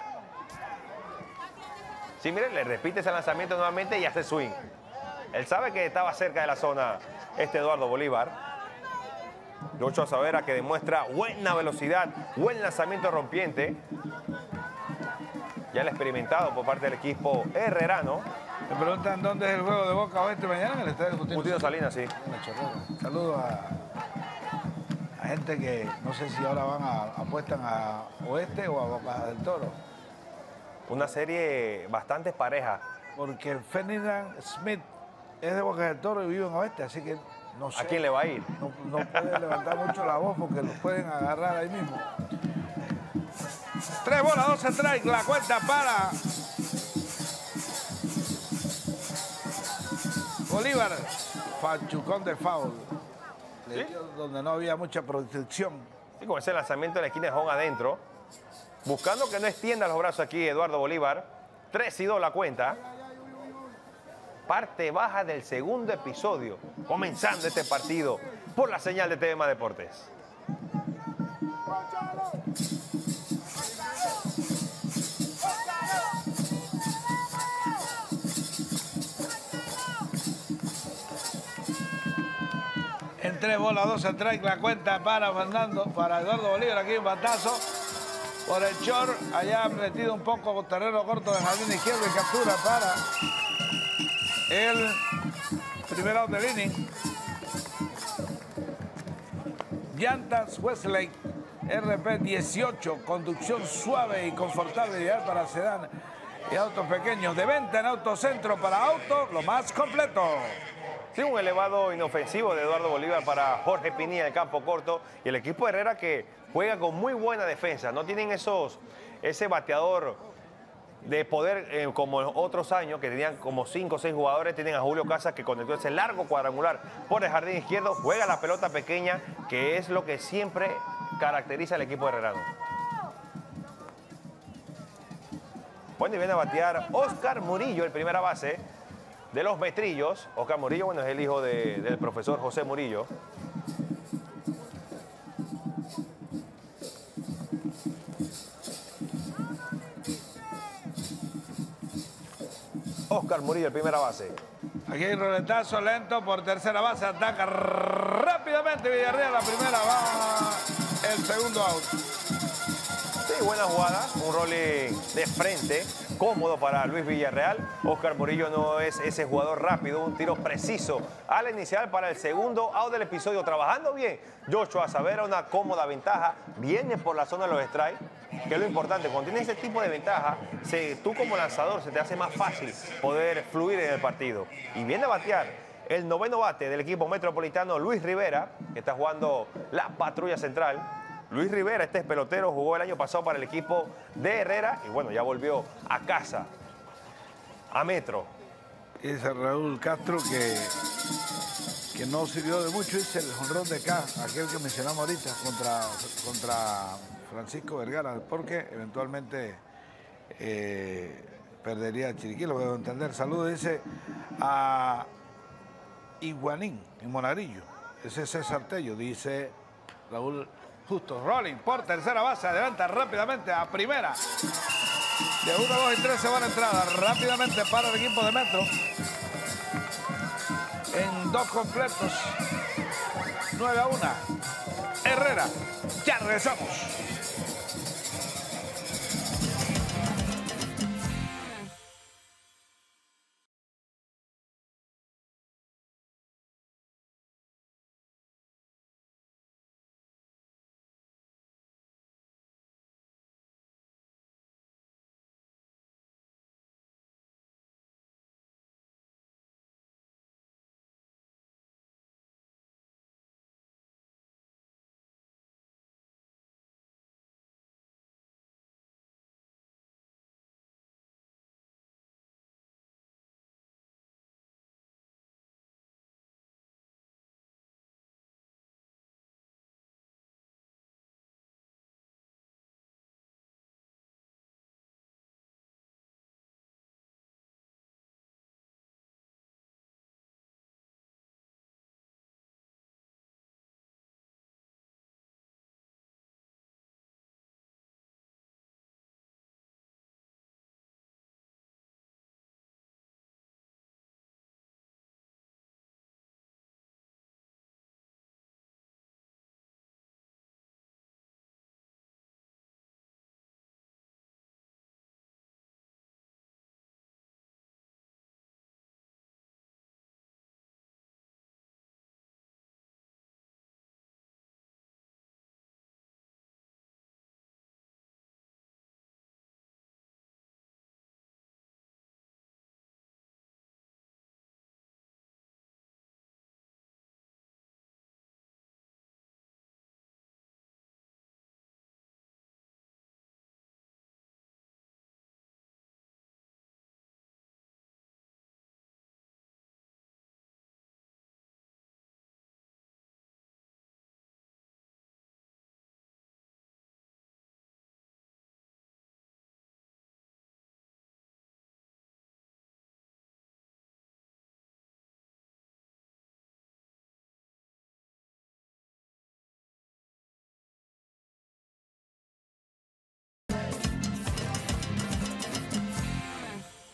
Sí, miren, le repite ese lanzamiento nuevamente y hace swing. Él sabe que estaba cerca de la zona este Eduardo Bolívar. Yocho Savera, que demuestra buena velocidad, buen lanzamiento rompiente. Ya el experimentado por parte del equipo herrerano. Me preguntan dónde es el juego de Boca Oeste mañana en el estadio Justino, Justino Salinas, sí. Saludos a, a gente que no sé si ahora van a apuestan a Oeste o a Boca del Toro. Una serie bastante pareja. Porque Ferdinand Smith es de Boca del Toro y vive en Oeste, así que no sé. ¿A quién le va a ir? No, no puede levantar mucho la voz porque los pueden agarrar ahí mismo. Tres bolas, dos strikes, la cuenta para Bolívar. Fachucón de foul. Le dio donde no había mucha protección. Y con ese lanzamiento de la esquina de home adentro. Buscando que no extienda los brazos aquí Eduardo Bolívar. tres y dos la cuenta. Parte baja del segundo episodio. Comenzando este partido por la señal de T V Más Deportes. En tres bolas, dos strikes, la cuenta para Fernando, para Eduardo Bolívar. Aquí un batazo por el short. Allá metido un poco con terreno corto de jardín izquierdo y captura para el primer out del inning. Llantas Westlake R P dieciocho, conducción suave y confortable, ideal para sedán y autos pequeños. De venta en Autocentro para autos, lo más completo. Sí, un elevado inofensivo de Eduardo Bolívar para Jorge Pinilla en el campo corto. Y el equipo de Herrera que juega con muy buena defensa. No tienen esos, ese bateador de poder eh, como otros años, que tenían como cinco o seis jugadores. Tienen a Julio Casas, que conectó ese largo cuadrangular por el jardín izquierdo. Juega la pelota pequeña, que es lo que siempre caracteriza al equipo herrerano. Bueno, y viene a batear Oscar Murillo, el primera base de los Metrillos. Oscar Murillo, bueno, es el hijo de, del profesor José Murillo. Oscar Murillo, el primera base. Aquí hay roletazo lento por tercera base, ataca rápidamente Villarreal, la primera va el segundo out. Sí, buena jugada, un rolling de frente, cómodo para Luis Villarreal. Oscar Murillo no es ese jugador rápido, un tiro preciso a la inicial para el segundo out del episodio, trabajando bien. Yocho Savera, una cómoda ventaja, viene por la zona de los strikes, que es lo importante. Cuando tienes ese tipo de ventaja, se, tú como lanzador se te hace más fácil poder fluir en el partido. Y viene a batear el noveno bate del equipo metropolitano, Luis Rivera, que está jugando la patrulla central. Luis Rivera, este pelotero, jugó el año pasado para el equipo de Herrera y bueno, ya volvió a casa, a Metro. Dice Raúl Castro que, que no sirvió de mucho, dice el jonrón de K, aquel que mencionamos ahorita, contra, contra Francisco Vergara, porque eventualmente eh, perdería a Chiriquí, lo puedo entender. Saludos, dice a Iguanín, en Monarillo. Ese es César Tello, dice Raúl Justo. Rolling por tercera base, adelanta rápidamente a primera. De uno, dos y tres se va a la entrada. Rápidamente para el equipo de Metro. En dos completos. nueve a uno. Herrera. Ya regresamos.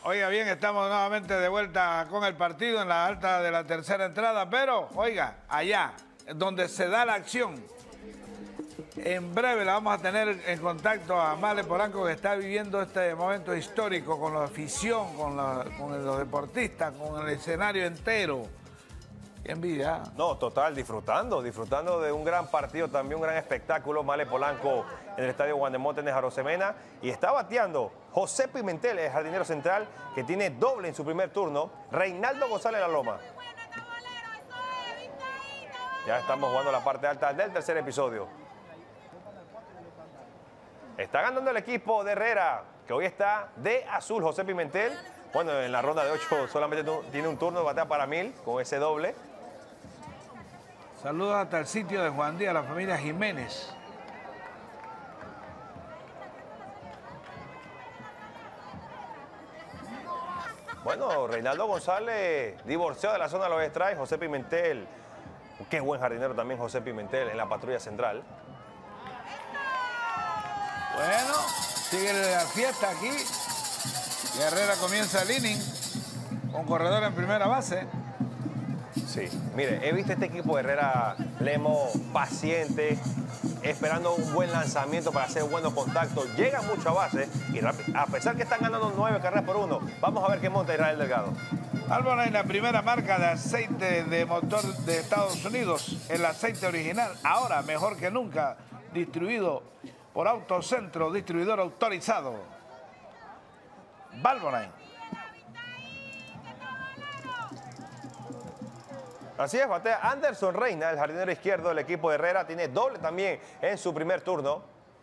Oiga bien, estamos nuevamente de vuelta con el partido en la alta de la tercera entrada, pero, oiga, allá, donde se da la acción, en breve la vamos a tener en contacto a Male Polanco, que está viviendo este momento histórico con la afición, con, la, con los deportistas, con el escenario entero. Qué envidia. No, total, disfrutando, disfrutando de un gran partido, también un gran espectáculo. Male Polanco en el estadio Juan de Móstenes, Arosemena. Y está bateando José Pimentel, el jardinero central, que tiene doble en su primer turno. Reinaldo González La Loma. Ya estamos jugando la parte alta del tercer episodio. Está ganando el equipo de Herrera, que hoy está de azul. José Pimentel, bueno, en la ronda de ocho solamente tiene un turno de batea para mil con ese doble. Saludos hasta el sitio de Juan Díaz, la familia Jiménez. Bueno, Reinaldo González, divorciado de la zona de los strikes. José Pimentel, qué buen jardinero también José Pimentel en la patrulla central. Bueno, sigue la fiesta aquí. Y Herrera comienza el inning con corredor en primera base. Sí, mire, he visto este equipo de Herrera Lemo paciente, esperando un buen lanzamiento para hacer buenos contactos. Llega mucho a base y a pesar que están ganando nueve carreras por uno, vamos a ver qué monta Israel Delgado. Albon, la primera marca de aceite de motor de Estados Unidos, el aceite original, ahora mejor que nunca, distribuido por Autocentro, distribuidor autorizado. Valvoline. Así es, batea Anderson Reina, el jardinero izquierdo del equipo de Herrera. Tiene doble también en su primer turno.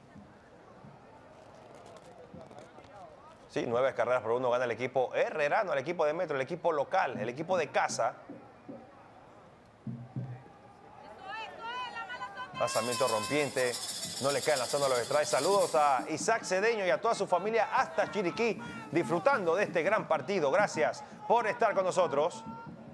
Sí, nueve carreras por uno gana el equipo herrerano, el equipo de Metro, el equipo local, el equipo de casa. Lanzamiento rompiente, no le cae en la zona de los strikes. Saludos a Isaac Cedeño y a toda su familia hasta Chiriquí, disfrutando de este gran partido. Gracias por estar con nosotros.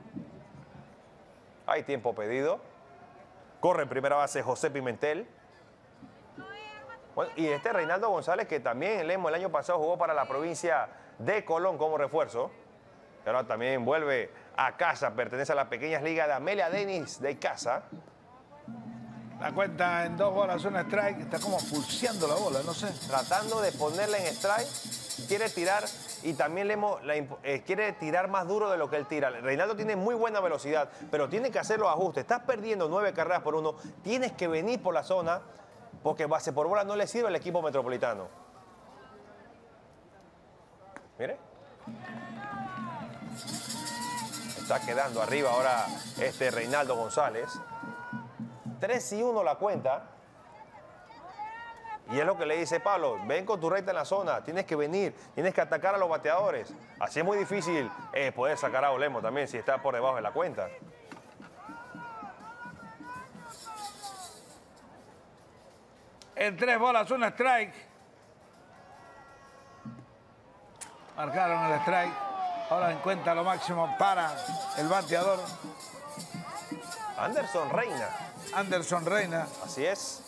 Hay tiempo pedido. Corre en primera base José Pimentel. Bueno, y este Reinaldo González, que también el el año pasado jugó para la provincia de Colón como refuerzo. Pero también vuelve a casa, pertenece a las pequeñas ligas de Amelia Denis de casa. La cuenta en dos bolas, un strike, está como pulseando la bola, no sé. Tratando de ponerla en strike, quiere tirar y también le hemos, la, eh, quiere tirar más duro de lo que él tira. Reinaldo tiene muy buena velocidad, pero tiene que hacer los ajustes. Estás perdiendo nueve carreras por uno, tienes que venir por la zona, porque base por bola no le sirve al equipo metropolitano. Mire. Está quedando arriba ahora este Reinaldo González. tres y uno la cuenta. Y es lo que le dice Pablo, ven con tu recta en la zona, tienes que venir, tienes que atacar a los bateadores. Así es muy difícil eh, poder sacar a Olemo también si está por debajo de la cuenta. En tres bolas, un strike. Marcaron el strike. Ahora en cuenta lo máximo para el bateador. Anderson Reina. Anderson Reina. Así es.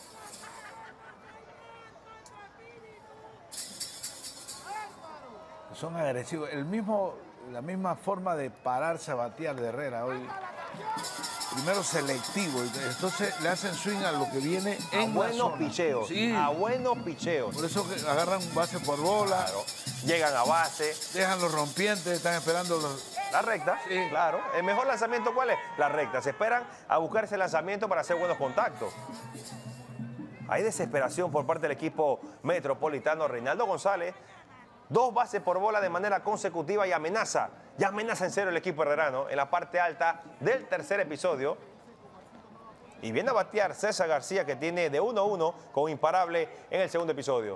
Son agresivos. El mismo, la misma forma de pararse a batear de Herrera hoy. Primero selectivo, entonces le hacen swing a lo que viene en a buenos la zona. picheos, Sí. a buenos picheos. Por eso que agarran base por bola. Claro. Llegan a base. Dejan los rompientes, están esperando los... La recta, Sí. claro. ¿El mejor lanzamiento cuál es? La recta. Se esperan a buscar ese lanzamiento para hacer buenos contactos. Hay desesperación por parte del equipo metropolitano. Reinaldo González, dos bases por bola de manera consecutiva y amenaza. Ya amenaza en serio el equipo herrerano en la parte alta del tercer episodio. Y viene a batear César García, que tiene de uno a uno con imparable en el segundo episodio.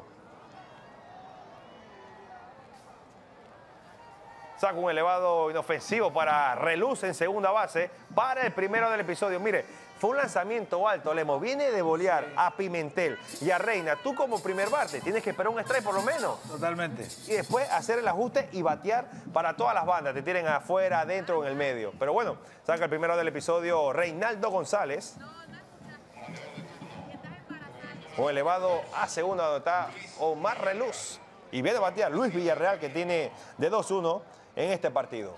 Saca un elevado inofensivo para Reluz en segunda base para el primero del episodio. Mire, fue un lanzamiento alto, Lemo. Viene de bolear a Pimentel y a Reina. Tú como primer bate tienes que esperar un strike por lo menos. Totalmente. Y después hacer el ajuste y batear para todas las bandas. Te tienen afuera, adentro o en el medio. Pero bueno, saca el primero del episodio Reinaldo González. Un elevado a segunda donde está Omar Reluz. Y viene a batear Luis Villarreal, que tiene de dos uno en este partido.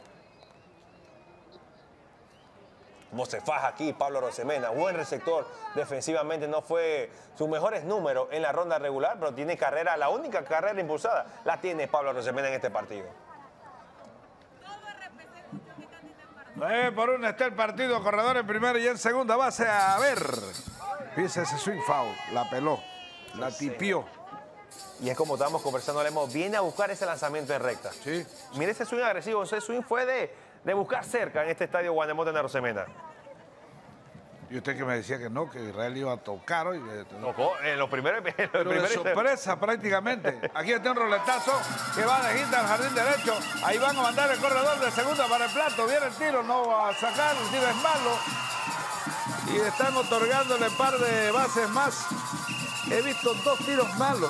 Como se faja aquí Pablo Arosemena, buen receptor, defensivamente no fue sus mejores números en la ronda regular, pero tiene carrera, la única carrera impulsada la tiene Pablo Arosemena en este partido. nueve por uno está el partido, corredor en primera y en segunda base. A ver, fíjese ese swing foul, la peló, la tipió. Y es como estábamos conversando, Lemo, viene a buscar ese lanzamiento en recta. Sí. Mire ese swing agresivo, ese swing fue de, de buscar cerca en este estadio Juan de Mota en Arosemena. Y usted que me decía que no, que Israel iba a tocar hoy. Tocó en los primeros... En los Pero de primeros sorpresa prácticamente. Aquí está un roletazo que va de gira al jardín derecho. Ahí van a mandar el corredor de segunda para el plato. Viene el tiro, no va a sacar, el tiro es malo. Y le están otorgándole un par de bases más. He visto dos tiros malos.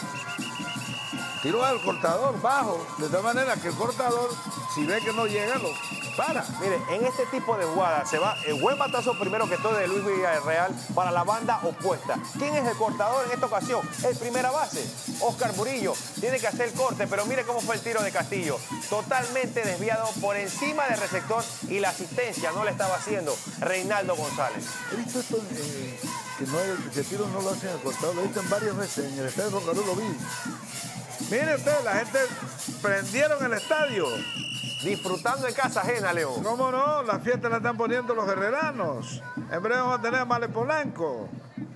Tiro al cortador bajo, de tal manera que el cortador, si ve que no llega, lo para. Mire, en este tipo de jugadas se va el buen batazo primero que todo de Luis Villarreal para la banda opuesta. ¿Quién es el cortador en esta ocasión? El primera base, Oscar Murillo. Tiene que hacer el corte, pero mire cómo fue el tiro de Castillo. Totalmente desviado por encima del receptor y la asistencia no le estaba haciendo Reinaldo González. He visto esto, eh, que, no es, que el tiro no lo hacen el cortador, lo he visto en varias veces, en el estadio Rocarú lo vi. Mire usted, la gente prendieron el estadio. Disfrutando en casa ajena, León. ¿Cómo no? La fiesta la están poniendo los herreranos. En breve vamos a tener a Male Polanco.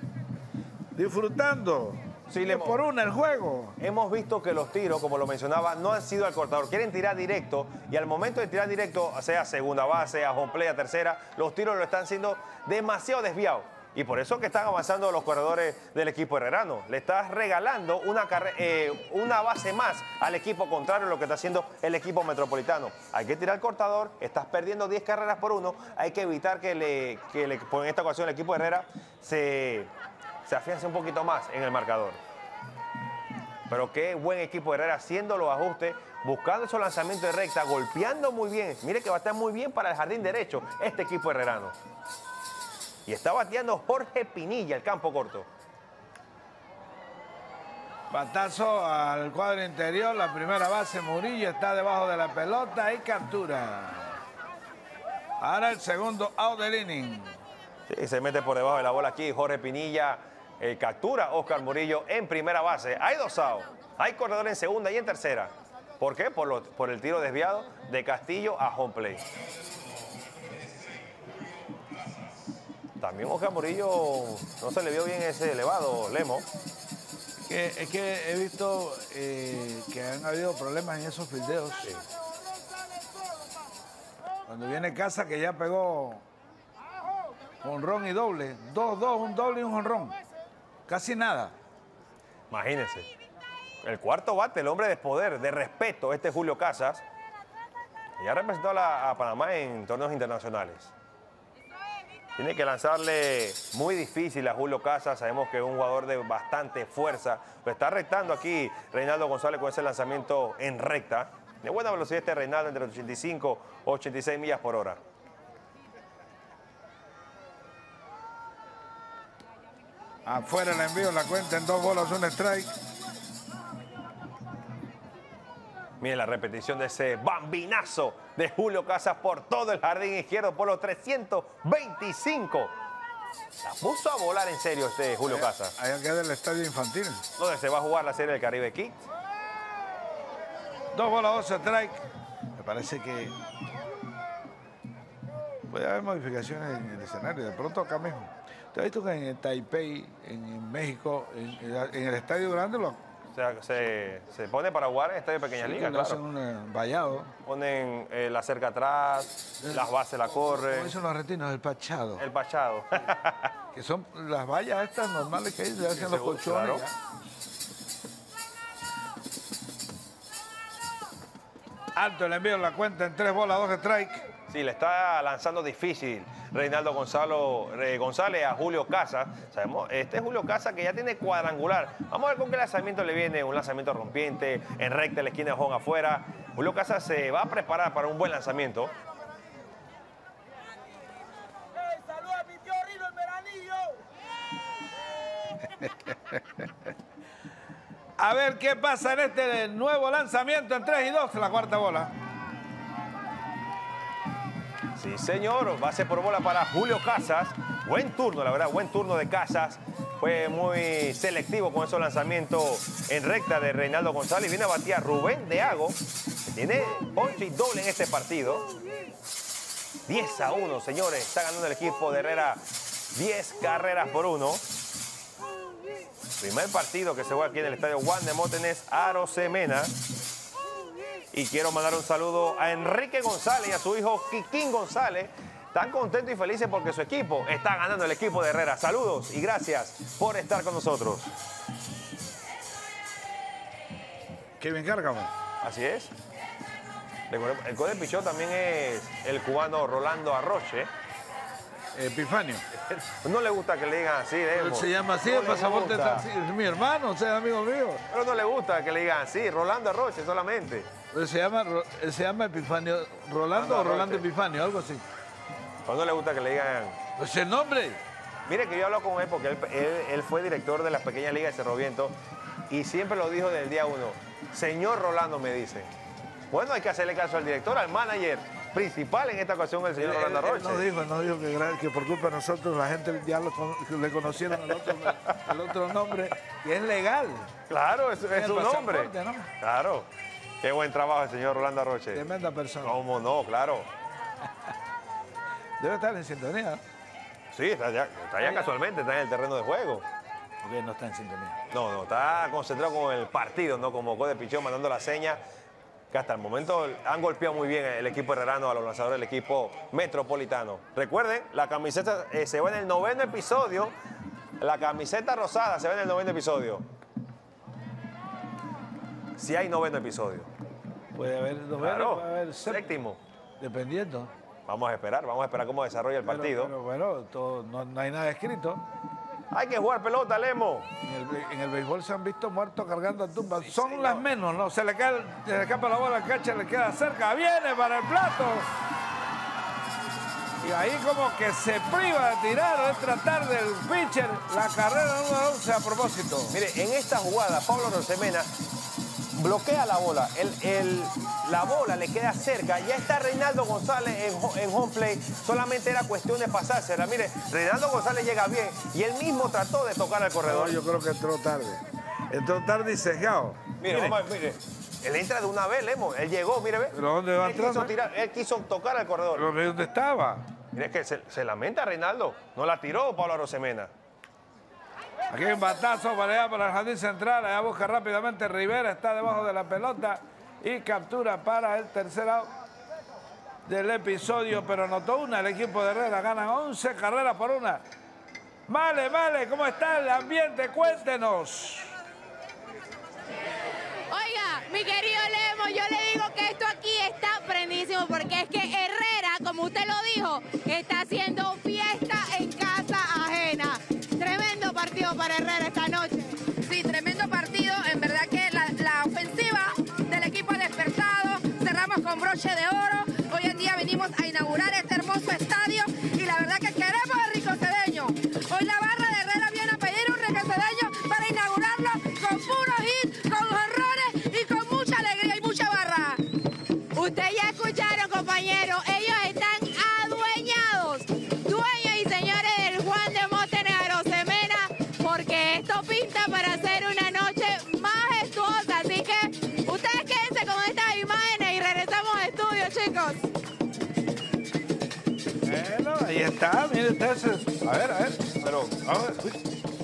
Disfrutando. Sí, le por una el juego. Hemos visto que los tiros, como lo mencionaba, no han sido al cortador. Quieren tirar directo y al momento de tirar directo, sea segunda base, a home play, a tercera, los tiros lo están siendo demasiado desviados. Y por eso que están avanzando los corredores del equipo herrerano. Le estás regalando una, eh, una base más al equipo contrario de lo que está haciendo el equipo metropolitano. Hay que tirar el cortador, estás perdiendo diez carreras por uno. Hay que evitar que, le, que le, en esta ocasión el equipo Herrera se, se afiance un poquito más en el marcador. Pero qué buen equipo Herrera haciendo los ajustes, buscando esos lanzamientos de recta, golpeando muy bien. Mire que va a estar muy bien para el jardín derecho este equipo herrerano. Y está bateando Jorge Pinilla, el campo corto. Batazo al cuadro interior, la primera base Murillo está debajo de la pelota y captura. Ahora el segundo out del inning. Sí, se mete por debajo de la bola aquí Jorge Pinilla, eh, captura Oscar Murillo en primera base. Hay dos outs, hay corredor en segunda y en tercera. ¿Por qué? Por, lo, por el tiro desviado de Castillo a home play. También Oscar Murillo no se le vio bien ese elevado, Lemo. Que, es que he visto eh, que han habido problemas en esos fildeos. Sí. Cuando viene Casa, que ya pegó jonrón y doble. Dos, dos, un doble y un jonrón. Casi nada. Imagínense. El cuarto bate, el hombre de poder, de respeto, este Julio Casas. Ya representó a, la, a Panamá en torneos internacionales. Tiene que lanzarle muy difícil a Julio Casas. Sabemos que es un jugador de bastante fuerza. Lo está retando aquí Reinaldo González con ese lanzamiento en recta. De buena velocidad este Reinaldo, entre ochenta y cinco y ochenta y seis millas por hora. Afuera el envío, la cuenta en dos bolas, un strike. Miren la repetición de ese bambinazo de Julio Casas por todo el jardín izquierdo por los trescientos veinticinco. La puso a volar en serio este Julio allá, Casas. Allá queda el estadio infantil. Donde se va a jugar la Serie del Caribe Kids. Dos bolas, dos strike. Me parece que puede haber modificaciones en el escenario. De pronto acá mismo. ¿Te has visto que en Taipei, en, en México, en, en el estadio grande lo... O sea, se, se pone para jugar en estadio de pequeñas sí, ligas, claro. claro. Hacen un eh, vallado. Ponen eh, la cerca atrás, el, las bases la corren. ¿Cómo dicen los argentinos? El pachado. El pachado. Que son las vallas estas normales que se hacen los colchones. Claro. Alto el envío, la cuenta en tres bolas, dos strike. Sí, le está lanzando difícil Reinaldo Gonzalo, eh, González a Julio Casas. Sabemos, este es Julio Casas que ya tiene cuadrangular. Vamos a ver con qué lanzamiento le viene. Un lanzamiento rompiente, en recta, en la esquina de home afuera. Julio Casas se va a preparar para un buen lanzamiento. ¡Hey, saluda a mi tío Rino el Veranillo! A ver qué pasa en este nuevo lanzamiento en tres y dos, la cuarta bola. Sí, señor. Base por bola para Julio Casas. Buen turno, la verdad, buen turno de Casas. Fue muy selectivo con esos lanzamientos en recta de Reinaldo González. Viene a batir a Rubén Deago, que tiene ponche y doble en este partido. diez a uno, señores. Está ganando el equipo de Herrera diez carreras por uno. Primer partido que se juega aquí en el estadio Juan Demóstenes Arosemena. Y quiero mandar un saludo a Enrique González y a su hijo Kikín González. Están contentos y felices porque su equipo está ganando, el equipo de Herrera. Saludos y gracias por estar con nosotros. Kevin Cárcamo. Así es. El coach de pichón también es el cubano Rolando Arroche. Epifanio. No le gusta que le digan así, Demo. Él se llama así, no el pasaporte gusta. está así. Es mi hermano, o sea, amigo mío. Pero no le gusta que le digan así, Rolando Arroche solamente. Él se llama, él se llama Epifanio. ¿Rolando o Rolando Epifanio? Algo así. Pero no le gusta que le digan... ¿Es el nombre? Mire que yo hablo con él porque él, él, él fue director de las pequeñas ligas de Cerro Viento y siempre lo dijo desde el día uno. Señor Rolando, me dice. Bueno, hay que hacerle caso al director, al manager principal en esta ocasión, el señor Él, Rolando él, Arroche. él no dijo, no dijo que, gra- que por culpa de nosotros la gente ya lo con- le conocieron el otro, el otro nombre, que es legal. Claro, es, es El su nombre. pasaporte, ¿no? Claro. Qué buen trabajo el señor Rolando Arroche. Tremenda persona. ¿Cómo no? Claro. Debe estar en sintonía. Sí, está ya, está ya casualmente, está en el terreno de juego. Porque no está en sintonía. No, no, está concentrado con el partido, ¿no? Como coach de pichón, mandando la seña. Que hasta el momento han golpeado muy bien el equipo herrerano a los lanzadores del equipo metropolitano. Recuerden, la camiseta eh, se va en el noveno episodio. La camiseta rosada se va en el noveno episodio. Si hay noveno episodio. Puede haber noveno, Claro, puede haber séptimo. séptimo. Dependiendo. Vamos a esperar, vamos a esperar cómo desarrolla el Pero- partido. Pero bueno, todo- no, no hay nada escrito. Hay que jugar pelota, Lemo. En el, be- en el béisbol se han visto muertos cargando tumbas. Son las menos, ¿no? Se le, cae, se le escapa la bola al catcher, le queda cerca. Viene para el plato. Y ahí como que se priva de tirar, es tratar del pitcher la carrera número once a propósito. Mire, en esta jugada, Pablo Arosemena bloquea la bola. El, el- la bola le queda cerca. Ya está Reinaldo González en, ho- en home play. Solamente era cuestión de pasársela. Mire, Reinaldo González llega bien y él mismo trató de tocar al No, corredor. yo creo que entró tarde. Entró tarde y sesgado. Mire, vamos a ver, mire. Él entra de una vez, Lemo. Él llegó, mire, ve. ¿Pero dónde va él quiso entrando? tirar, él quiso tocar al corredor. Pero ¿de dónde estaba? Mire que se, se lamenta Reinaldo. No la tiró Pablo Arosemena. Aquí hay un batazo para allá, para el jardín central. Allá busca rápidamente Rivera, está debajo de la pelota y captura para el tercer out del episodio. Pero anotó una, el equipo de Herrera ganan once carreras por una. Vale, vale, ¿cómo está el ambiente? Cuéntenos. Oiga, mi querido Lemo, yo le digo que esto aquí está prendísimo porque es que Herrera, como usted lo dijo, está haciendo fiesta en casa ajena. Tremendo partido para Herrera esta noche. Sí, tremendo partido. En verdad que la, la ofensiva del equipo ha despertado. Cerramos con broche de oro. Hoy en día venimos a inaugurar este hermoso estadio y la verdad que queremos el Rico Cedeño. Hoy la barra de Herrera viene a pedir un Rico Cedeño para inaugurarlo con puros hits, con honrones y con mucha alegría y mucha barra. Ustedes ya escucharon, compañeros, ellos están adueñados, dueños y señores del Juan Demóstenes Arosemena, porque esto pinta para hacer una noche majestuosa. Así que ustedes quédense con estas imágenes y regresamos al estudio, chicos. Bueno, ahí está, mire ustedes. A ver, a ver. Pero, A ver. Uy.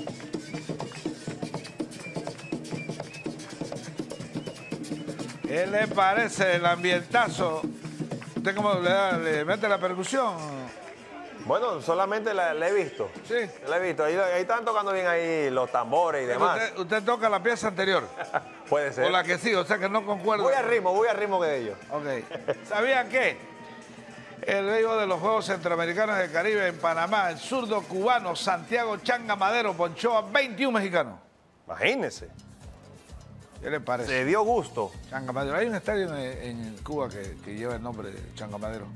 ¿Qué le parece el ambientazo? ¿Usted cómo le, da, le mete la percusión? bueno, solamente la, la he visto. Sí. La he visto. Ahí, ahí están tocando bien ahí los tambores y demás. Usted, usted toca la pieza anterior. Puede ser. O la que sí, o sea que no concuerda. Voy al ritmo, voy al ritmo que de ellos. Ok. ¿Sabían qué? El béisbol de los Juegos Centroamericanos del Caribe en Panamá, el zurdo cubano Santiago Changa Madero ponchó a veintiún mexicanos. Imagínense. ¿Qué le parece? Se dio gusto. Changa Madero. Hay un estadio en, en Cuba que, que lleva el nombre de Changa Madero.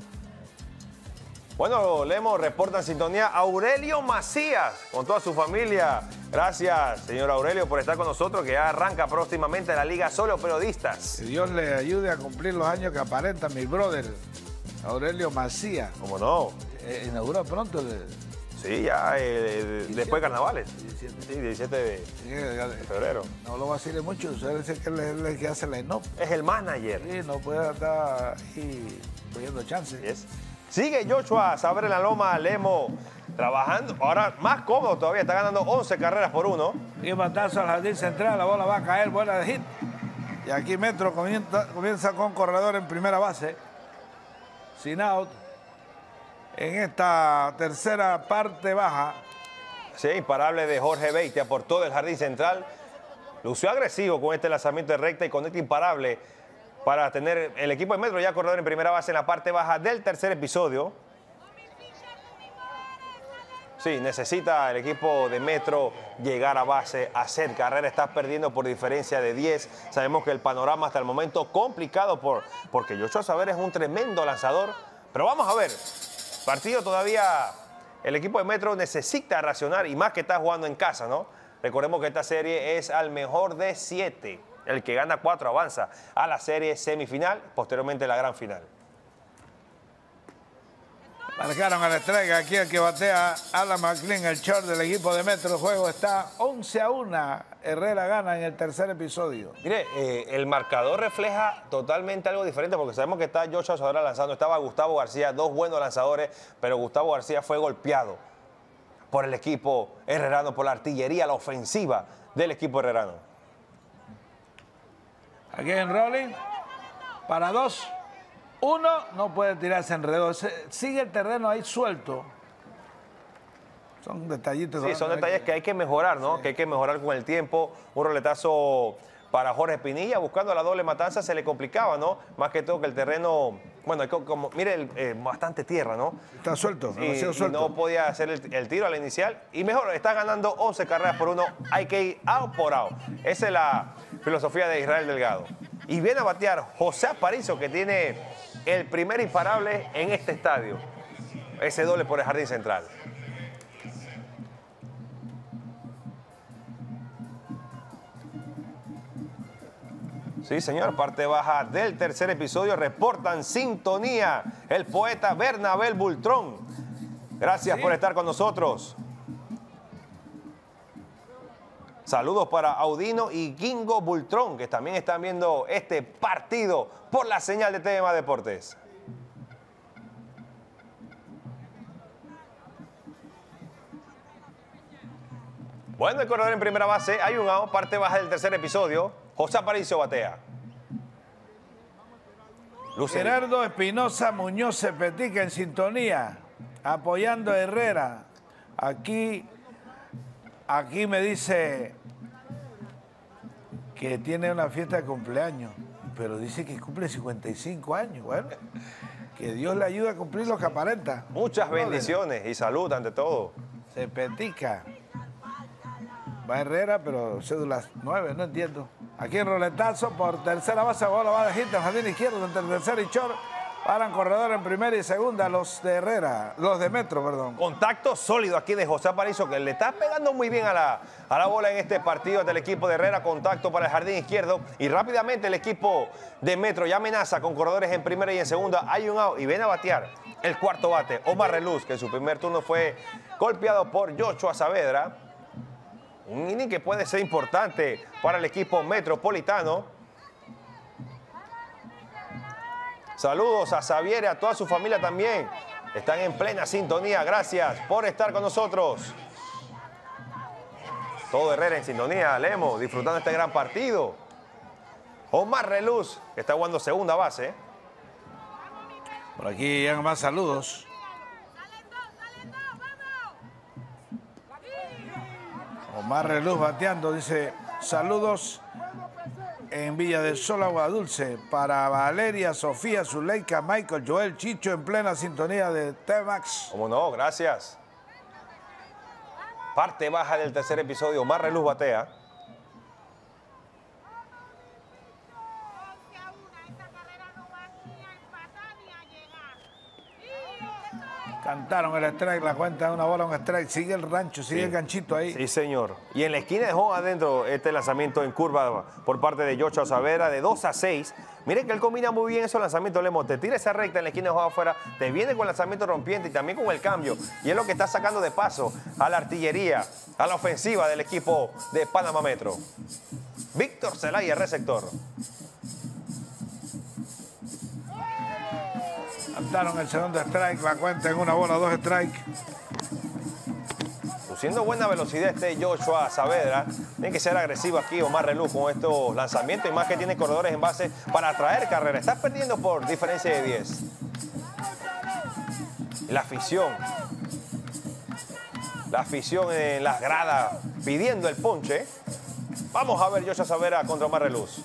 Bueno, Lemo reporta en sintonía Aurelio Macías con toda su familia Gracias, señor Aurelio, por estar con nosotros, que ya arranca próximamente la Liga Solo Periodistas. Que Dios le ayude a cumplir los años que aparenta mi brother, Aurelio Macía. ¿Cómo no? Eh, inaugura pronto el... Sí, ya eh, después de carnavales. diecisiete. Sí, diecisiete de, Sí, de febrero. no lo vacile mucho, usted dice que él es el que hace la E N O P. Es el manager. Sí, no puede estar ahí cogiendo chances. Yes. Sigue Joshua Saber en la Loma, Lemo, trabajando. Ahora más cómodo todavía, está ganando once carreras por uno. Y batazo al jardín central, la bola va a caer, buena de hit. Y aquí Metro comienza, comienza con corredor en primera base. Sin out. En esta tercera parte baja. Sí, imparable de Jorge Beitia por todo el jardín central. Lució agresivo con este lanzamiento de recta y conecta imparable para tener el equipo de Metro ya corredor en primera base en la parte baja del tercer episodio. Sí, necesita el equipo de Metro llegar a base, hacer carrera. Está perdiendo por diferencia de diez. Sabemos que el panorama hasta el momento complicado por, porque Joshua Saber es un tremendo lanzador. Pero vamos a ver, partido todavía, el equipo de Metro necesita reaccionar y más que está jugando en casa, ¿no? Recordemos que esta serie es al mejor de siete. El que gana cuatro avanza a la serie semifinal, posteriormente la gran final. Marcaron a la estrella aquí el que batea Alan McLean, el short del equipo de Metro. El juego está once a uno. Herrera gana en el tercer episodio. Mire, eh, el marcador refleja totalmente algo diferente porque sabemos que está Joshua Saber lanzando, estaba Gustavo García, dos buenos lanzadores, pero Gustavo García fue golpeado por el equipo herrerano, por la artillería, la ofensiva del equipo herrerano. Aquí en rolling, para dos. Uno no puede tirarse enredó. Sigue el terreno ahí suelto. Son detallitos. Sí, son detalles que hay que mejorar, ¿no? Sí. Que hay que mejorar con el tiempo. Un roletazo para Jorge Pinilla, buscando la doble matanza, se le complicaba, ¿no? Más que todo que el terreno, bueno, como, mire, el, eh, bastante tierra, ¿no? Está suelto, y, demasiado suelto. Y no podía hacer el, el tiro a la inicial. Y mejor, está ganando once carreras por uno. Hay que ir out por out. Esa es la filosofía de Israel Delgado. Y viene a batear José Aparicio, que tiene el primer imparable en este estadio. Ese doble por el jardín central. Sí, señor, parte baja del tercer episodio. Reportan sintonía el poeta Bernabel Bultrón. Gracias ¿Sí? por estar con nosotros. Saludos para Audino y Gingo Bultrón, que también están viendo este partido por la señal de T V Más Deportes. Bueno, el corredor en primera base, hay un out, parte baja del tercer episodio. José Aparicio batea. Gerardo Espinosa Muñoz se petica en sintonía, apoyando a Herrera. Aquí, aquí me dice que tiene una fiesta de cumpleaños, pero dice que cumple cincuenta y cinco años. Bueno, que Dios le ayude a cumplir lo que aparenta. Muchas bendiciones y salud ante todo. Se petica. Va Herrera, pero cédulas nueve, no entiendo. Aquí en roletazo por tercera base, bola va de hit al jardín izquierdo entre el tercer y short. Paran corredor en primera y segunda los de Herrera, los de Metro, perdón. Contacto sólido aquí de José Aparicio, que le está pegando muy bien a la, a la bola en este partido del equipo de Herrera. Contacto para el jardín izquierdo y rápidamente el equipo de Metro ya amenaza con corredores en primera y en segunda. Hay un out y viene a batear el cuarto bate, Omar Reluz, que en su primer turno fue golpeado por Joshua Saavedra. Un inning que puede ser importante para el equipo metropolitano. Saludos a Xavier y a toda su familia también. Están en plena sintonía. Gracias por estar con nosotros. Todo Herrera en sintonía, Lemo, disfrutando este gran partido. Omar Reluz, que está jugando segunda base. Por aquí llegan más saludos. Omar Reluz bateando, dice, saludos en Villa del Sol, Agua Dulce, para Valeria, Sofía, Zuleika, Michael, Joel, Chicho, en plena sintonía de T-Max. Cómo no, gracias. Parte baja del tercer episodio, Omar Reluz batea. Cantaron el strike, la cuenta de una bola, un strike. Sigue el rancho, sigue Sí. el ganchito ahí. Sí, señor. Y en la esquina dejó adentro este lanzamiento en curva por parte de Joshua Saavedra de dos a seis. Miren que él combina muy bien esos lanzamientos, Lemo. Te tira esa recta en la esquina dejó afuera, te viene con el lanzamiento rompiente y también con el cambio. Y es lo que está sacando de paso a la artillería, a la ofensiva del equipo de Panamá Metro. Víctor Zelaya, receptor. Cantaron el segundo strike, la cuenta en una bola, dos strike. Luciendo buena velocidad este Joshua Saavedra. Tiene que ser agresivo aquí Omar Reluz con estos lanzamientos y más que tiene corredores en base para atraer carrera. Está perdiendo por diferencia de diez. La afición. La afición en las gradas pidiendo el ponche. Vamos a ver Joshua Saavedra contra Omar Reluz.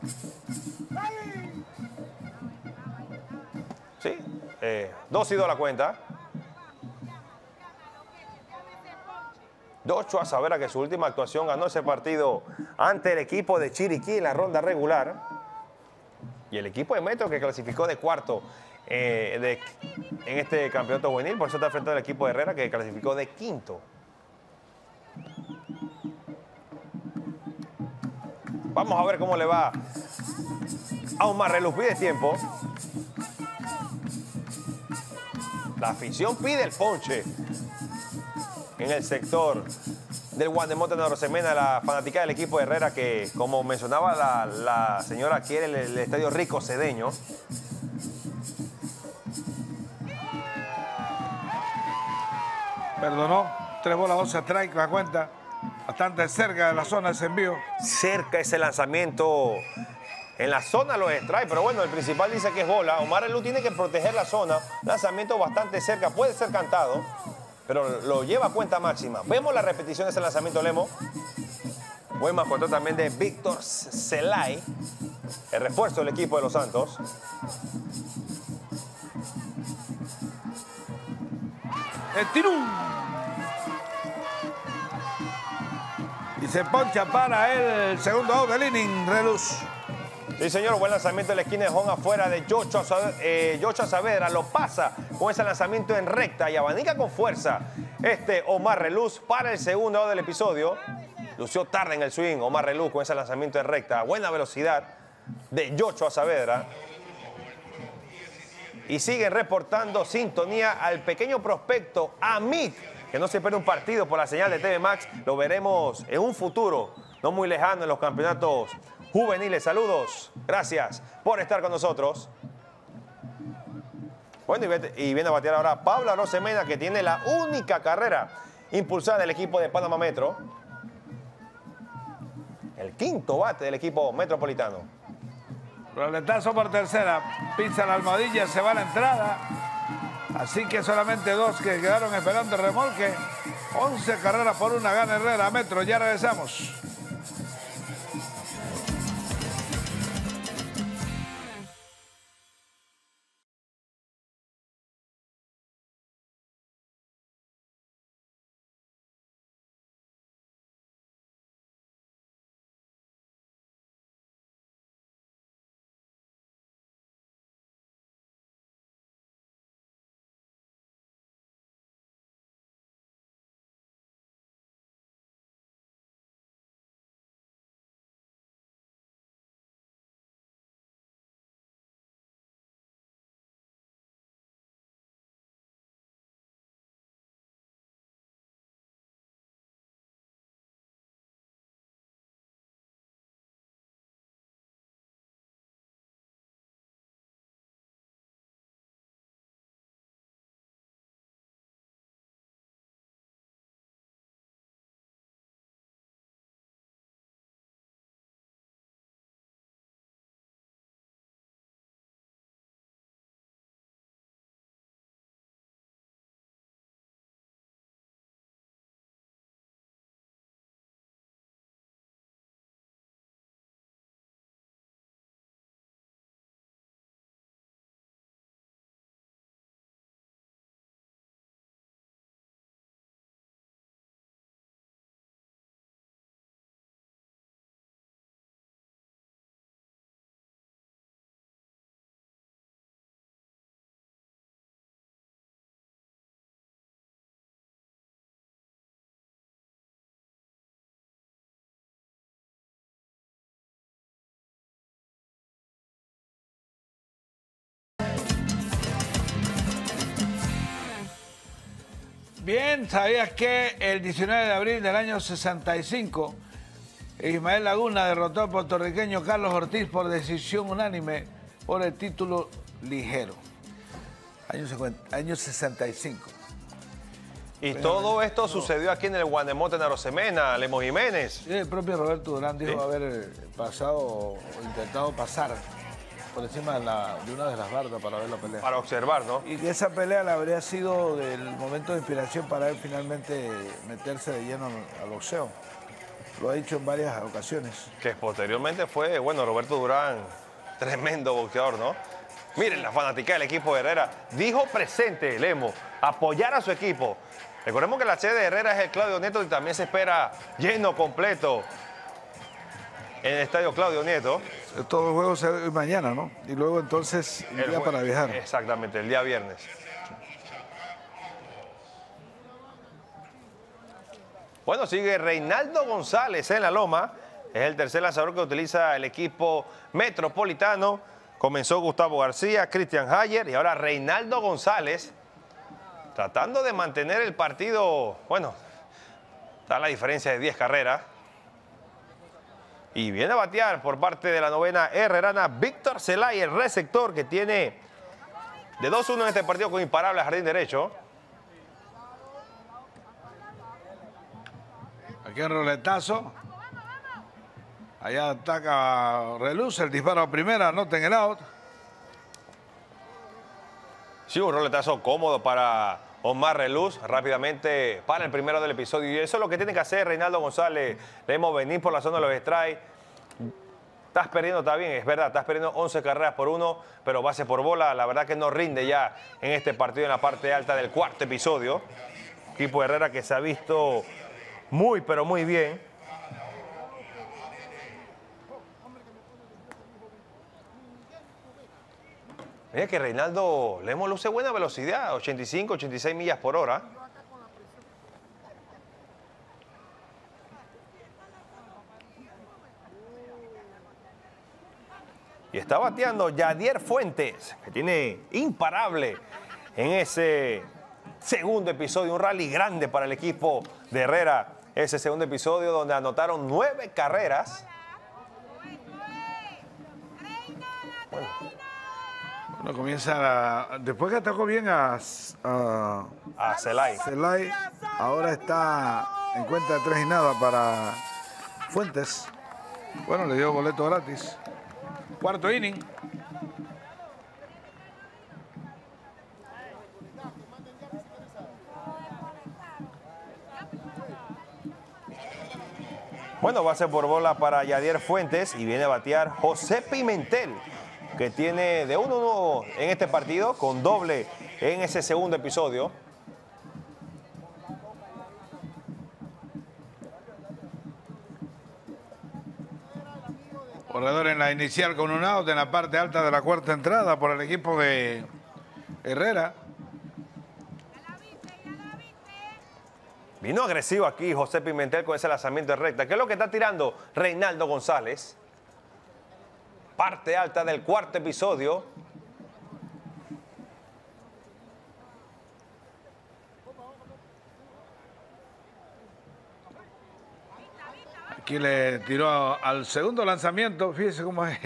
Sí, eh, dos y dos la cuenta. Joshua Saavedra, que su última actuación ganó ese partido ante el equipo de Chiriquí en la ronda regular. Y el equipo de Metro que clasificó de cuarto eh, de, en este campeonato juvenil. Por eso está frente al equipo de Herrera que clasificó de quinto. Vamos a ver cómo le va a Omar Reluz. Pide tiempo. La afición pide el ponche en el sector del Guandemote de Arosemena, la fanática del equipo de Herrera que, como mencionaba la, la señora, quiere el, el estadio Rico Cedeño. Perdonó, tres bolas, dos strike, la cuenta. Bastante cerca de la zona ese envío. Cerca ese lanzamiento. En la zona lo extrae, pero bueno, el principal dice que es bola. Omar Reluz tiene que proteger la zona. Lanzamiento bastante cerca, puede ser cantado, pero lo lleva a cuenta máxima. Vemos la repetición de ese lanzamiento, Lemo. Buen mascotón también de Víctor Zelay, el refuerzo del equipo de los Santos. El tirú. Y se poncha para el segundo out del inning, Reluz. Sí, señor, buen lanzamiento de la esquina de home afuera de Joshua, eh, Joshua Saavedra. Lo pasa con ese lanzamiento en recta y abanica con fuerza este Omar Reluz para el segundo out del episodio. Lució tarde en el swing Omar Reluz con ese lanzamiento en recta. Buena velocidad de Joshua Saavedra. Y siguen reportando sintonía al pequeño prospecto Amit, que no se pierde un partido por la señal de T V Max. Lo veremos en un futuro no muy lejano en los campeonatos juveniles. Saludos, gracias por estar con nosotros. Bueno, y, vete, y viene a batear ahora Pablo Arosemena, que tiene la única carrera impulsada del equipo de Panamá Metro. El quinto bate del equipo metropolitano. Roletazo por tercera, pisa la almohadilla, se va a la entrada. Así que solamente dos que quedaron esperando el remolque. once carreras por una, gana Herrera. Metro, ya regresamos. Bien, ¿sabías que el diecinueve de abril del año sesenta y cinco, Ismael Laguna derrotó al puertorriqueño Carlos Ortiz por decisión unánime por el título ligero? Año, cincuenta, año sesenta y cinco. Y Pero, todo esto no. sucedió aquí en el Guandemote en Arosemena, Lemo Jiménez. Sí, el propio Roberto Durán dijo ¿Sí? haber pasado o intentado pasar por encima de, la, de una de las bardas para ver la pelea. Para observar, ¿no? Y que esa pelea le habría sido el momento de inspiración para él finalmente meterse de lleno al boxeo. Lo ha dicho en varias ocasiones. Que posteriormente fue, bueno, Roberto Durán, tremendo boxeador, ¿no? Miren, la fanática del equipo de Herrera dijo presente, Lemo, apoyar a su equipo. Recordemos que la sede de Herrera es el Claudio Nieto y también se espera lleno completo en el estadio Claudio Nieto. Todos los juegos se mañana, ¿no? Y luego entonces el, el día para viajar. Exactamente, el día viernes. Bueno, sigue Reinaldo González en la loma. Es el tercer lanzador que utiliza el equipo metropolitano. Comenzó Gustavo García, Cristian Hayer y ahora Reinaldo González. Tratando de mantener el partido, bueno, está la diferencia de diez carreras. Y viene a batear por parte de la novena herrerana Víctor Zelay, el receptor que tiene de dos uno en este partido con imparable jardín derecho. Aquí en roletazo. Allá ataca Reluz, el disparo a primera, anota en el out. Sí, un roletazo cómodo para Omar Reluz, rápidamente para el primero del episodio. Y eso es lo que tiene que hacer Reinaldo González. Debemos venir por la zona de los strikes. Estás perdiendo, está bien, es verdad, estás perdiendo once carreras por uno, pero base por bola, la verdad que no rinde ya en este partido en la parte alta del cuarto episodio. Equipo Herrera que se ha visto muy, pero muy bien. Mira que Reinaldo Lemos luce buena velocidad, ochenta y cinco, ochenta y seis millas por hora. Y está bateando Yadier Fuentes, que tiene imparable en ese segundo episodio. Un rally grande para el equipo de Herrera. Ese segundo episodio donde anotaron nueve carreras. Bueno. Bueno, comienza a, después que atacó bien a, a, a Zelay. Zelay, ahora está en cuenta de tres y nada para Fuentes. Bueno, le dio boleto gratis. Cuarto inning. Bueno, base por bola para Yadier Fuentes y viene a batear José Pimentel, que tiene de uno uno en este partido, con doble en ese segundo episodio. Corredor en la inicial con un out en la parte alta de la cuarta entrada por el equipo de Herrera. Vino agresivo aquí José Pimentel con ese lanzamiento de recta. ¿Qué es lo que está tirando Reinaldo González? Parte alta del cuarto episodio. Aquí le tiró al segundo lanzamiento. Fíjese cómo es.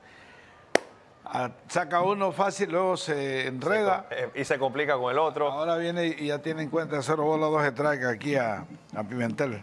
Saca uno fácil, luego se enreda. Y se complica con el otro. Ahora viene y ya tiene en cuenta cero bola, dos strikes aquí a, a Pimentel.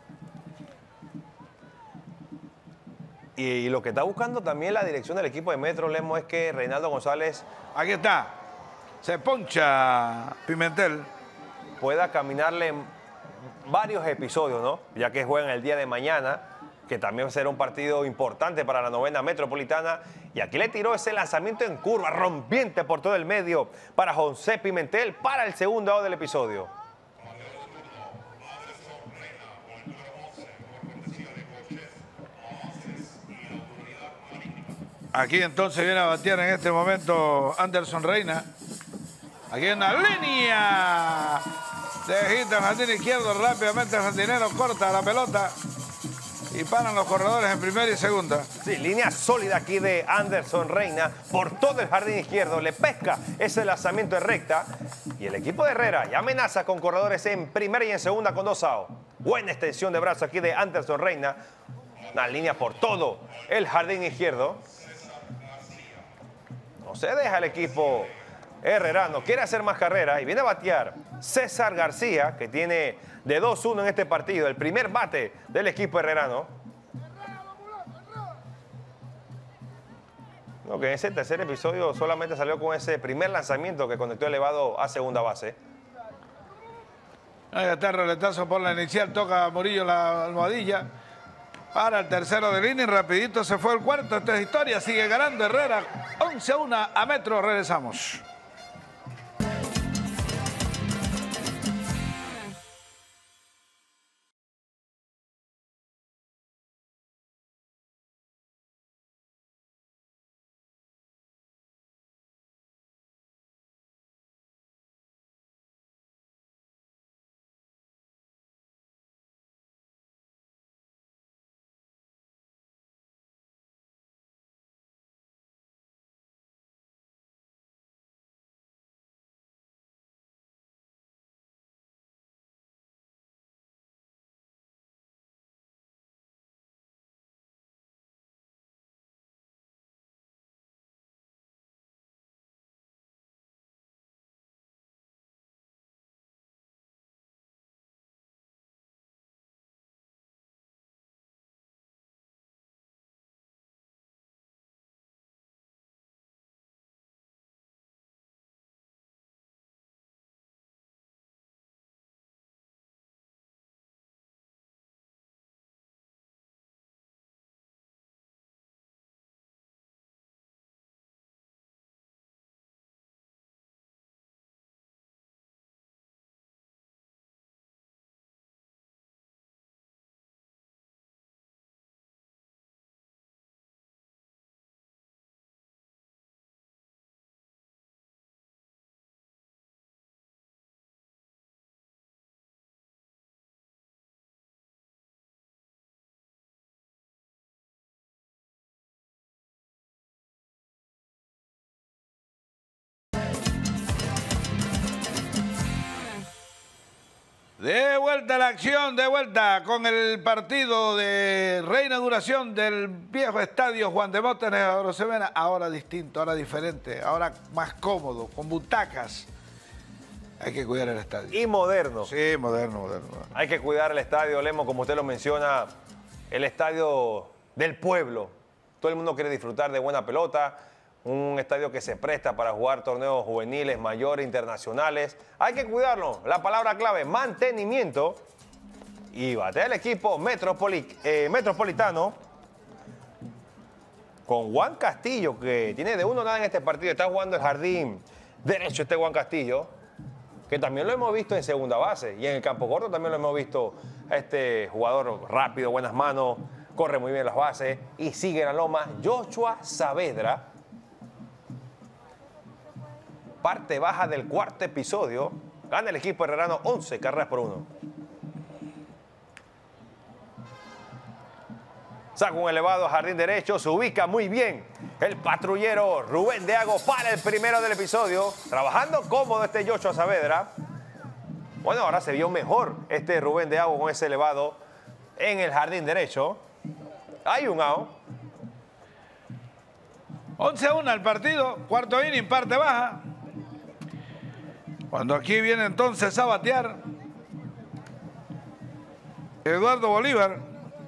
Y, y lo que está buscando también la dirección del equipo de Metro Lemo es que Reinaldo González... Aquí está. Se poncha Pimentel. Pueda caminarle varios episodios, ¿no? Ya que juegan el día de mañana, que también será un partido importante para la novena metropolitana. Y aquí le tiró ese lanzamiento en curva, rompiente por todo el medio para José Pimentel para el segundo out del episodio. Aquí entonces viene a batear en este momento Anderson Reina. Aquí en la línea. Se agita el jardín izquierdo rápidamente, el jardinero corta la pelota. Y paran los corredores en primera y segunda. Sí, línea sólida aquí de Anderson Reina por todo el jardín izquierdo. Le pesca ese lanzamiento en recta. Y el equipo de Herrera ya amenaza con corredores en primera y en segunda con dos outs. Buena extensión de brazo aquí de Anderson Reina. Una línea por todo el jardín izquierdo. No se deja el equipo herrerano. Quiere hacer más carrera y viene a batear César García, que tiene de dos uno en este partido. El primer bate del equipo herrerano. No, que en ese tercer episodio solamente salió con ese primer lanzamiento que conectó elevado a segunda base. Ahí está el roletazo por la inicial. Toca Murillo la almohadilla. Para el tercero de línea. Rapidito se fue el cuarto. Esta es historia. Sigue ganando Herrera. once a uno a Metro. Regresamos. De vuelta a la acción, de vuelta con el partido de reinauguración del viejo estadio Juan Demóstenes Arosemena. Ahora distinto, ahora diferente, ahora más cómodo, con butacas. Hay que cuidar el estadio. Y moderno. Sí, moderno, moderno. Hay que cuidar el estadio, Lemo, como usted lo menciona, el estadio del pueblo. Todo el mundo quiere disfrutar de buena pelota. Un estadio que se presta para jugar torneos juveniles, mayores, internacionales. Hay que cuidarlo. La palabra clave, mantenimiento. Y batea el equipo Metropoli, eh, Metropolitano con Juan Castillo, que tiene de uno nada en este partido. Está jugando el jardín derecho este Juan Castillo, que también lo hemos visto en segunda base. Y en el campo corto también lo hemos visto a este jugador rápido, buenas manos, corre muy bien las bases y sigue en la loma. Joshua Saavedra. Parte baja del cuarto episodio. Gana el equipo herrerano once carreras por uno. Saca un elevado a jardín derecho. Se ubica muy bien el patrullero Rubén Deago para el primero del episodio. Trabajando cómodo este Joshua Saavedra. Bueno, ahora se vio mejor este Rubén Deago con ese elevado en el jardín derecho. Hay un out. once a uno el partido. Cuarto inning, parte baja. Cuando aquí viene entonces a batear Eduardo Bolívar.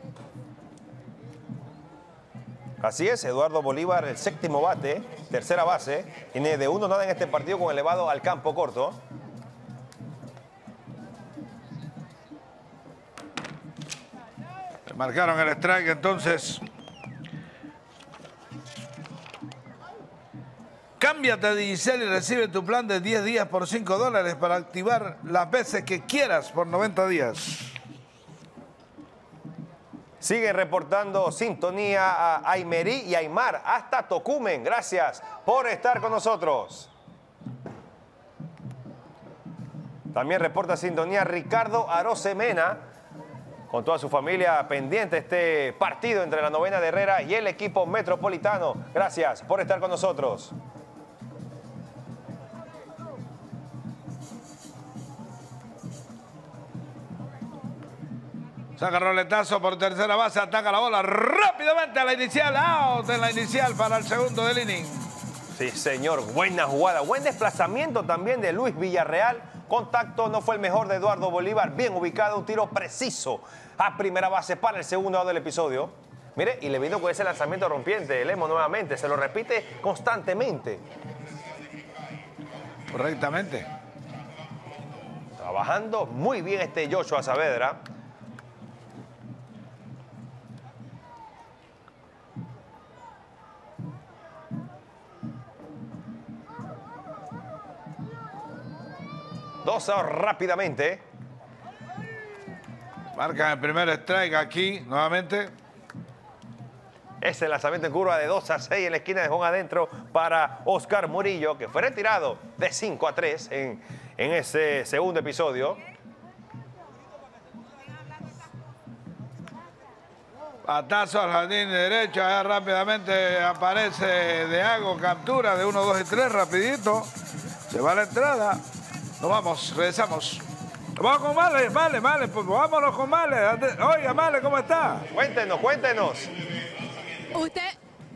Así es, Eduardo Bolívar, el séptimo bate, tercera base. Tiene de uno nada en este partido con elevado al campo corto. Le marcaron el strike entonces. Cámbiate a Digicel y recibe tu plan de diez días por cinco dólares para activar las veces que quieras por noventa días. Sigue reportando sintonía a Aymerí y Aymar hasta Tocumen. Gracias por estar con nosotros. También reporta sintonía Ricardo Arosemena con toda su familia pendiente este partido entre la novena de Herrera y el equipo metropolitano. Gracias por estar con nosotros. Saca roletazo por tercera base, ataca la bola rápidamente a la inicial, out en la inicial para el segundo del inning. Sí, señor, buena jugada, buen desplazamiento también de Luis Villarreal. Contacto no fue el mejor de Eduardo Bolívar, bien ubicado, un tiro preciso a primera base para el segundo del episodio. Mire, y le vino con ese lanzamiento rompiente, Lemo nuevamente, se lo repite constantemente. Correctamente. Trabajando muy bien este Joshua Saavedra. Dos outs rápidamente. Marcan el primer strike aquí, nuevamente. Ese lanzamiento en curva de dos a seis en la esquina de home adentro para Oscar Murillo, que fue retirado de cinco a tres en, en ese segundo episodio. Patazo al jardín derecho, allá rápidamente aparece Deago, captura de uno, dos y tres, rapidito. Se va a la entrada. Nos vamos, regresamos. Vamos con Male, Male, Male, pues vámonos con Male. Oiga, Male, ¿cómo está? Cuéntenos, cuéntenos. Usted,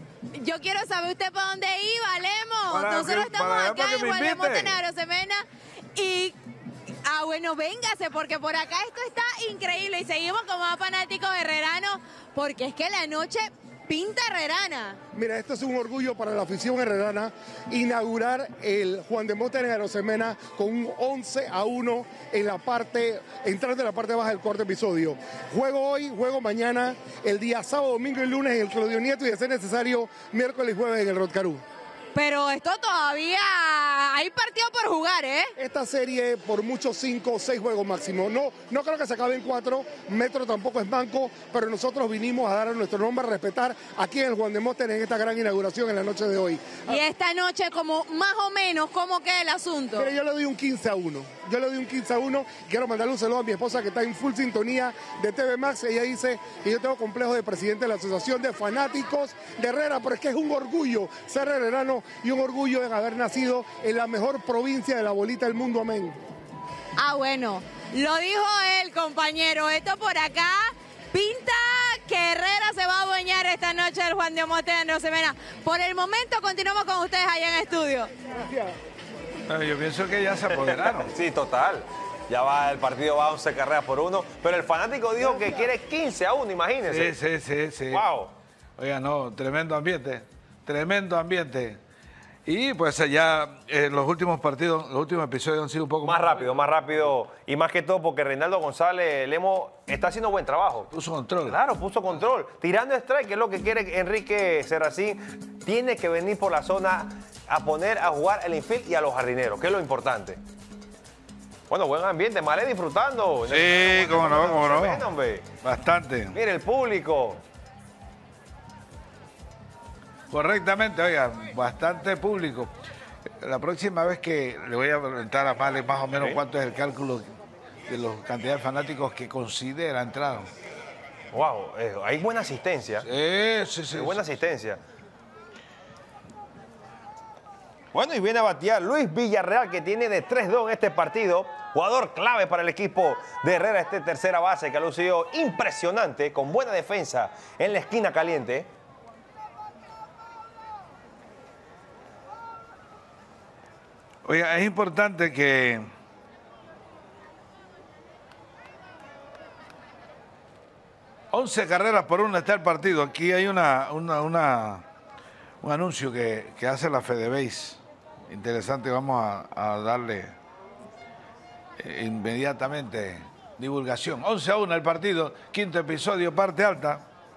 yo quiero saber usted para dónde iba, Lemo. Para Nosotros que- estamos para- acá para que en me Juan de invite. Monte, en Arosemena y... Ah, bueno, véngase, porque por acá esto está increíble y seguimos como más fanáticos herreranos, porque es que la noche pinta herrerana. Mira, esto es un orgullo para la afición herrerana inaugurar el Juan de Monte en Arosemena con un once a uno en la parte, entrando en la parte baja del cuarto episodio. Juego hoy, juego mañana, el día sábado, domingo y lunes en el Claudio Nieto y de ser necesario miércoles y jueves en el Rotcarú. Pero esto todavía hay partido por jugar, ¿eh? Esta serie por muchos cinco o seis juegos máximo. No, no creo que se acabe en cuatro. Metro tampoco es banco, pero nosotros vinimos a dar nuestro nombre, a respetar aquí en el Juan de Monte en esta gran inauguración en la noche de hoy. Y esta noche, como más o menos, ¿cómo queda el asunto? Mire, yo le doy un quince a uno. Yo le doy un quince a uno. Quiero mandarle un saludo a mi esposa que está en full sintonía de T V Max. Ella dice que yo tengo complejo de presidente de la Asociación de Fanáticos de Herrera, pero es que es un orgullo ser herrerano y un orgullo en haber nacido en la mejor provincia de la bolita del mundo. Amén. Ah, bueno, lo dijo él, compañero. Esto por acá pinta que Herrera se va a adueñar esta noche del Juan de Monte de Arosemena. Por el momento, continuamos con ustedes allá en estudio. Gracias. No, yo pienso que ya se apoderaron. Sí, total. Ya va, el partido va a once carreras por uno, pero el fanático dijo que quiere quince a uno, imagínense. Sí, sí, sí, sí. Wow. Oiga, no, tremendo ambiente, tremendo ambiente. Y pues ya eh, los últimos partidos, los últimos episodios han sido un poco Más rápido, más rápido y más que todo porque Reinaldo González Lemo está haciendo buen trabajo. Puso control. Claro, puso control. Tirando strike, que es lo que quiere Enrique Serracín, tiene que venir por la zona a poner a jugar el infield y a los jardineros, que es lo importante. Bueno, buen ambiente, Malé disfrutando. Sí, cómo no, cómo no. Se ven, hombre. Bastante. Mire el público. Correctamente, oiga, bastante público. La próxima vez que le voy a preguntar a Male más o menos Sí. cuánto es el cálculo de los cantidad de fanáticos que considera entrada. Wow, eh, hay buena asistencia. Sí, sí, sí. Hay buena asistencia. Bueno, y viene a batear Luis Villarreal, que tiene de tres dos en este partido. Jugador clave para el equipo de Herrera, este tercera base, que ha lucido impresionante, con buena defensa en la esquina caliente. Oiga, es importante que once carreras por una está el partido. Aquí hay una, una, una un anuncio que, que hace la FedeBase. Interesante, vamos a, a darle eh, inmediatamente divulgación. once a uno el partido, quinto episodio, parte alta.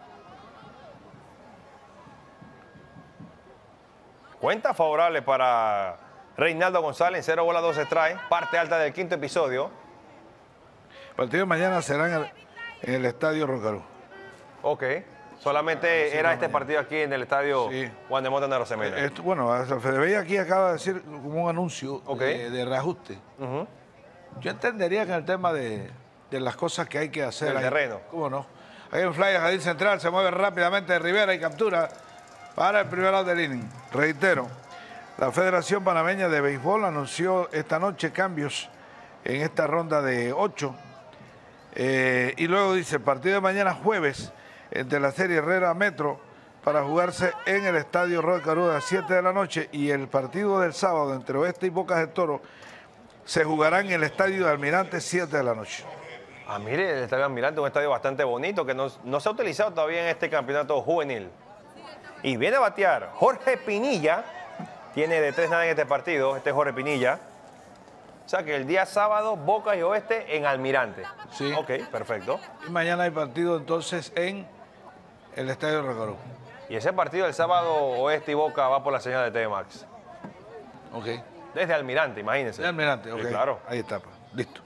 Cuenta favorable para Reinaldo González, cero bola, dos strikes, parte alta del quinto episodio. El partido de mañana será en el, en el Estadio Rotcarú. Ok. Solamente Sí, era no, este mañana. partido aquí en el estadio Sí. Juan de Monte en Arosemena. Esto, bueno, la FedeBase aquí acaba de decir como un anuncio Ok. de, de reajuste. Ujú. Yo entendería que en el tema de, de las cosas que hay que hacer. El ahí. terreno. ¿Cómo no? Hay un fly a Jardín Central, se mueve rápidamente de Rivera y captura para el primer lado del inning. Reitero, la Federación Panameña de Béisbol anunció esta noche cambios en esta ronda de ocho. Eh, y luego dice, el partido de mañana jueves entre la serie Herrera Metro para jugarse en el estadio Rod Carew a las siete de la noche, y el partido del sábado entre Oeste y Bocas del Toro se jugará en el estadio de Almirante siete de la noche. Ah, mire, el estadio Almirante, un estadio bastante bonito que no, no se ha utilizado todavía en este campeonato juvenil. Y viene a batear Jorge Pinilla, tiene de tres nada en este partido, este es Jorge Pinilla. O sea que el día sábado, Boca y Oeste en Almirante. Sí. Ok, perfecto. Y mañana hay partido entonces en el estadio Rod Carew. Y ese partido el sábado, Oeste y Boca va por la señal de T V Max. Ok. Desde Almirante, imagínense. De Almirante, ok. Sí, claro. Ahí está, pues. Listo.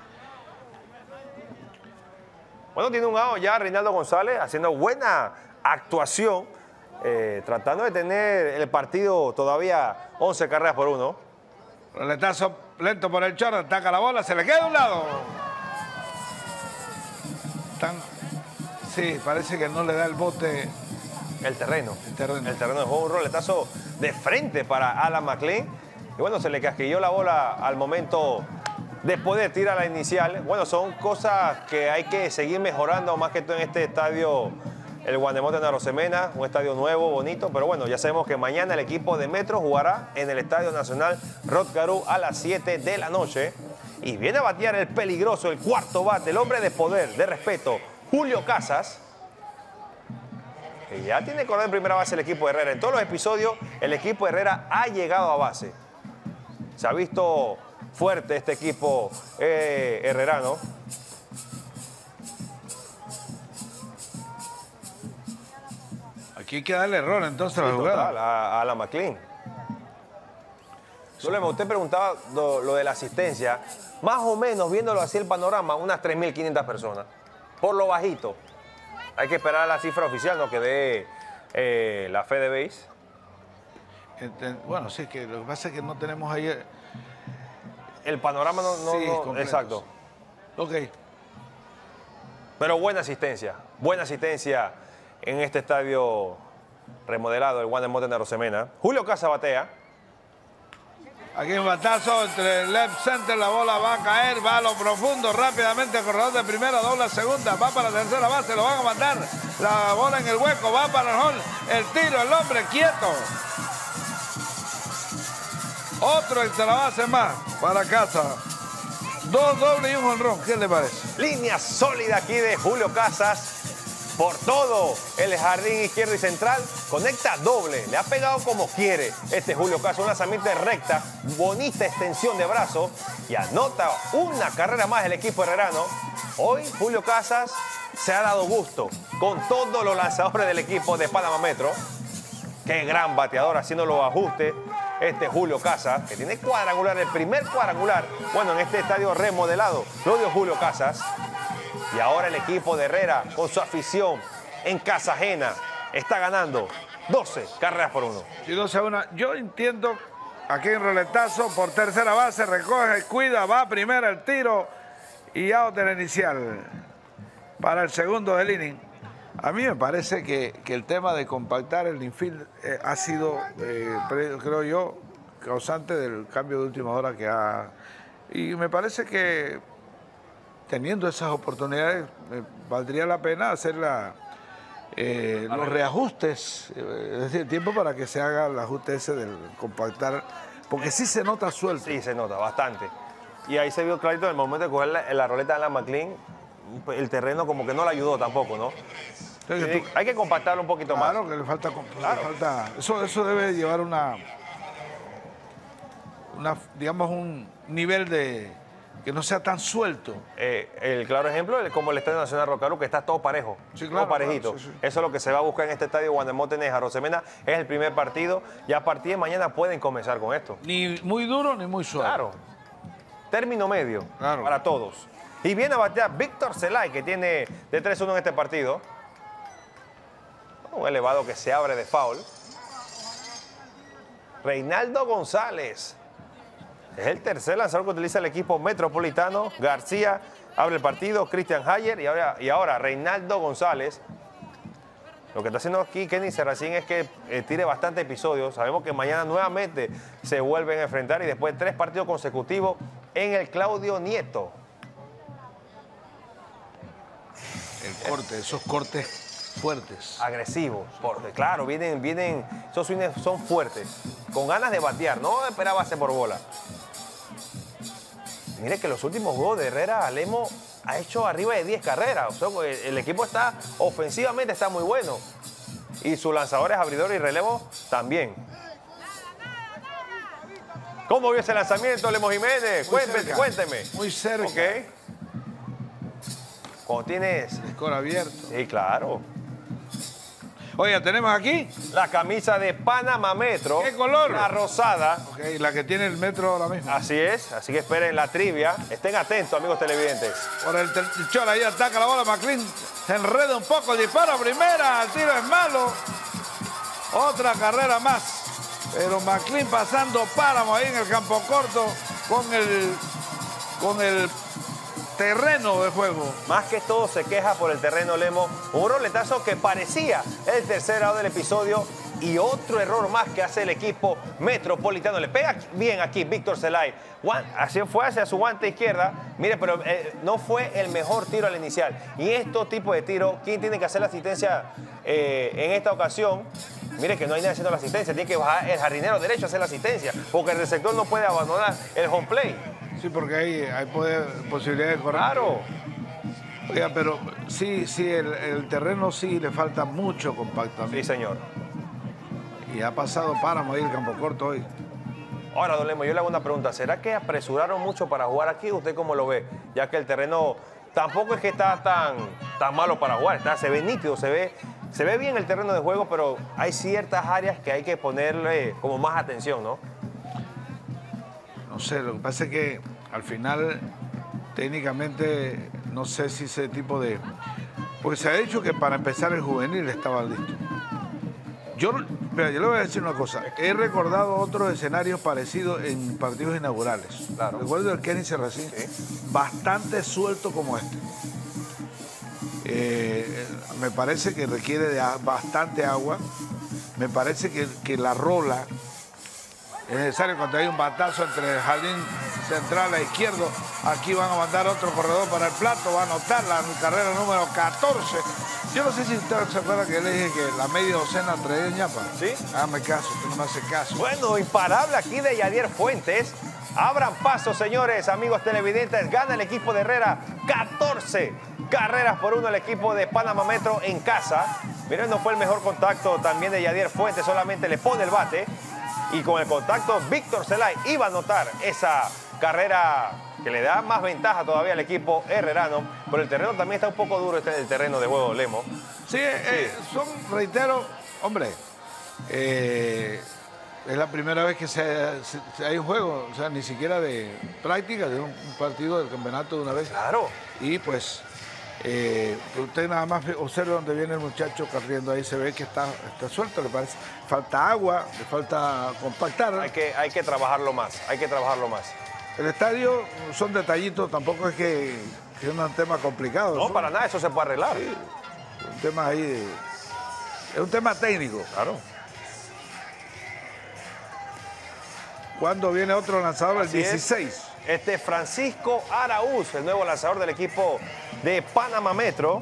Bueno, tiene un out ya Reinaldo González haciendo buena actuación, eh, tratando de tener el partido todavía once carreras por uno. Roletazo lento por el short, ataca la bola, se le queda a un lado. Tan... Sí, parece que no le da el bote. El terreno. El terreno. El terreno dejó un roletazo de frente para Alan McLean. Y bueno, se le casquilló la bola al momento de poder tirar la inicial. Bueno, son cosas que hay que seguir mejorando, más que todo en este estadio, el Juan de Montes en Arosemena, un estadio nuevo, bonito. Pero bueno, ya sabemos que mañana el equipo de Metro jugará en el Estadio Nacional Rod Carew a las siete de la noche. Y viene a batear el peligroso, el cuarto bate, el hombre de poder, de respeto, Julio Casas. Que ya tiene correr en primera base el equipo de Herrera. En todos los episodios, el equipo de Herrera ha llegado a base. Se ha visto fuerte este equipo eh, herrerano. Aquí hay que darle error entonces a la Sí, jugada. total, a, a la McLean. Zulema, usted preguntaba lo, lo de la asistencia. Más o menos, viéndolo así el panorama, unas tres mil quinientas personas. Por lo bajito. Hay que esperar a la cifra oficial, ¿no? Que dé eh, la FedeBase. Enten- Bueno, sí, que lo que pasa es que no tenemos ahí... El panorama no... no, Sí, no- completo. exacto. Ok. Pero buena asistencia. Buena asistencia en este estadio remodelado, el Juan de Montes en Arosemena. Julio Casa batea. Aquí un batazo entre el left center, la bola va a caer, va a lo profundo rápidamente, el corredor de primera, dobla segunda, va para la tercera base, lo van a mandar, la bola en el hueco, va para el hall, el tiro, el hombre quieto. Otro extra base más para Casa. Dos dobles y un jonrón, ¿qué le parece? Línea sólida aquí de Julio Casas. Por todo el jardín izquierdo y central, conecta doble, le ha pegado como quiere este Julio Casas, un lanzamiento de recta, bonita extensión de brazo y anota una carrera más el equipo herrerano. Hoy Julio Casas se ha dado gusto con todos los lanzadores del equipo de Panamá Metro. Qué gran bateador haciendo los ajustes este Julio Casas, que tiene cuadrangular, el primer cuadrangular, bueno, en este estadio remodelado, lo dio Julio Casas. Y ahora el equipo de Herrera, con su afición en casa ajena, está ganando doce carreras por uno. Y doce a uno. Yo entiendo, aquí en roletazo, por tercera base, recoge, cuida, va primera el tiro y out de la inicial para el segundo del inning. A mí me parece que, que el tema de compactar el infield eh, ha sido, eh, pre- creo yo, causante del cambio de última hora que ha... Y me parece que teniendo esas oportunidades, eh, valdría la pena hacer la, eh, los reajustes, eh, es decir, tiempo para que se haga el ajuste ese del compactar, porque sí se nota suelto. Sí, se nota bastante. Y ahí se vio clarito en el momento de coger la, la roleta de Alan McLean, el terreno como que no le ayudó tampoco, ¿no? Entonces, Sí, tú- hay que compactarlo un poquito más. Claro que le falta, comp- le Claro. falta- eso, eso debe llevar una, una, digamos, un nivel de que no sea tan suelto. Eh, el claro ejemplo es como el Estadio Nacional Rod Carew, que está todo parejo, Sí, claro, todo parejito. claro, sí, sí. Eso es lo que se va a buscar en este estadio Guandemotenes, Arosemena. Es el primer partido y a partir de mañana pueden comenzar con esto. Ni muy duro ni muy suave. Claro. Término medio Claro. para todos. Y viene a batear Víctor Zelay, que tiene de tres uno en este partido. Un elevado que se abre de foul. Reinaldo González. Es el tercer lanzador que utiliza el equipo metropolitano. García abre el partido, Cristian Hayer y ahora, y ahora Reinaldo González. Lo que está haciendo aquí Kenny Serracín es que eh, tire bastante episodios. Sabemos que mañana nuevamente se vuelven a enfrentar y después tres partidos consecutivos en el Claudio Nieto. El corte, esos cortes fuertes. Agresivos, porque claro, vienen, vienen, esos swings son fuertes, con ganas de batear, no esperar base por bola. Mire que los últimos juegos de Herrera Lemo ha hecho arriba de diez carreras. O sea, el, el equipo está, ofensivamente está muy bueno. Y sus lanzadores, abridores y relevo también. ¿Cómo vio ese lanzamiento, Lemo Jiménez? Cuénteme, cuénteme. Muy cerca. Ok. Cuando tienes... Score abierto. Sí, claro. Oiga, tenemos aquí la camisa de Panamá Metro. ¿Qué color? La rosada. Ok, la que tiene el Metro ahora mismo. Así es, así que esperen la trivia. Estén atentos, amigos televidentes. Por el Chora, ahí ataca la bola, McLean se enreda un poco, dispara primera, el tiro es malo. Otra carrera más. Pero McLean pasando Páramo ahí en el campo corto con el, con el terreno de juego. Más que todo se queja por el terreno Lemo. Un roletazo que parecía el tercer lado del episodio y otro error más que hace el equipo metropolitano. Le pega bien aquí Víctor Zelay. Así fue hacia su guante izquierda. Mire, pero eh, no fue el mejor tiro al inicial. Y estos tipos de tiros, ¿quién tiene que hacer la asistencia eh, en esta ocasión? Mire que no hay nadie haciendo la asistencia. Tiene que bajar el jardinero derecho a hacer la asistencia. Porque el receptor no puede abandonar el home play. Sí, porque hay, hay poder, posibilidad de correr. Claro. Oiga, pero sí, sí, el, el terreno sí le falta mucho compactamiento. Sí, señor. Y ha pasado Páramo ahí el campo corto hoy. Ahora, don Lemo, yo le hago una pregunta. ¿Será que apresuraron mucho para jugar aquí? ¿Usted cómo lo ve? Ya que el terreno tampoco es que está tan, tan malo para jugar. Está, se ve nítido, se ve, se ve bien el terreno de juego, pero hay ciertas áreas que hay que ponerle como más atención, ¿no? No sé, lo que pasa es que al final, técnicamente, no sé si ese tipo de... Porque se ha dicho que para empezar el juvenil estaba listo. Yo, mira, yo le voy a decir una cosa. He recordado otros escenarios parecidos en partidos inaugurales. Claro. Recuerdo el Kenny Serracín, sí, bastante suelto como este. Eh, me parece que requiere de bastante agua. Me parece que, que la rola es necesario cuando hay un batazo entre el jardín central a izquierdo. Aquí van a mandar otro corredor para el plato, va a anotar la carrera número catorce. Yo no sé si usted se acuerda que le dije que la media docena traía ñapa. Sí. Hágame caso, usted no me hace caso. Bueno, imparable aquí de Yadier Fuentes. Abran paso, señores, amigos televidentes. Gana el equipo de Herrera catorce carreras por uno el equipo de Panamá Metro en casa. Miren, no fue el mejor contacto también de Yadier Fuentes, solamente le pone el bate. Y con el contacto, Víctor Zelay iba a anotar esa carrera que le da más ventaja todavía al equipo herrerano. Pero el terreno también está un poco duro, este el terreno de juego, Lemo. Sí, eh, son, reitero, hombre, eh, es la primera vez que se, se, se hay un juego, o sea, ni siquiera de práctica, de un, un partido del campeonato de una vez. Claro. Y pues, eh, usted nada más observe donde viene el muchacho corriendo, ahí se ve que está, está suelto, le parece. Falta agua, le falta compactar. Hay que, hay que trabajarlo más, hay que trabajarlo más. El estadio son detallitos, tampoco es que, que es un tema complicado. No, ¿no? para nada, eso se puede arreglar. Sí, un tema ahí, de, es un tema técnico. Claro. ¿Cuándo viene otro lanzador? Así el dieciséis. Es. Este Francisco Araúz, el nuevo lanzador del equipo de Panamá Metro.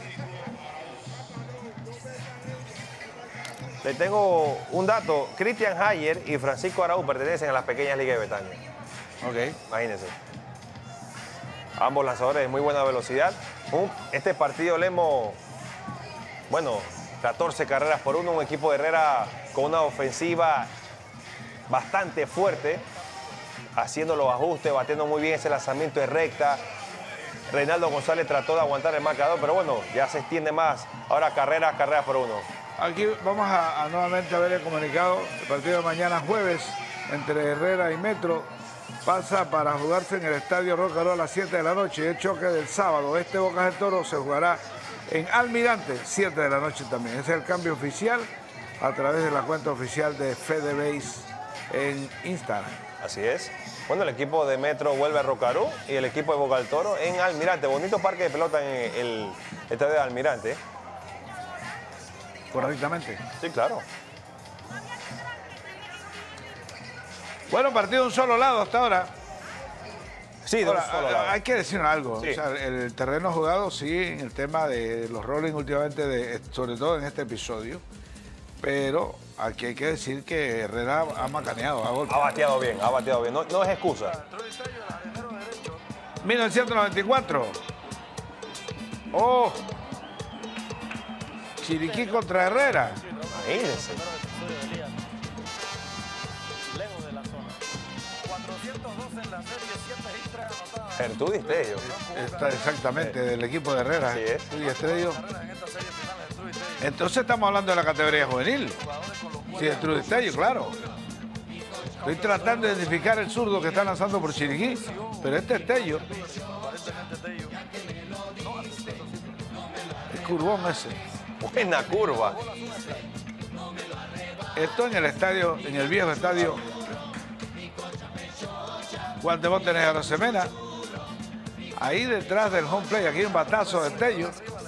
Le tengo un dato. Cristian Hayer y Francisco Araúz pertenecen a las pequeñas ligas de Betania. Ok. Imagínense. Ambos lanzadores de muy buena velocidad. Un, este partido Lemo, bueno, catorce carreras por uno. Un equipo de Herrera con una ofensiva bastante fuerte, haciendo los ajustes, batiendo muy bien ese lanzamiento de recta. Reinaldo González trató de aguantar el marcador, pero bueno, ya se extiende más. Ahora carreras, carreras por uno. Aquí vamos a, a nuevamente a ver el comunicado. El partido de mañana jueves entre Herrera y Metro pasa para jugarse en el Estadio Rocaró a las siete de la noche. El choque del sábado. Este Bocas del Toro se jugará en Almirante, siete de la noche también. Ese es el cambio oficial a través de la cuenta oficial de FedeBase en Instagram. Así es. Bueno, el equipo de Metro vuelve a Rocarú y el equipo de Boca del Toro en Almirante. Bonito parque de pelota en el estadio de Almirante. Correctamente. Sí, claro. Bueno, partido de un solo lado hasta ahora. Sí, de ahora, un solo lado. Hay que decir algo. Sí. O sea, el terreno jugado, sí, en el tema de los rolling últimamente, de, sobre todo en este episodio. Pero aquí hay que decir que Herrera ha macaneado, ha golpeado. Ha bateado bien, ha bateado bien. No, no es excusa. mil novecientos noventa y cuatro. Oh. Chiriquí contra Herrera. Imagínense. Gertrudis Tello. Está exactamente, del equipo de Herrera. Así es. Gertrudis Tello. Entonces estamos hablando de la categoría juvenil. Sí, Gertrudis Tello, claro. Estoy tratando de identificar el zurdo que está lanzando por Chiriquí, pero este es Tello. Es curvón ese. Buena curva. Esto en el estadio, en el viejo estadio Juan de Móstenes Arosemena. Ahí detrás del home play, aquí un batazo de Tello.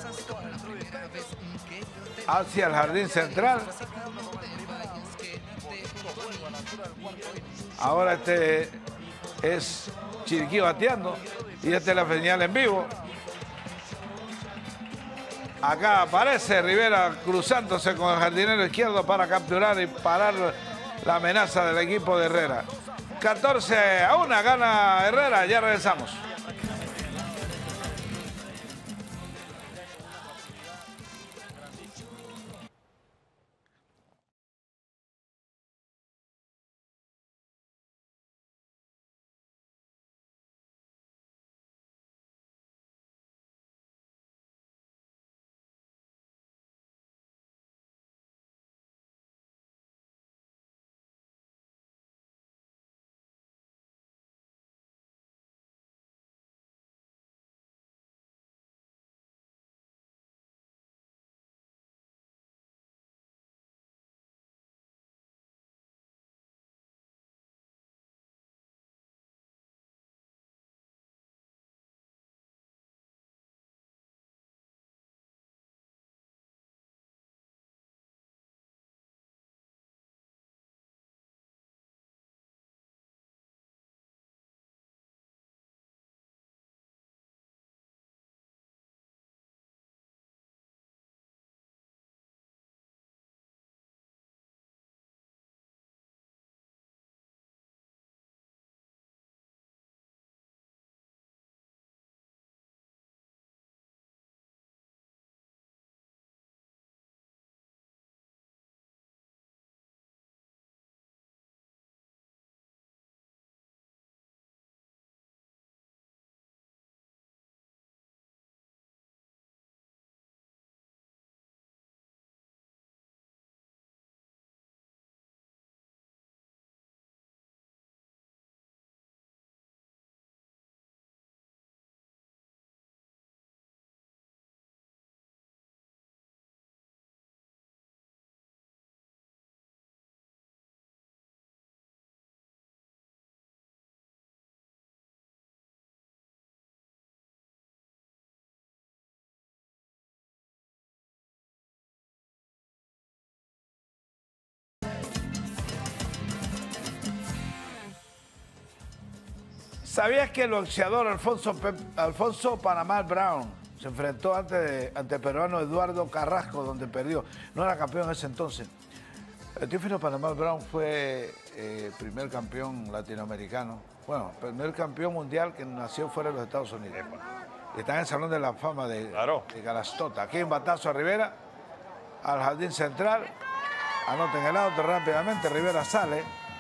Hacia el jardín central. Ahora este es Chiriquí bateando. Y esta es la señal en vivo. Acá aparece Rivera cruzándose con el jardinero izquierdo para capturar y parar la amenaza del equipo de Herrera. catorce a uno gana Herrera, ya regresamos. ¿Sabías que el boxeador Alfonso, Pep, Alfonso Panamá Brown se enfrentó ante, de, ante el peruano Eduardo Carrasco, donde perdió? No era campeón en ese entonces. El Teófilo Panamá Brown fue eh, primer campeón latinoamericano. Bueno, primer campeón mundial que nació fuera de los Estados Unidos. Está en el Salón de la Fama de, claro. de Galastota. Aquí un batazo a Rivera, al jardín central. Anoten el auto rápidamente, Rivera sale.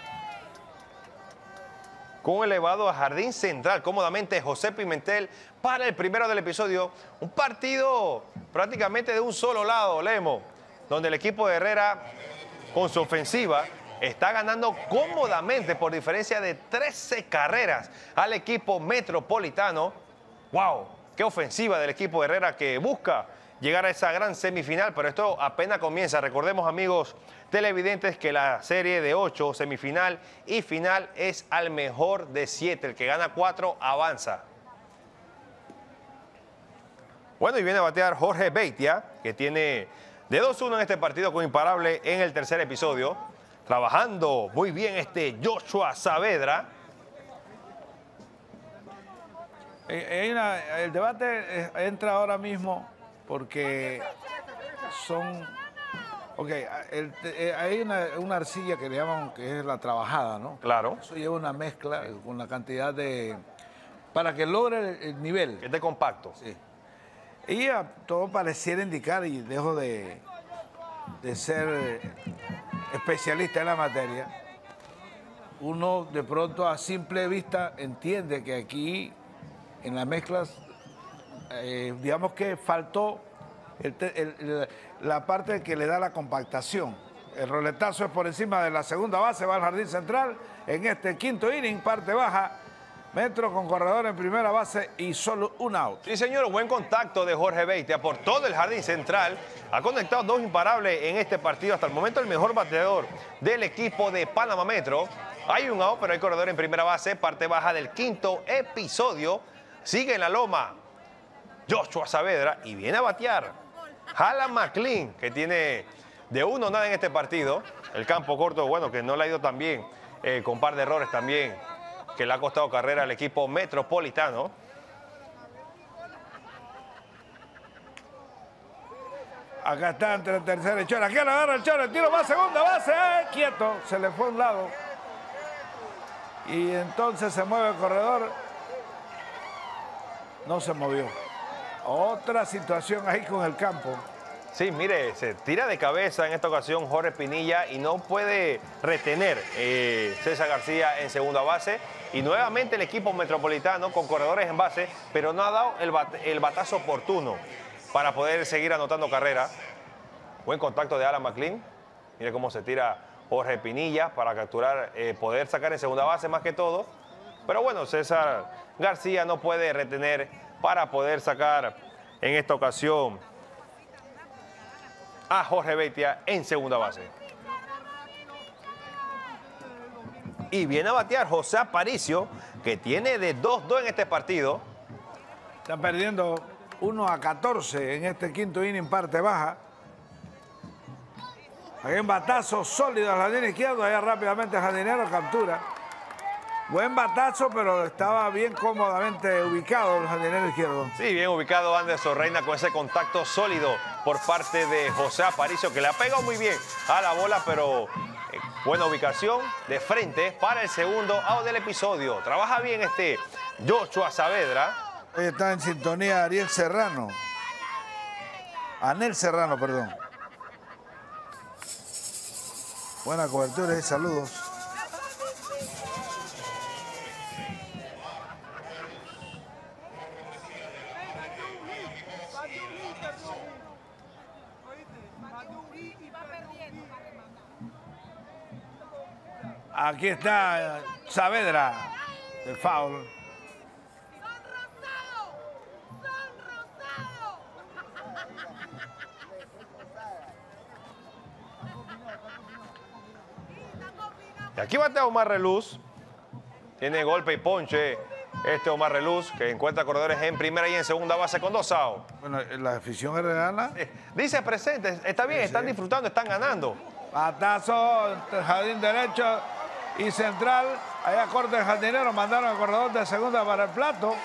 Con un elevado a jardín central, cómodamente José Pimentel para el primero del episodio. Un partido prácticamente de un solo lado, Lemo, donde el equipo de Herrera, con su ofensiva, está ganando cómodamente por diferencia de trece carreras al equipo metropolitano. ¡Wow! ¡Qué ofensiva del equipo de Herrera que busca llegar a esa gran semifinal, pero esto apenas comienza. Recordemos, amigos televidentes, que la serie de ocho, semifinal y final, es al mejor de siete. El que gana cuatro avanza. Bueno, y viene a batear Jorge Beitia, que tiene de dos uno en este partido con imparable en el tercer episodio. Trabajando muy bien este Joshua Saavedra. Hay una, el debate entra ahora mismo porque son... Ok, el, hay una, una arcilla que le llaman que es la trabajada, ¿no? Claro. Eso lleva una mezcla con la cantidad de... para que logre el, el nivel. Que esté compacto. Sí. Y a, todo pareciera indicar, y dejo de, de ser especialista en la materia, uno de pronto a simple vista entiende que aquí en las mezclas, eh, digamos que faltó el, el, el, la parte que le da la compactación. El roletazo es por encima de la segunda base, va al jardín central. En este quinto inning, parte baja, Metro con corredor en primera base y solo un out. Sí, señor, buen contacto de Jorge Beitia por todo el jardín central. Ha conectado dos imparables en este partido. Hasta el momento el mejor bateador del equipo de Panamá Metro. Hay un out, pero hay corredor en primera base, parte baja del quinto episodio. Sigue en la loma Joshua Saavedra y viene a batear Alan McLean, que tiene de uno nada en este partido. El campo corto, bueno, que no le ha ido tan bien, eh, con un par de errores también, que le ha costado carrera al equipo metropolitano. Acá está entre el tercer y Chora. Aquí la agarra el Chora, el tiro va a segunda base. ¡Eh! Quieto, se le fue a un lado. Y entonces se mueve el corredor. No se movió. Otra situación ahí con el campo. Sí, mire, se tira de cabeza en esta ocasión Jorge Pinilla y no puede retener eh, César García en segunda base. Y nuevamente el equipo metropolitano con corredores en base, pero no ha dado el, bat el batazo oportuno para poder seguir anotando carrera. Buen contacto de Alan McLean. Mire cómo se tira Jorge Pinilla para capturar, eh, poder sacar en segunda base más que todo. Pero bueno, César García no puede retener para poder sacar en esta ocasión a Jorge Beitia en segunda base. Y viene a batear José Aparicio, que tiene de dos dos en este partido. Están perdiendo uno a catorce en este quinto inning, parte baja. Hay un batazo sólido al jardín izquierdo, allá rápidamente el jardinero captura. Buen batazo, pero estaba bien cómodamente ubicado el jardinero izquierdo. Sí, bien ubicado Anderson Reina con ese contacto sólido por parte de José Aparicio, que le ha pegado muy bien a la bola, pero eh, buena ubicación de frente para el segundo out del episodio. Trabaja bien este Joshua Saavedra. Hoy está en sintonía Ariel Serrano. Anel Serrano, perdón. Buena cobertura y saludos. Aquí está Saavedra, el foul. Y aquí batea Omar Reluz. Tiene golpe y ponche este Omar Reluz, que encuentra corredores en primera y en segunda base con dos outs. Bueno, la afición herrerana. Dice presente, está bien, Sí, están sí. disfrutando, están ganando. Batazo, entre jardín derecho y central. Allá corta el jardinero, mandaron al corredor de segunda para el plato.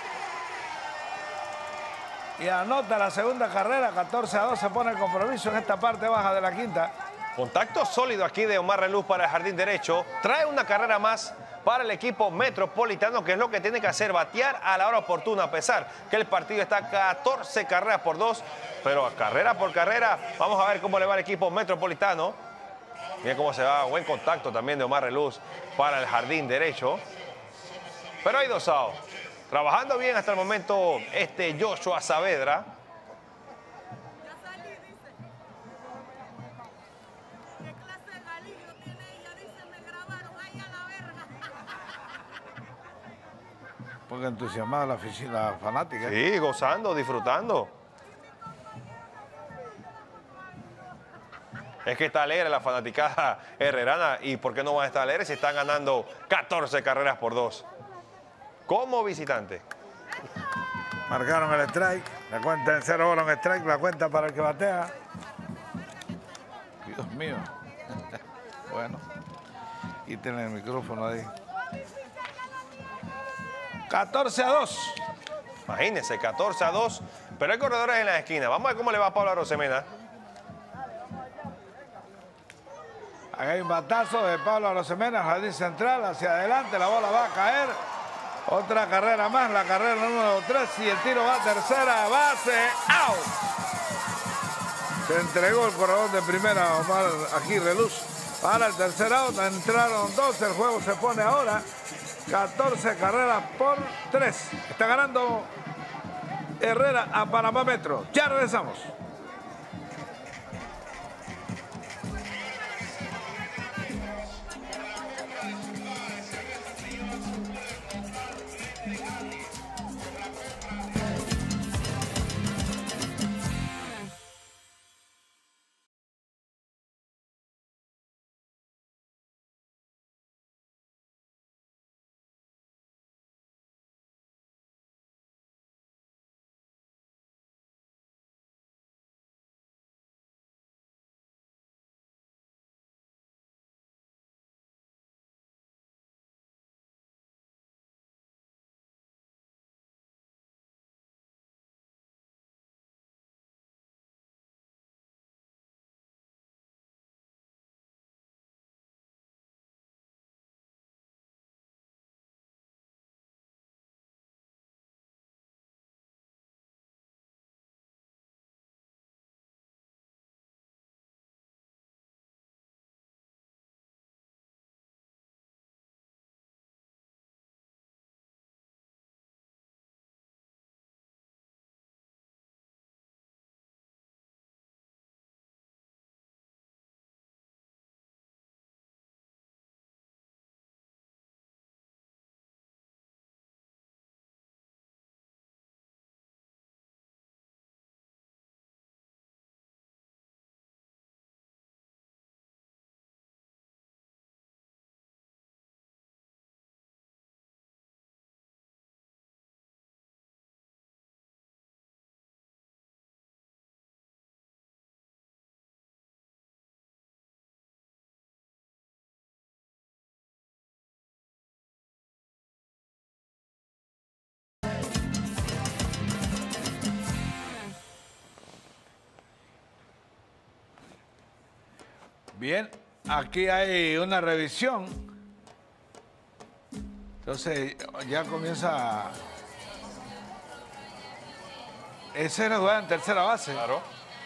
Y anota la segunda carrera, catorce a dos se pone el compromiso en esta parte baja de la quinta. Contacto sólido aquí de Omar Reluz para el jardín derecho. Trae una carrera más para el equipo metropolitano, que es lo que tiene que hacer, batear a la hora oportuna, a pesar que el partido está catorce carreras por dos, pero carrera por carrera. Vamos a ver cómo le va al equipo metropolitano. Miren cómo se va, buen contacto también de Omar Reluz para el jardín derecho. Pero hay dos outs. Trabajando bien hasta el momento este Joshua Saavedra. Porque entusiasmada la, la fanática. Sí, gozando, disfrutando. Es que está alegre la fanaticada herrerana. ¿Y por qué no van a estar alegres si están ganando catorce carreras por dos? Como visitante. Marcaron el strike. La cuenta en cero bola, un strike. La cuenta para el que batea. Dios mío. Bueno. Quiten el micrófono ahí. catorce a dos. Imagínense, catorce a dos. Pero hay corredores en la esquina. Vamos a ver cómo le va a Pablo Arosemena. Aquí hay un batazo de Pablo Arosemena, jardín central, hacia adelante, la bola va a caer. Otra carrera más, la carrera número tres, y el tiro va a tercera base. ¡Au! Se entregó el corredor de primera, Omar Aguirre Luz. Para el tercer out, entraron dos, el juego se pone ahora catorce carreras por tres. Está ganando Herrera a Panamá Metro. Ya regresamos. Bien, aquí hay una revisión. Entonces ya comienza. Ese era jugar en tercera base. Claro.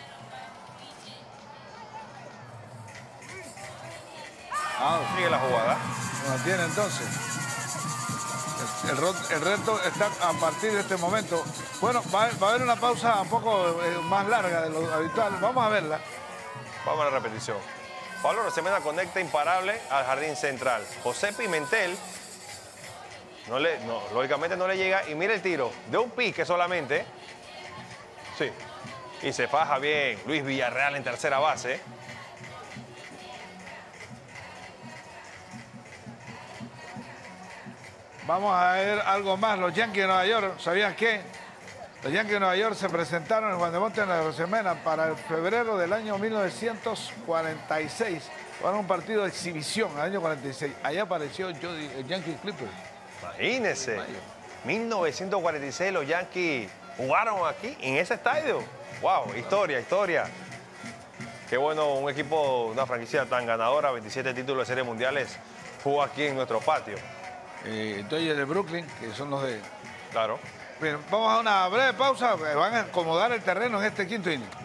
Ah, sigue la jugada. Lo tiene entonces. El, el, el reto está a partir de este momento. Bueno, va, va a haber una pausa un poco eh, más larga de lo habitual. Vamos a verla. Vamos a la repetición. Pablo Arosemena conecta imparable al jardín central. José Pimentel, no le, no, lógicamente no le llega. Y mira el tiro, de un pique solamente. Sí. Y se faja bien Luis Villarreal en tercera base. Vamos a ver algo más. Los Yankees de Nueva York, ¿sabían qué? Los Yankees de Nueva York se presentaron en Juan de Montes en la Arosemena para el febrero del año mil novecientos cuarenta y seis. Fueron un partido de exhibición, el año cuarenta y seis. Allá apareció Jody, el Yankee Clippers. Imagínense. mil novecientos cuarenta y seis los Yankees jugaron aquí, en ese estadio. Wow, historia, historia. Qué bueno un equipo, una franquicia tan ganadora, veintisiete títulos de series mundiales, jugó aquí en nuestro patio. Eh, Dodgers de Brooklyn, que son los de... Claro. Bien, vamos a una breve pausa, van a acomodar el terreno en este quinto inning.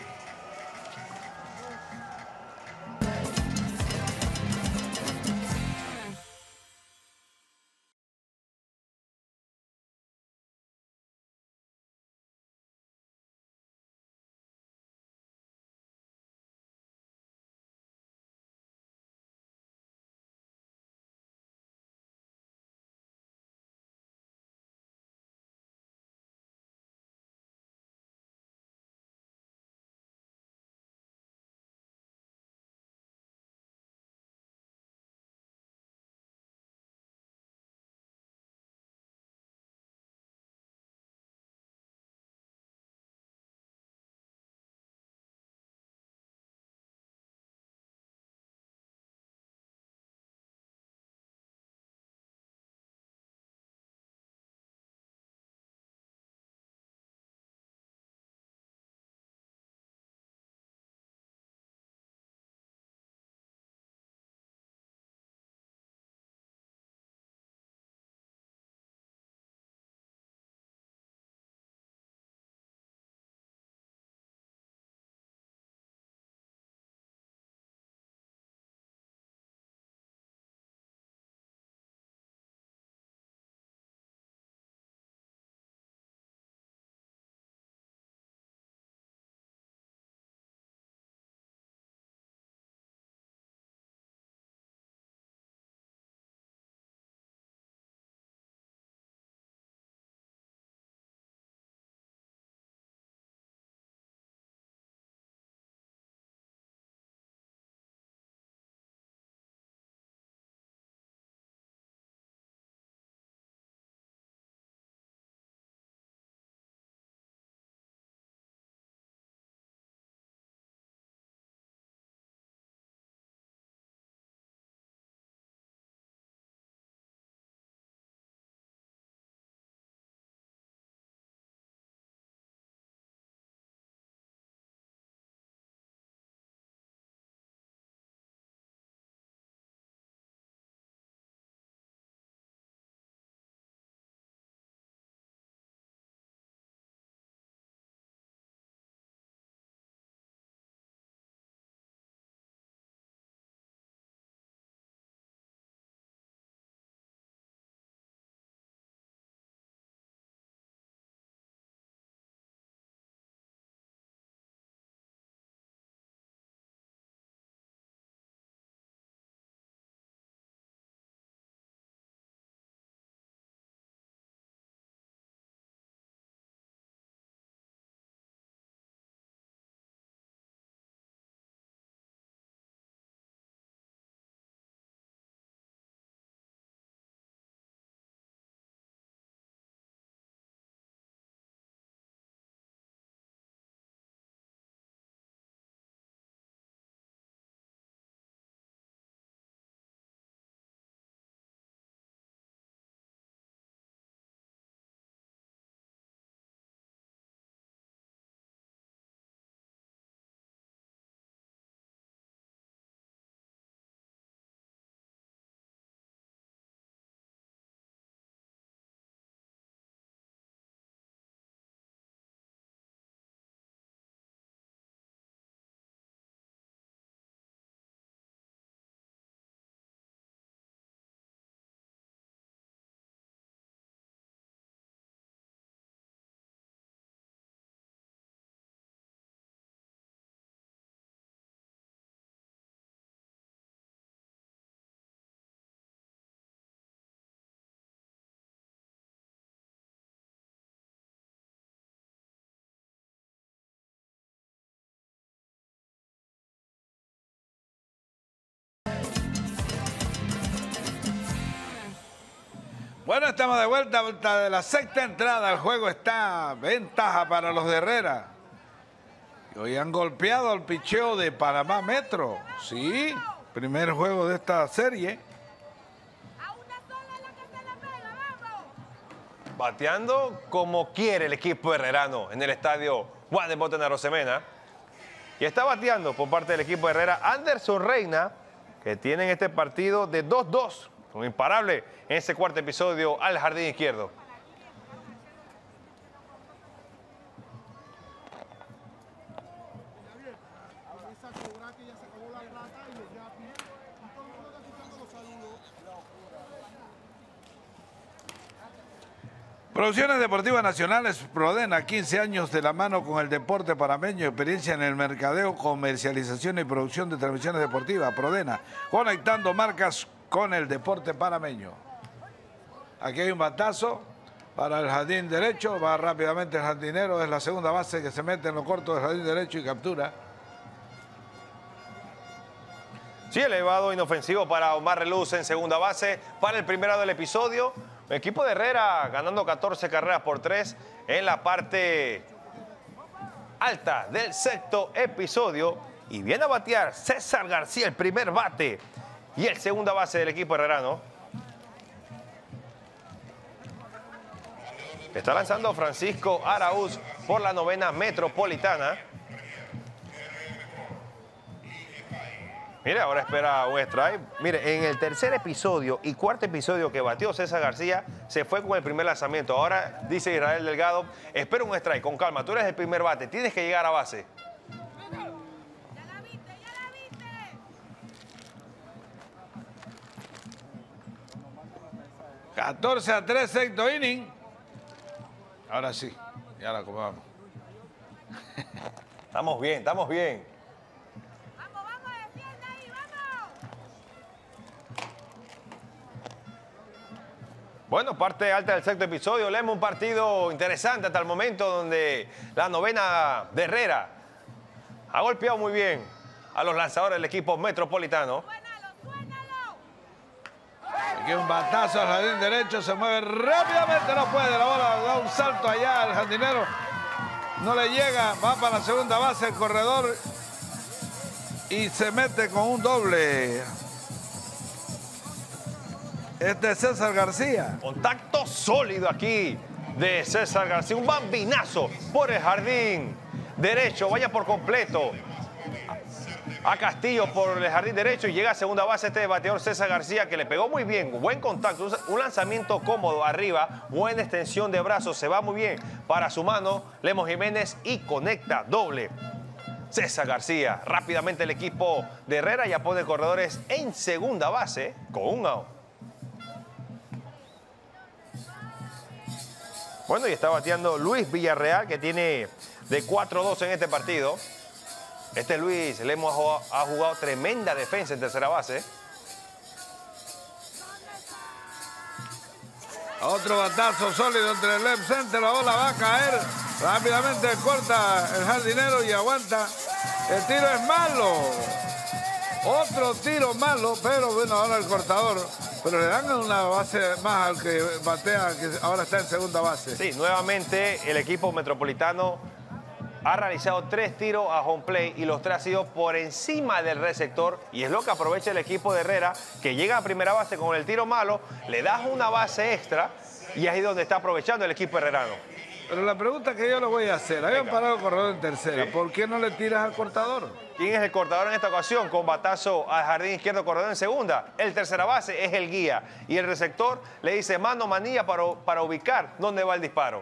Bueno, estamos de vuelta, vuelta de la sexta entrada. El juego está ventaja para los de Herrera. Hoy han golpeado al picheo de Panamá Metro. Sí, primer juego de esta serie. Bateando como quiere el equipo herrerano en el estadio Juan de Mota Arosemena. Y está bateando por parte del equipo Herrera Anderson Reina, que tiene en este partido de dos dos, con imparable en ese cuarto episodio al jardín izquierdo. Producciones Deportivas Nacionales, Prodena, quince años de la mano con el deporte panameño, experiencia en el mercadeo, comercialización y producción de transmisiones deportivas. Prodena, conectando marcas con el deporte panameño. Aquí hay un batazo para el jardín derecho, va rápidamente el jardinero, es la segunda base que se mete en lo corto del jardín derecho y captura. Sí, elevado inofensivo para Omar Reluz en segunda base para el primero del episodio. El equipo de Herrera ganando catorce carreras por tres en la parte alta del sexto episodio. Y viene a batear César García, el primer bate y el segunda base del equipo herrerano. Está lanzando Francisco Araúz por la novena metropolitana. Mire, ahora espera un strike. Mire, en el tercer episodio y cuarto episodio que batió César García, se fue con el primer lanzamiento. Ahora dice Israel Delgado, espera un strike, con calma, tú eres el primer bate, tienes que llegar a base. catorce a tres, sexto inning. Ahora sí, ya la acomodamos. Estamos bien, estamos bien. Bueno, parte alta del sexto episodio. Leemos un partido interesante hasta el momento donde la novena de Herrera ha golpeado muy bien a los lanzadores del equipo metropolitano. Aquí un batazo al jardín derecho, se mueve rápidamente, no puede, la bola da un salto allá al jardinero. No le llega, va para la segunda base el corredor y se mete con un doble. Este es César García. Contacto sólido aquí de César García. Un bambinazo por el jardín derecho. Vaya por completo a Castillo por el jardín derecho y llega a segunda base este bateador César García, que le pegó muy bien. Buen contacto, un lanzamiento cómodo arriba. Buena extensión de brazos. Se va muy bien para su mano Lemos Jiménez y conecta doble. César García. Rápidamente el equipo de Herrera ya pone corredores en segunda base con un out. Bueno, y está bateando Luis Villarreal, que tiene de cuatro dos en este partido. Este Luis Lemos ha jugado tremenda defensa en tercera base. Otro batazo sólido entre el left center, la bola va a caer. Rápidamente corta el jardinero y aguanta. El tiro es malo. Otro tiro malo, pero bueno, ahora el cortador. Pero le dan una base más al que batea, que ahora está en segunda base. Sí, nuevamente el equipo metropolitano ha realizado tres tiros a home play y los tres han sido por encima del receptor. Y es lo que aprovecha el equipo de Herrera, que llega a primera base con el tiro malo, le das una base extra y es ahí donde está aprovechando el equipo herrerano. Pero la pregunta que yo le voy a hacer, habían parado el corredor en tercera, ¿sí? ¿Por qué no le tiras al cortador? ¿Quién es el cortador en esta ocasión? Con batazo al jardín izquierdo, corredor en segunda. El tercera base es el guía. Y el receptor le dice mano, manilla para, para ubicar dónde va el disparo.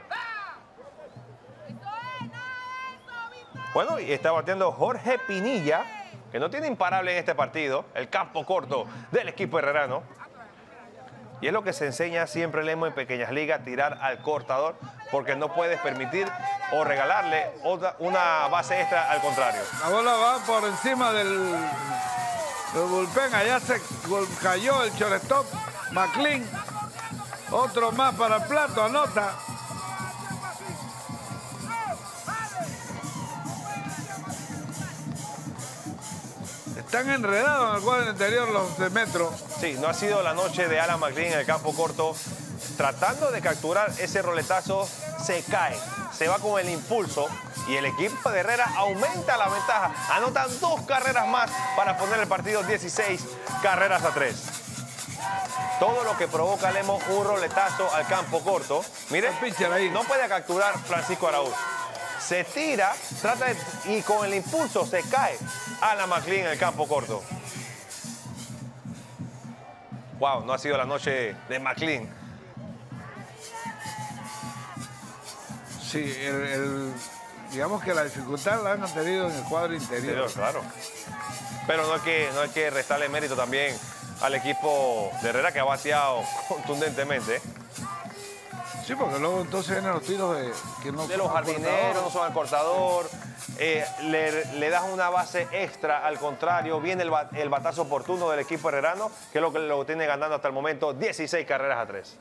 Bueno, y está bateando Jorge Pinilla, que no tiene imparable en este partido. El campo corto del equipo herrerano. Y es lo que se enseña siempre, Lemo, en pequeñas ligas, tirar al cortador, porque no puedes permitir o regalarle otra, una base extra al contrario. La bola va por encima del, del bullpen, allá se cayó el shortstop, McLean. Otro más para el plato, anota. Están enredados en el cuadro interior los de Metro. Sí, no ha sido la noche de Alan McLean en el campo corto tratando de capturar ese roletazo, se cae, se va con el impulso y el equipo de Herrera aumenta la ventaja. Anotan dos carreras más para poner el partido dieciséis carreras a tres. Todo lo que provoca Lemo un roletazo al campo corto. Miren, no puede capturar Francisco Araúz. Se tira, trata de, y con el impulso se cae Alan McLean en el campo corto. Wow, no ha sido la noche de McLean. Sí, el, el, digamos que la dificultad la han tenido en el cuadro interior. interior claro. Pero no hay, que, no hay que restarle mérito también al equipo de Herrera, que ha bateado contundentemente. Sí, porque luego entonces vienen los tiros de, que no de los jardineros, no son al cortador. Eh, le, le das una base extra, al contrario, viene el, bat, el batazo oportuno del equipo herrerano, que es lo que lo tiene ganando hasta el momento, dieciséis carreras a tres.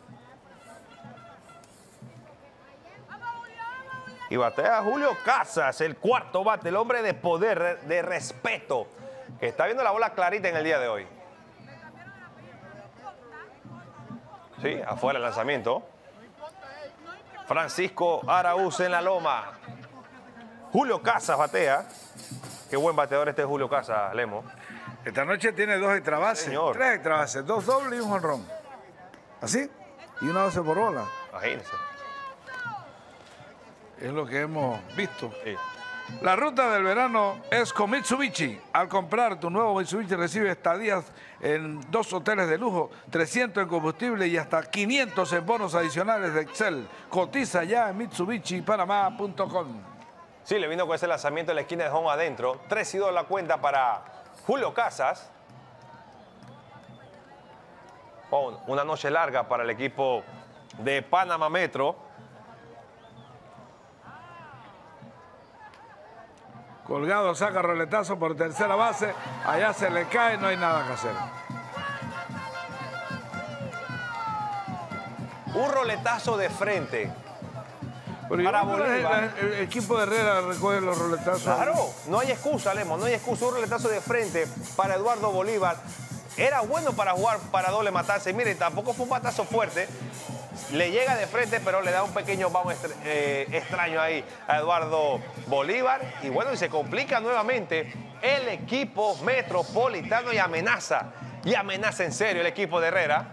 Y batea Julio Casas, el cuarto bate, el hombre de poder, de respeto, que está viendo la bola clarita en el día de hoy. Sí, afuera el lanzamiento. Francisco Araúz en la loma. Julio Casas batea. Qué buen bateador este Julio Casas, Lemo. Esta noche tiene dos extra bases, Señor. tres extra bases, dos dobles y un jonrón. ¿Así? Y una base por bola. Imagínense. Es lo que hemos visto. Sí. La ruta del verano es con Mitsubishi. Al comprar tu nuevo Mitsubishi recibes estadías en dos hoteles de lujo, trescientos en combustible y hasta quinientos en bonos adicionales de Excel. Cotiza ya en Mitsubishi Panamá punto com. Sí, le vino con ese lanzamiento en la esquina de home adentro. tres y dos la cuenta para Julio Casas. Oh, una noche larga para el equipo de Panamá Metro. Colgado saca roletazo por tercera base. Allá se le cae, no hay nada que hacer. Un roletazo de frente. Pero para el, Bolívar. el, el equipo de Herrera recoge los roletazos. Claro, no hay excusa, Lemo, no hay excusa. Un roletazo de frente para Eduardo Bolívar. Era bueno para jugar para doble matarse. Mire, tampoco fue un batazo fuerte. Le llega de frente, pero le da un pequeño bounce eh, extraño ahí a Eduardo Bolívar. Y bueno, y se complica nuevamente el equipo metropolitano y amenaza. Y amenaza en serio el equipo de Herrera.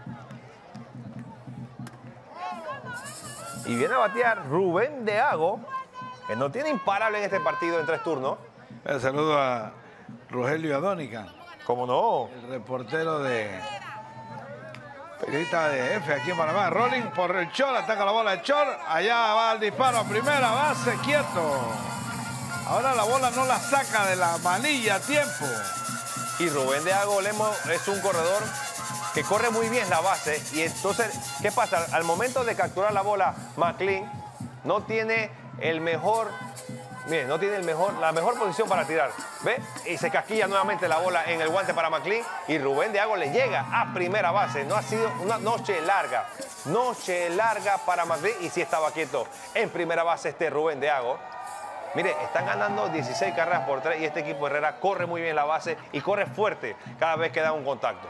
Y viene a batear Rubén Deago, que no tiene imparable en este partido en tres turnos. El saludo a Rogelio Adónica. ¿Cómo no? El reportero de... periodista de F aquí en Panamá. Rolling por el Chor, ataca la bola el Chor. Allá va el disparo a primera base, quieto. Ahora la bola no la saca de la manilla a tiempo. Y Rubén Deago Lemo es un corredor que corre muy bien la base. Y entonces, ¿qué pasa? Al momento de capturar la bola, McLean no tiene el mejor... Miren, no tiene el mejor, la mejor posición para tirar. ¿Ve? Y se casquilla nuevamente la bola en el guante para McLean. Y Rubén Deago le llega a primera base. No ha sido una noche larga. Noche larga para McLean. Y sí estaba quieto en primera base este Rubén Deago. Mire, están ganando dieciséis carreras por tres. Y este equipo Herrera corre muy bien la base y corre fuerte cada vez que da un contacto.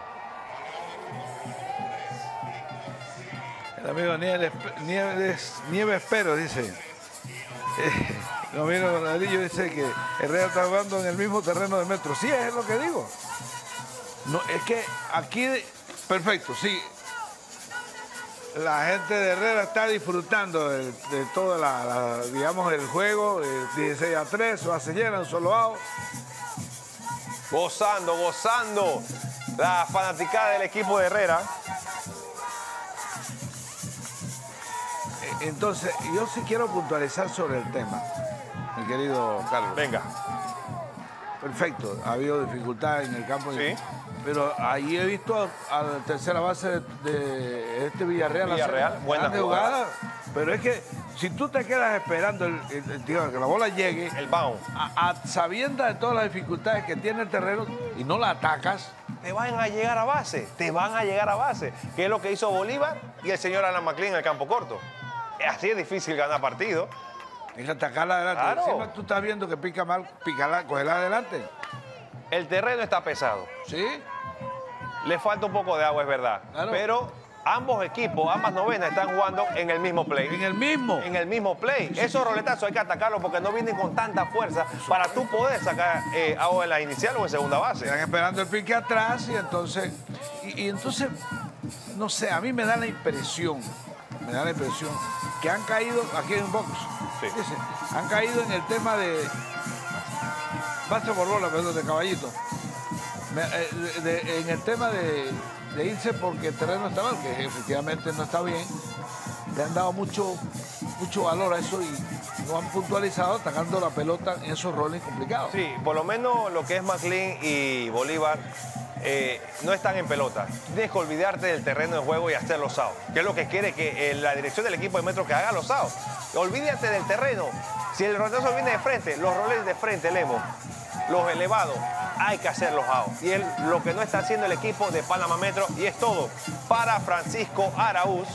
El amigo Nieves, Nieves, Nieves Pero dice... Eh, No, mira, Bernardillo dice que Herrera está jugando en el mismo terreno de Metro. Sí, es lo que digo. No, es que aquí, perfecto, sí. La gente de Herrera está disfrutando de, de todo la, la, digamos, el juego, el dieciséis a tres, base llena, un solo out. Gozando, gozando la fanaticada del equipo de Herrera. Entonces, yo sí quiero puntualizar sobre el tema, mi querido Carlos. Venga. Perfecto, ha habido dificultades en el campo. Sí. Pero ahí he visto a, a la tercera base de, de este Villarreal. Villarreal, buena jugada. jugada. Pero es que si tú te quedas esperando el, el, el, tío, que la bola llegue, el bounce, a, a sabiendas de todas las dificultades que tiene el terreno y no la atacas, te van a llegar a base, te van a llegar a base. Que es lo que hizo Bolívar y el señor Alan McLean en el campo corto. Así es difícil ganar partido. Hay que atacarla adelante. Claro. Encima tú estás viendo que pica mal, pícala, cógela adelante. El terreno está pesado. ¿Sí? Le falta un poco de agua, es verdad. Claro. Pero ambos equipos, ambas novenas están jugando en el mismo play. En el mismo. En el mismo play. Esos roletazos hay que atacarlos porque no vienen con tanta fuerza para tú poder sacar eh, agua en la inicial o en segunda base. Están esperando el pique atrás y entonces... Y, y entonces, no sé, a mí me da la impresión, me da la impresión que han caído, aquí en box, Sí. dice, han caído en el tema de... Basta por bola, perdón, de caballito. Me- eh, de- de- en el tema de, de irse porque el terreno está mal, que efectivamente no está bien. Le han dado mucho, mucho valor a eso y no han puntualizado atacando la pelota en esos roles complicados. Sí, por lo menos lo que es McLean y Bolívar eh, no están en pelota. Tienes que olvidarte del terreno de juego y hacer los outs, que es lo que quiere que eh, la dirección del equipo de Metro que haga los outs. Olvídate del terreno. Si el roletazo viene de frente, los roles de frente, Lemo, los elevados, hay que hacer los outs. Y es lo que no está haciendo el equipo de Panamá Metro. Y es todo para Francisco Araúz.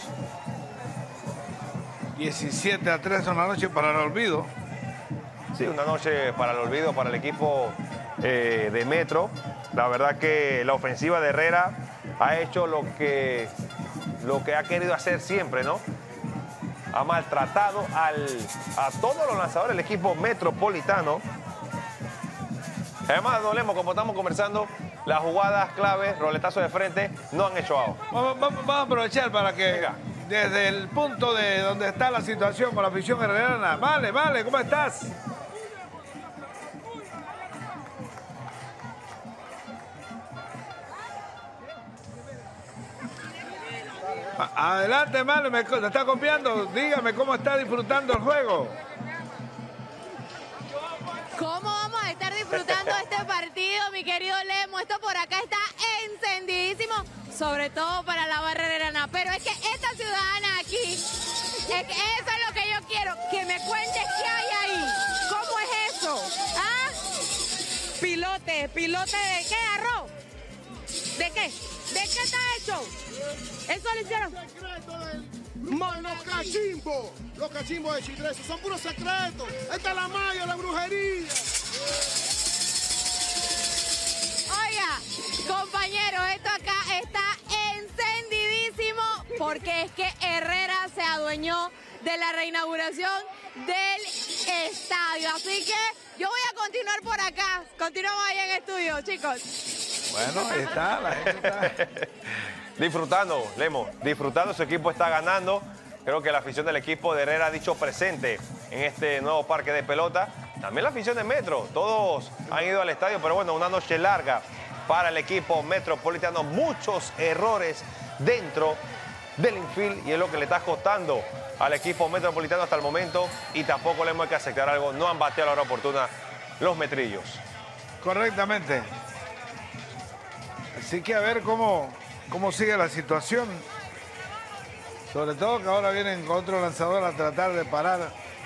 diecisiete a tres en la noche para el olvido. Sí, una noche para el olvido para el equipo eh, de Metro. La verdad que la ofensiva de Herrera ha hecho lo que, lo que ha querido hacer siempre, ¿no? Ha maltratado al, a todos los lanzadores del equipo metropolitano. Además, don Lemo, como estamos conversando, las jugadas claves, roletazo de frente, no han hecho out. Vamos, vamos- vamos a aprovechar para que Venga. desde el punto de donde está la situación con la afición herrerana. Vale, vale, ¿cómo estás? A- Adelante, Male, me, me está copiando. Dígame cómo está disfrutando el juego. ¿Cómo vamos a estar disfrutando este partido, mi querido Lemo? Esto por acá está encendidísimo, sobre todo para la barra herrerana. Pero es que esta ciudadana aquí, es que eso es lo que yo quiero, que me cuentes qué hay ahí. ¿Cómo es eso? ¿Ah? Pilote, pilote de qué, arroz? ¿De qué? ¿De qué está hecho? ¿Eso lo hicieron? Los cachimbos, los cachimbos de Chile, esos son puros secretos. Esta es la magia, la brujería. Oiga, compañero, esto acá está encendidísimo porque es que Herrera se adueñó de la reinauguración del estadio. Así que yo voy a continuar por acá. Continuamos ahí en estudio, chicos. Bueno, ahí está, la gente está. Disfrutando, Lemo, disfrutando, su equipo está ganando. Creo que la afición del equipo de Herrera ha dicho presente en este nuevo parque de pelota. También la afición de Metro, todos han ido al estadio, pero bueno, una noche larga para el equipo metropolitano. Muchos errores dentro del infield y es lo que le está costando al equipo metropolitano hasta el momento. Y tampoco le hemos que aceptar algo, no han bateado a la hora oportuna los metrillos. Correctamente. Así que a ver cómo, cómo sigue la situación. Sobre todo que ahora vienen con otro lanzador a tratar de parar.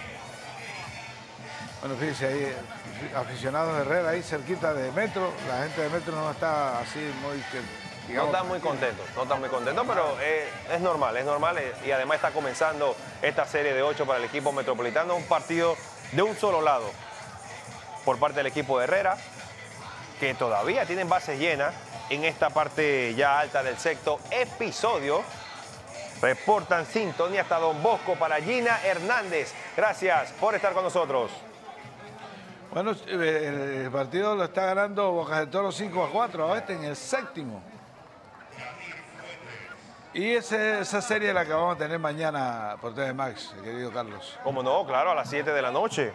Bueno, fíjense ahí, aficionados de Herrera ahí cerquita de Metro. La gente de Metro no está así muy... que, No digamos, están muy contentos, no están muy contentos, pero eh, es normal, es normal. eh, y además está comenzando esta serie de ocho para el equipo metropolitano. Un partido de un solo lado por parte del equipo de Herrera, que todavía tienen bases llenas en esta parte ya alta del sexto episodio. Reportan sintonía hasta Don Bosco para Gina Hernández. Gracias por estar con nosotros. Bueno, el partido lo está ganando Bocas de Toro cinco a cuatro a este en el séptimo. Y ese- esa serie es la que vamos a tener mañana por T V Max, querido Carlos. Como no, claro, a las siete de la noche.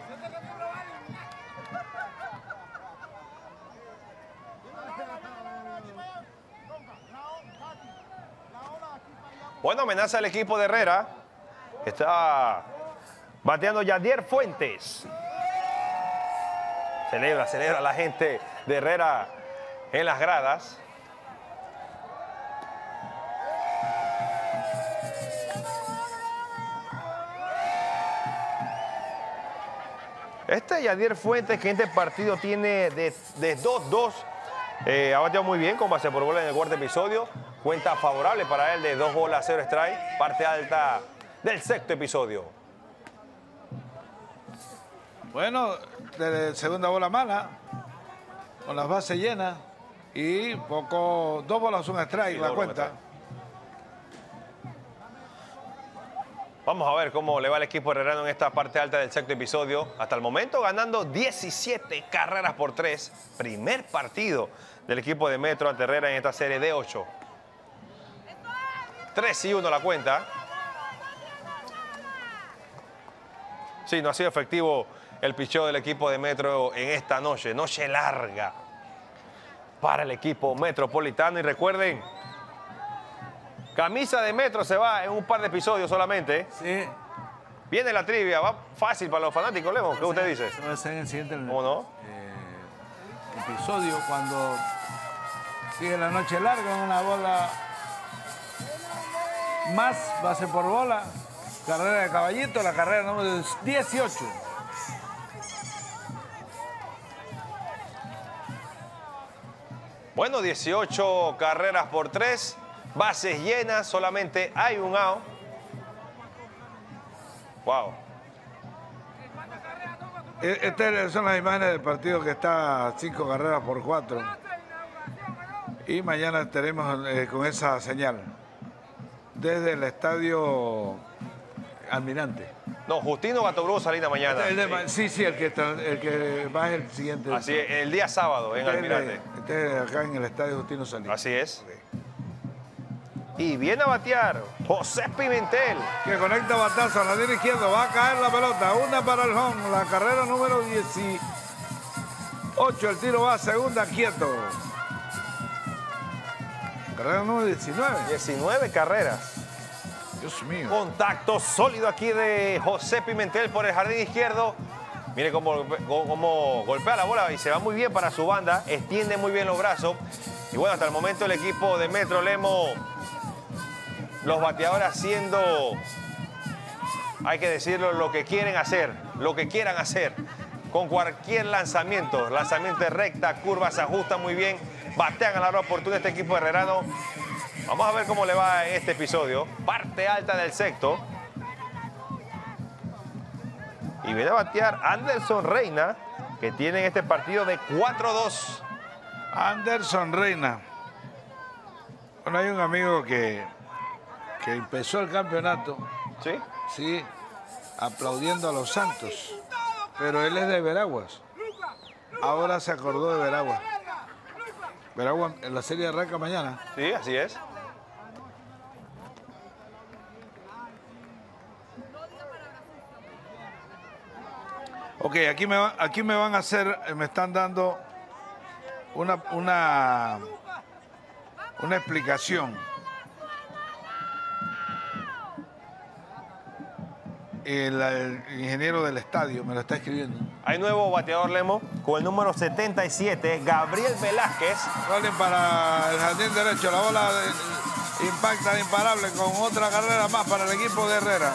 Bueno, amenaza el equipo de Herrera. Está bateando Yadier Fuentes. Celebra, celebra la gente de Herrera en las gradas. Este Yadier Fuentes, que en este partido tiene de, de dos dos, eh, ha bateado muy bien con base por bola en el cuarto episodio. Cuenta favorable para él de dos bolas, cero strike. Parte alta del sexto episodio. Bueno, de segunda bola mala, con las bases llenas y poco, dos bolas un strike Sí, la dos cuenta. bolas. Vamos a ver cómo le va al equipo herrerano en esta parte alta del sexto episodio. Hasta el momento ganando diecisiete carreras por tres. Primer partido del equipo de Metro ante Herrera en esta serie de ocho. tres y uno la cuenta. Sí, no ha sido efectivo el picheo del equipo de Metro en esta noche. Noche larga para el equipo metropolitano. Y recuerden, camisa de Metro se va en un par de episodios solamente. Sí. Viene la trivia, va fácil para los fanáticos, Lemo. ¿Qué usted dice? Eso va a ser en el siguiente ¿Cómo no? eh, episodio, cuando sigue la noche larga, una bola más, base por bola, carrera de caballito, la carrera número dieciocho. Bueno, dieciocho carreras por tres, bases llenas, solamente hay un out. Wow. Estas son las imágenes del partido que está cinco carreras por cuatro. Y mañana estaremos eh, con esa señal desde el estadio Almirante. No, Justino Gatobrujo Salina mañana. El de, sí, sí, el que, está, el que va es el siguiente. Así es, el día sábado en este Almirante. Es este es acá en el estadio Justino Salina. Así es. Y viene a batear José Pimentel. Que conecta batazo a la línea izquierda. Va a caer la pelota. Una para el home. La carrera número dieciocho. El tiro va a segunda, quieto. Carrera número diecinueve. diecinueve carreras. Dios mío. Contacto sólido aquí de José Pimentel por el jardín izquierdo. Mire cómo, cómo golpea la bola y se va muy bien para su banda. Extiende muy bien los brazos. Y bueno, hasta el momento el equipo de Metro Lemo, los bateadores haciendo, hay que decirlo, lo que quieren hacer, lo que quieran hacer. Con cualquier lanzamiento, lanzamiento de recta, curva, se ajusta muy bien. Batean a la hora oportuna este equipo herrerano. Vamos a ver cómo le va en este episodio. Parte alta del sexto. Y viene a batear Anderson Reina, que tiene en este partido de cuatro dos. Anderson Reina. Bueno, hay un amigo que, que empezó el campeonato. ¿Sí? Sí, aplaudiendo a los Santos. Pero él es de Veraguas. Ahora se acordó de Veraguas. Veraguas en la serie arranca mañana. Sí, así es. Ok, aquí me, va, aquí me van a hacer, me están dando una, una, una explicación. El, el ingeniero del estadio me lo está escribiendo. Hay nuevo bateador, Lemo, con el número setenta y siete, Gabriel Velázquez. Rolling para el jardín derecho, la bola de, impacta de imparable con otra carrera más para el equipo de Herrera.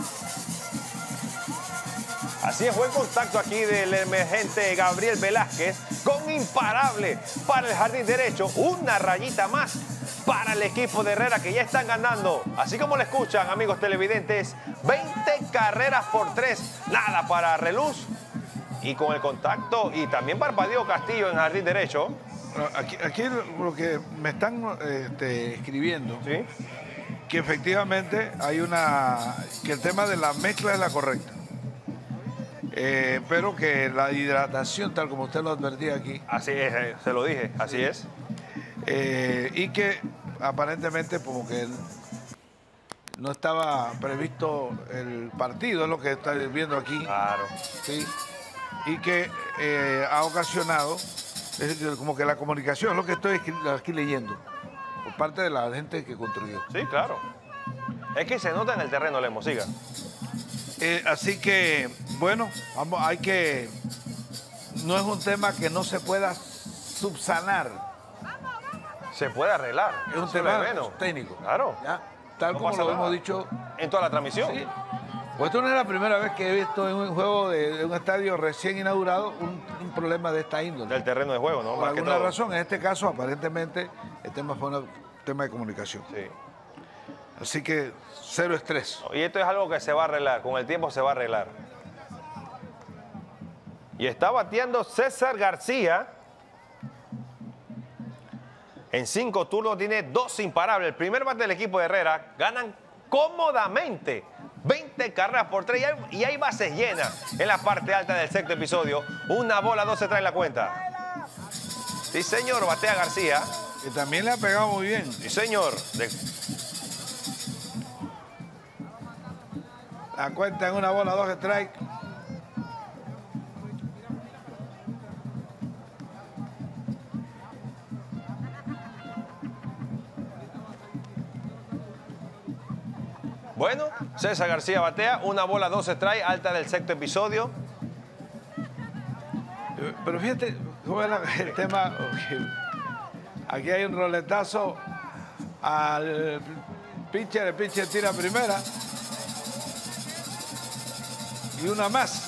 Así es, buen contacto aquí del emergente Gabriel Velázquez con imparable para el jardín derecho. Una rayita más para el equipo de Herrera, que ya están ganando. Así como lo escuchan, amigos televidentes, veinte carreras por tres. Nada para Reluz. Y con el contacto, y también parpadeó Castillo en jardín derecho. Aquí, aquí lo que me están este, escribiendo, ¿sí? Que efectivamente hay una, que el tema de la mezcla es la correcta. Eh, pero que la hidratación, tal como usted lo advertía aquí. Así es, eh, se lo dije, así sí. es. Eh, y que aparentemente como que no estaba previsto el partido, es lo que está viendo aquí. Claro. Sí. Y que eh, ha ocasionado, es como que la comunicación, es lo que estoy aquí leyendo, por parte de la gente que construyó. Sí, claro. Es que se nota en el terreno, Lemo, siga. Eh, así que, bueno, vamos, hay que... No es un tema que no se pueda subsanar. Se puede arreglar. Es un Eso tema es menos. técnico. Claro. ¿Ya? Tal No como pasa lo nada. hemos dicho. En toda la transmisión. Sí. Pues esto no es la primera vez que he visto en un juego de, de un estadio recién inaugurado un, un problema de esta índole. Del terreno de juego, ¿no? Por Más que alguna todo. razón, en este caso, aparentemente, el tema fue un tema de comunicación. Sí. Así que cero estrés. Y esto es algo que se va a arreglar, con el tiempo se va a arreglar. Y está bateando César García. En cinco turnos tiene dos imparables. El primer bate del equipo de Herrera ganan cómodamente veinte siete carreras por tres y hay, y hay bases llenas en la parte alta del sexto episodio. Una bola, dos se trae la cuenta. Sí, señor, batea García. Y también le ha pegado muy bien. Sí, señor. De... La cuenta en una bola, dos strike. Bueno, César García batea, una bola, dos strike, alta del sexto episodio. Pero fíjate cómo es la, el tema. Aquí hay un roletazo al pitcher, el pitcher tira primera. Y una más.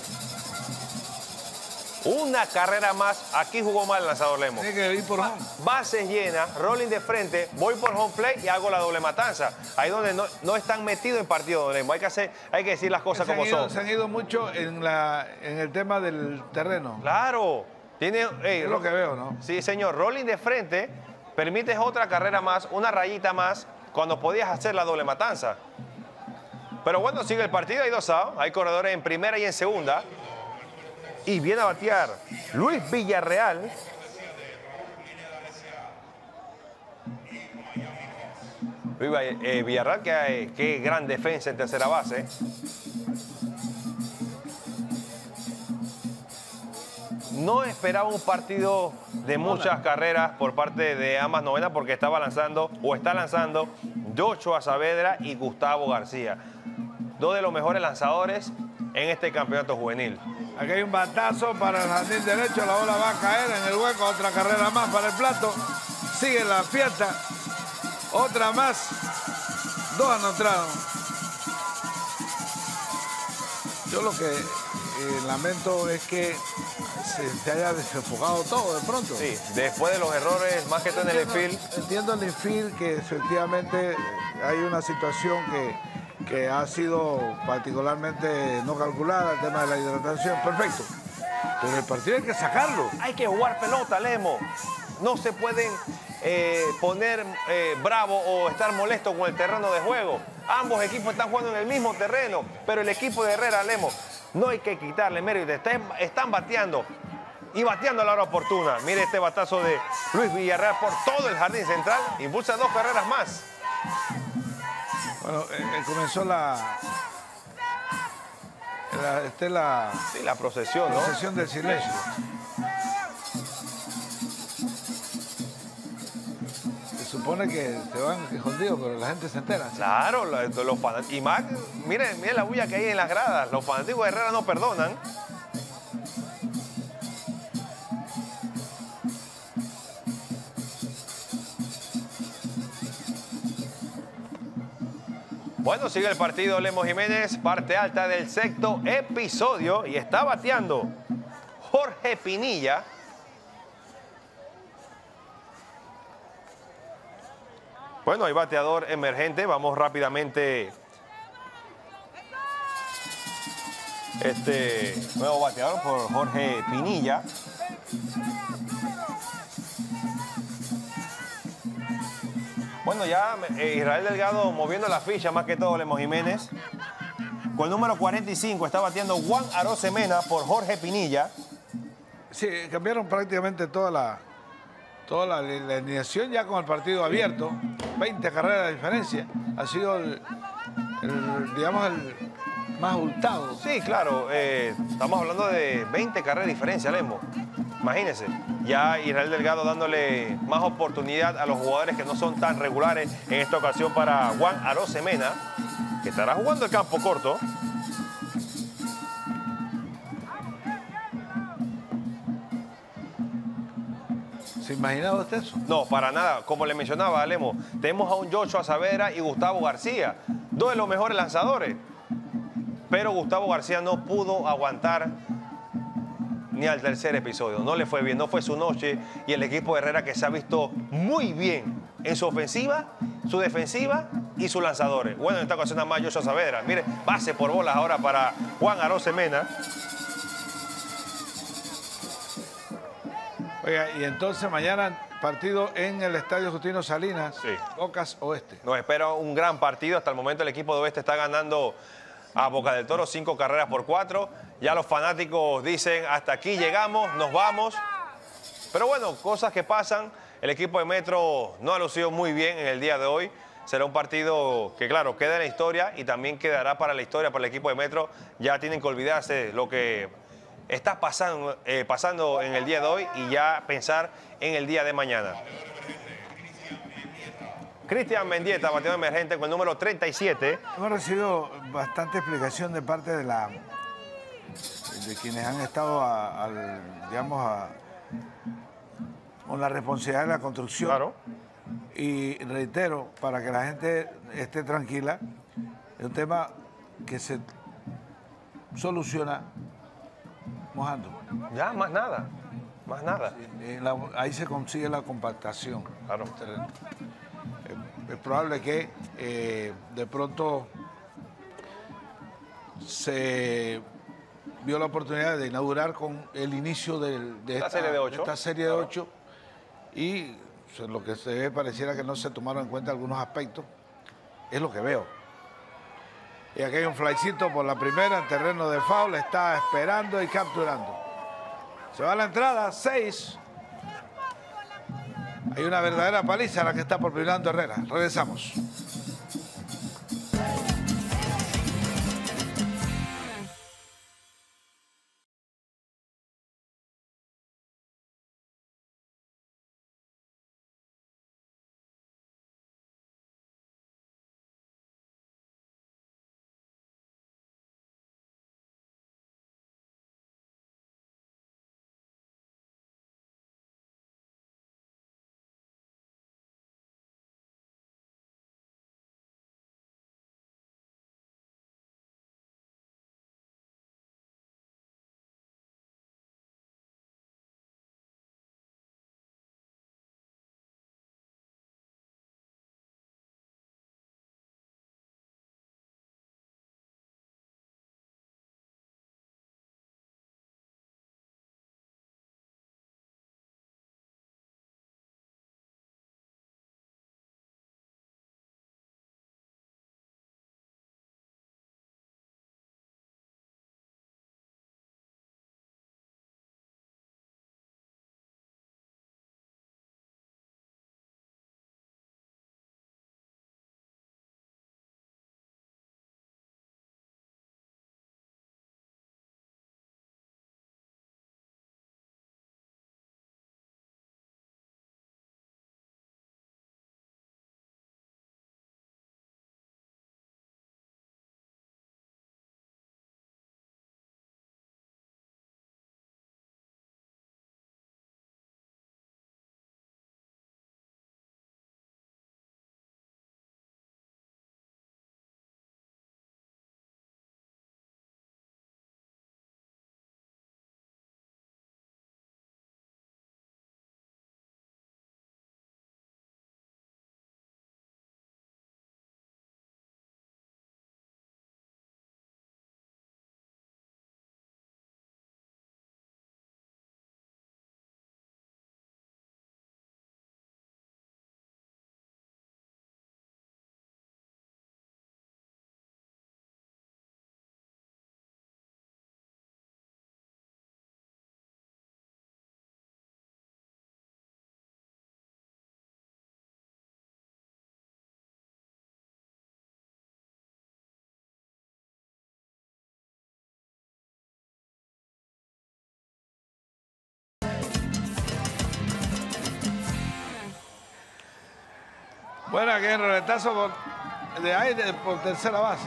Una carrera más. Aquí jugó mal el lanzador Lemos. Tiene que ir por home. Bases llenas, rolling de frente, voy por home plate y hago la doble matanza. Ahí donde no, no están metidos en partido, Lemos. Hay que hacer, hay que decir las cosas como ido, son. Se han ido mucho en, la, en el tema del terreno. Claro. Tiene, hey, es lo que veo, ¿no? Sí, señor. Rolling de frente, permites otra carrera más, una rayita más, cuando podías hacer la doble matanza. Pero bueno, sigue el partido, hay dos outs, hay corredores en primera y en segunda. Y viene a batear Luis Villarreal. Luis eh, Villarreal, que, que gran defensa en tercera base. No esperaba un partido de muchas carreras por parte de ambas novenas porque estaba lanzando o está lanzando Joshua Saavedra y Gustavo García. Dos de los mejores lanzadores en este campeonato juvenil. Aquí hay un batazo para el jardín derecho, la bola va a caer en el hueco, otra carrera más para el plato. Sigue la fiesta, otra más, dos anotaron. Yo lo que eh, lamento es que se, se haya desenfocado todo de pronto. Sí, después de los errores, más que todo en el infield. Entiendo el infield que efectivamente hay una situación que... que ha sido particularmente no calculada, el tema de la hidratación, perfecto. Pero el partido hay que sacarlo. Hay que jugar pelota, Lemo. No se pueden eh, poner eh, bravo o estar molesto con el terreno de juego. Ambos equipos están jugando en el mismo terreno, pero el equipo de Herrera, Lemo, no hay que quitarle mérito. Están, están bateando y bateando a la hora oportuna. Mire este batazo de Luis Villarreal por todo el jardín central. Impulsa dos carreras más. Bueno, eh, comenzó la, la, este, la, sí, la procesión, ¿no? procesión del silencio. Se supone que se van escondidos, pero la gente se entera. ¿Sí? Claro, los, los fanáticos. Y más, miren, miren la bulla que hay en las gradas. Los fanáticos de Herrera no perdonan. Bueno, sigue el partido Lemos Jiménez, parte alta del sexto episodio y está bateando Jorge Pinilla. Bueno, hay bateador emergente, vamos rápidamente. Este nuevo bateador por Jorge Pinilla. Bueno, ya eh, Israel Delgado moviendo la ficha, más que todo Lemos Jiménez. Con el número cuarenta y cinco está batiendo Juan Arosemena por Jorge Pinilla. Sí, cambiaron prácticamente toda la, toda la, la alineación ya con el partido abierto. veinte carreras de diferencia. Ha sido el, el digamos, el más abultado. Sí, claro. Eh, estamos hablando de veinte carreras de diferencia, Lemos. Imagínense, ya Israel Delgado dándole más oportunidad a los jugadores que no son tan regulares en esta ocasión para Juan Arosemena, que estará jugando el campo corto. ¿Se imaginaba usted eso? No, para nada. Como le mencionaba, Lemo, tenemos a un Joshua Saavedra y Gustavo García, dos de los mejores lanzadores. Pero Gustavo García no pudo aguantar ni al tercer episodio. No le fue bien, no fue su noche. Y el equipo de Herrera, que se ha visto muy bien en su ofensiva, su defensiva y sus lanzadores. Bueno, en esta ocasión nada más Joshua Saavedra. Mire, base por bolas ahora para Juan Arosemena. Oiga, y entonces mañana partido en el Estadio Justino Salinas, sí. Ocas Oeste. Nos espera un gran partido. Hasta el momento el equipo de Oeste está ganando a Boca del Toro, cinco carreras por cuatro. Ya los fanáticos dicen, hasta aquí llegamos, nos vamos. Pero bueno, cosas que pasan. El equipo de Metro no ha lucido muy bien en el día de hoy. Será un partido que, claro, queda en la historia y también quedará para la historia, para el equipo de Metro. Ya tienen que olvidarse lo que está pasando, eh, pasando en el día de hoy y ya pensar en el día de mañana. Cristian Mendieta, bateador emergente con el número treinta y siete. Hemos recibido bastante explicación de parte de la de quienes han estado a, al, digamos, a, con la responsabilidad de la construcción. Claro. Y reitero, para que la gente esté tranquila, es un tema que se soluciona mojando. Ya, más nada, más nada. Eh, la- ahí se consigue la compactación. Claro. Es probable que eh, de pronto se vio la oportunidad de inaugurar con el inicio del- de, Esta esta, serie de ocho. esta serie de ocho y o sea, lo que se ve pareciera que no se tomaron en cuenta algunos aspectos. Es lo que veo. Y aquí hay un flycito por la primera en terreno de foul, está esperando y capturando. Se va a la entrada, seis. Hay una verdadera paliza la que está por Fernando Herrera. Regresamos. Bueno, aquí en roletazo por- de aire por tercera base.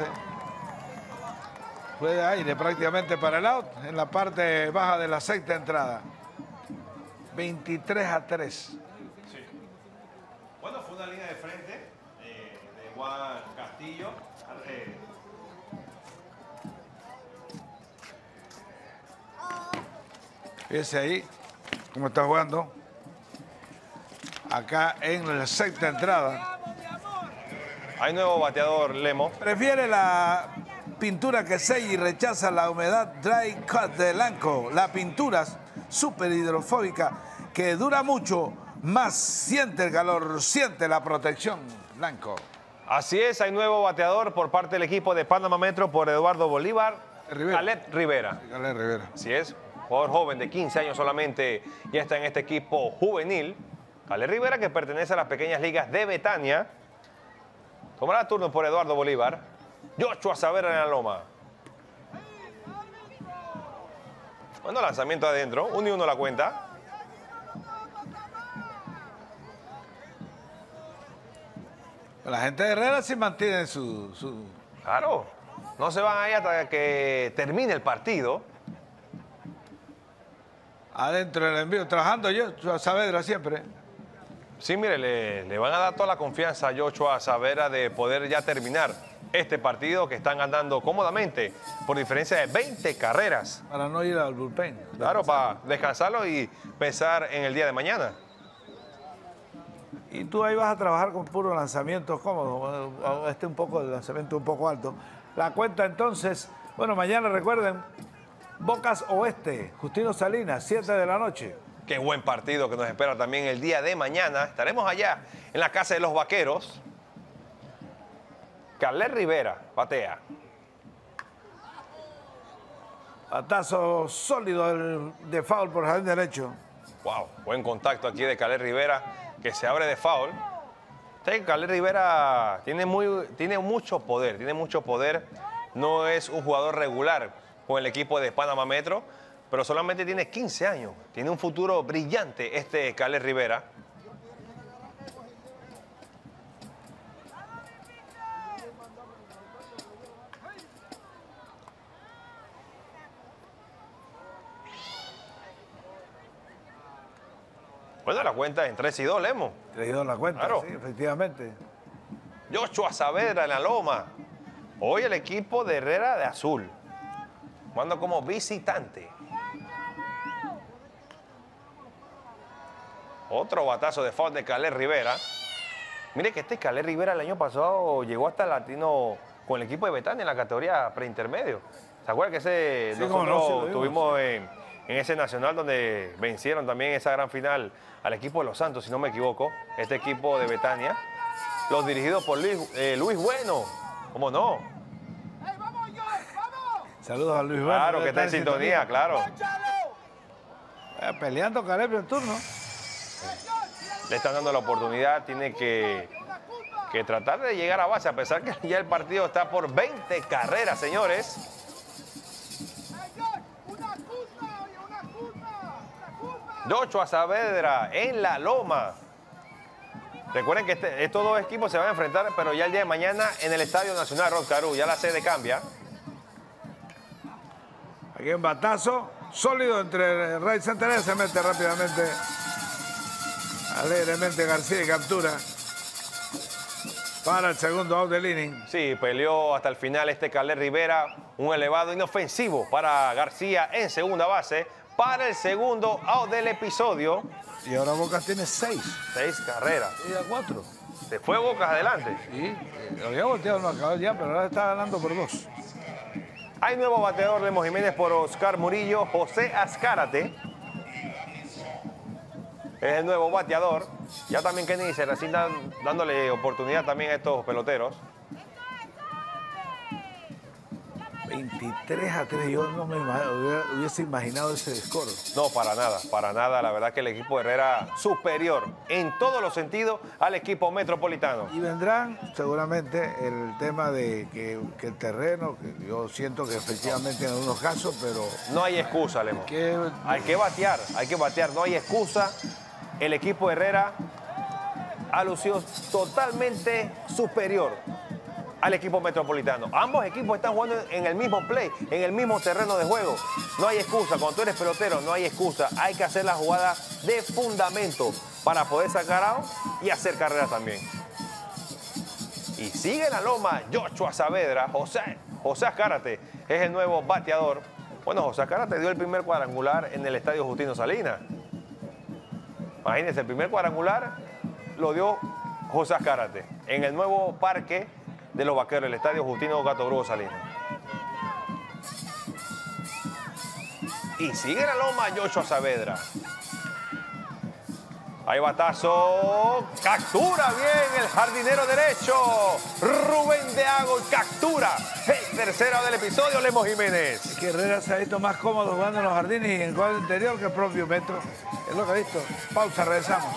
Fue de aire prácticamente para el out en la parte baja de la sexta entrada. veintitrés a tres. Sí. Bueno, fue una línea de frente eh, de Juan Castillo. eh, Fíjese ahí cómo está jugando. Acá en la sexta entrada. Hay nuevo bateador, Lemo. Prefiere la pintura que sella y rechaza la humedad Dry Cut de Lanco. La pintura súper hidrofóbica que dura mucho, más siente el calor, siente la protección. Lanco. Así es, hay nuevo bateador por parte del equipo de Panamá Metro por Eduardo Bolívar. Rivera. Caleb Rivera. Caleb Rivera. Así es, jugador joven de quince años solamente, ya está en este equipo juvenil. Caleb Rivera, que pertenece a las pequeñas ligas de Betania. Tomará turno por Eduardo Bolívar. Joshua Saavedra en la loma. Bueno, lanzamiento adentro, uno y uno la cuenta. La gente de Herrera sí mantiene su, su... Claro, no se van ahí hasta que termine el partido. Adentro del envío, trabajando yo, a Saavedra siempre. Sí, mire, le, le van a dar toda la confianza a Joshua Saavedra de poder ya terminar este partido que están ganando cómodamente por diferencia de veinte carreras. Para no ir al bullpen. Claro, para descansarlo y pensar en el día de mañana. Y tú ahí vas a trabajar con puros lanzamientos cómodos, este un poco, el lanzamiento un poco alto. La cuenta entonces, bueno, mañana recuerden, Bocas Oeste, Justino Salinas, siete de la noche. Qué buen partido que nos espera también el día de mañana. Estaremos allá en la casa de los Vaqueros. Caleb Rivera batea. Batazo sólido del, de foul por jardín derecho. Wow, buen contacto aquí de Caleb Rivera, que se abre de foul. Caleb Rivera tiene, muy, tiene mucho poder, tiene mucho poder. No es un jugador regular con el equipo de Panamá Metro, pero solamente tiene quince años. Tiene un futuro brillante este Caleb Rivera. Bueno, la cuenta en tres y dos, Lemo. tres y dos la cuenta, claro. Sí, efectivamente. Joshua Saavedra en la loma. Hoy el equipo de Herrera de azul. Jugando como visitante. Otro batazo de foul de Caleb Rivera. Mire que este Caleb Rivera el año pasado llegó hasta el Latino con el equipo de Betania en la categoría preintermedio. ¿Se acuerdan que ese Sí, nosotros no, sí lo tuvimos en, en ese nacional donde vencieron también esa gran final al equipo de Los Santos, si no me equivoco? Este equipo de Betania. Los dirigidos por Luis, eh, Luis Bueno. ¿Cómo no? Saludos a Luis Bueno. Claro, que está en sintonía, claro. Eh, peleando Caleb en turno. Le están dando la oportunidad, tiene que, que tratar de llegar a base, a pesar que ya el partido está por veinte carreras, señores. Joshua Saavedra en la loma. Recuerden que este, estos dos equipos se van a enfrentar, pero ya el día de mañana en el Estadio Nacional Rod Carew. Ya la sede cambia. Aquí un batazo sólido entre Ray Santander, se mete rápidamente, alegremente García y captura para el segundo out del inning. Sí, peleó hasta el final este Caleb Rivera. Un elevado inofensivo para García en segunda base para el segundo out del episodio. Y ahora Bocas tiene seis. Seis carreras. Y a cuatro. Se fue Bocas adelante. Sí, había volteado el marcador ya, pero ahora está ganando por dos. Hay nuevo bateador de Jiménez por Oscar Murillo, José Azcárate. Es el nuevo bateador. Ya también Kenny se resigna dándole oportunidad también a estos peloteros. veintitrés a tres, yo no me imagino, hubiese imaginado ese score. No, para nada, para nada. La verdad que el equipo de Herrera superior en todos los sentidos al equipo metropolitano. Y vendrán seguramente el tema de que, que el terreno, que yo siento que efectivamente en algunos casos, pero... No hay excusa, Lemo. Que... Hay que batear, hay que batear, no hay excusa. El equipo de Herrera ha lucido totalmente superior al equipo metropolitano. Ambos equipos están jugando en el mismo play, en el mismo terreno de juego. No hay excusa. Cuando tú eres pelotero, no hay excusa. Hay que hacer la jugada de fundamento para poder sacar out y hacer carreras también. Y sigue la loma Joshua Saavedra. José, José Azcárate es el nuevo bateador. Bueno, José Azcárate dio el primer cuadrangular en el estadio Justino Salinas. Imagínense, el primer cuadrangular lo dio José Azcárate en el nuevo parque de los Vaqueros, el estadio Justino Gato Brujo Salinas. Y sigue la loma Joshua Saavedra. Ahí batazo, captura bien el jardinero derecho, Rubén Deago, captura el tercero del episodio, Lemos Jiménez. Es que Herrera se ha visto más cómodo jugando en los jardines y en el cuadro interior que el propio Metro. Es lo que ha visto. Pausa, regresamos.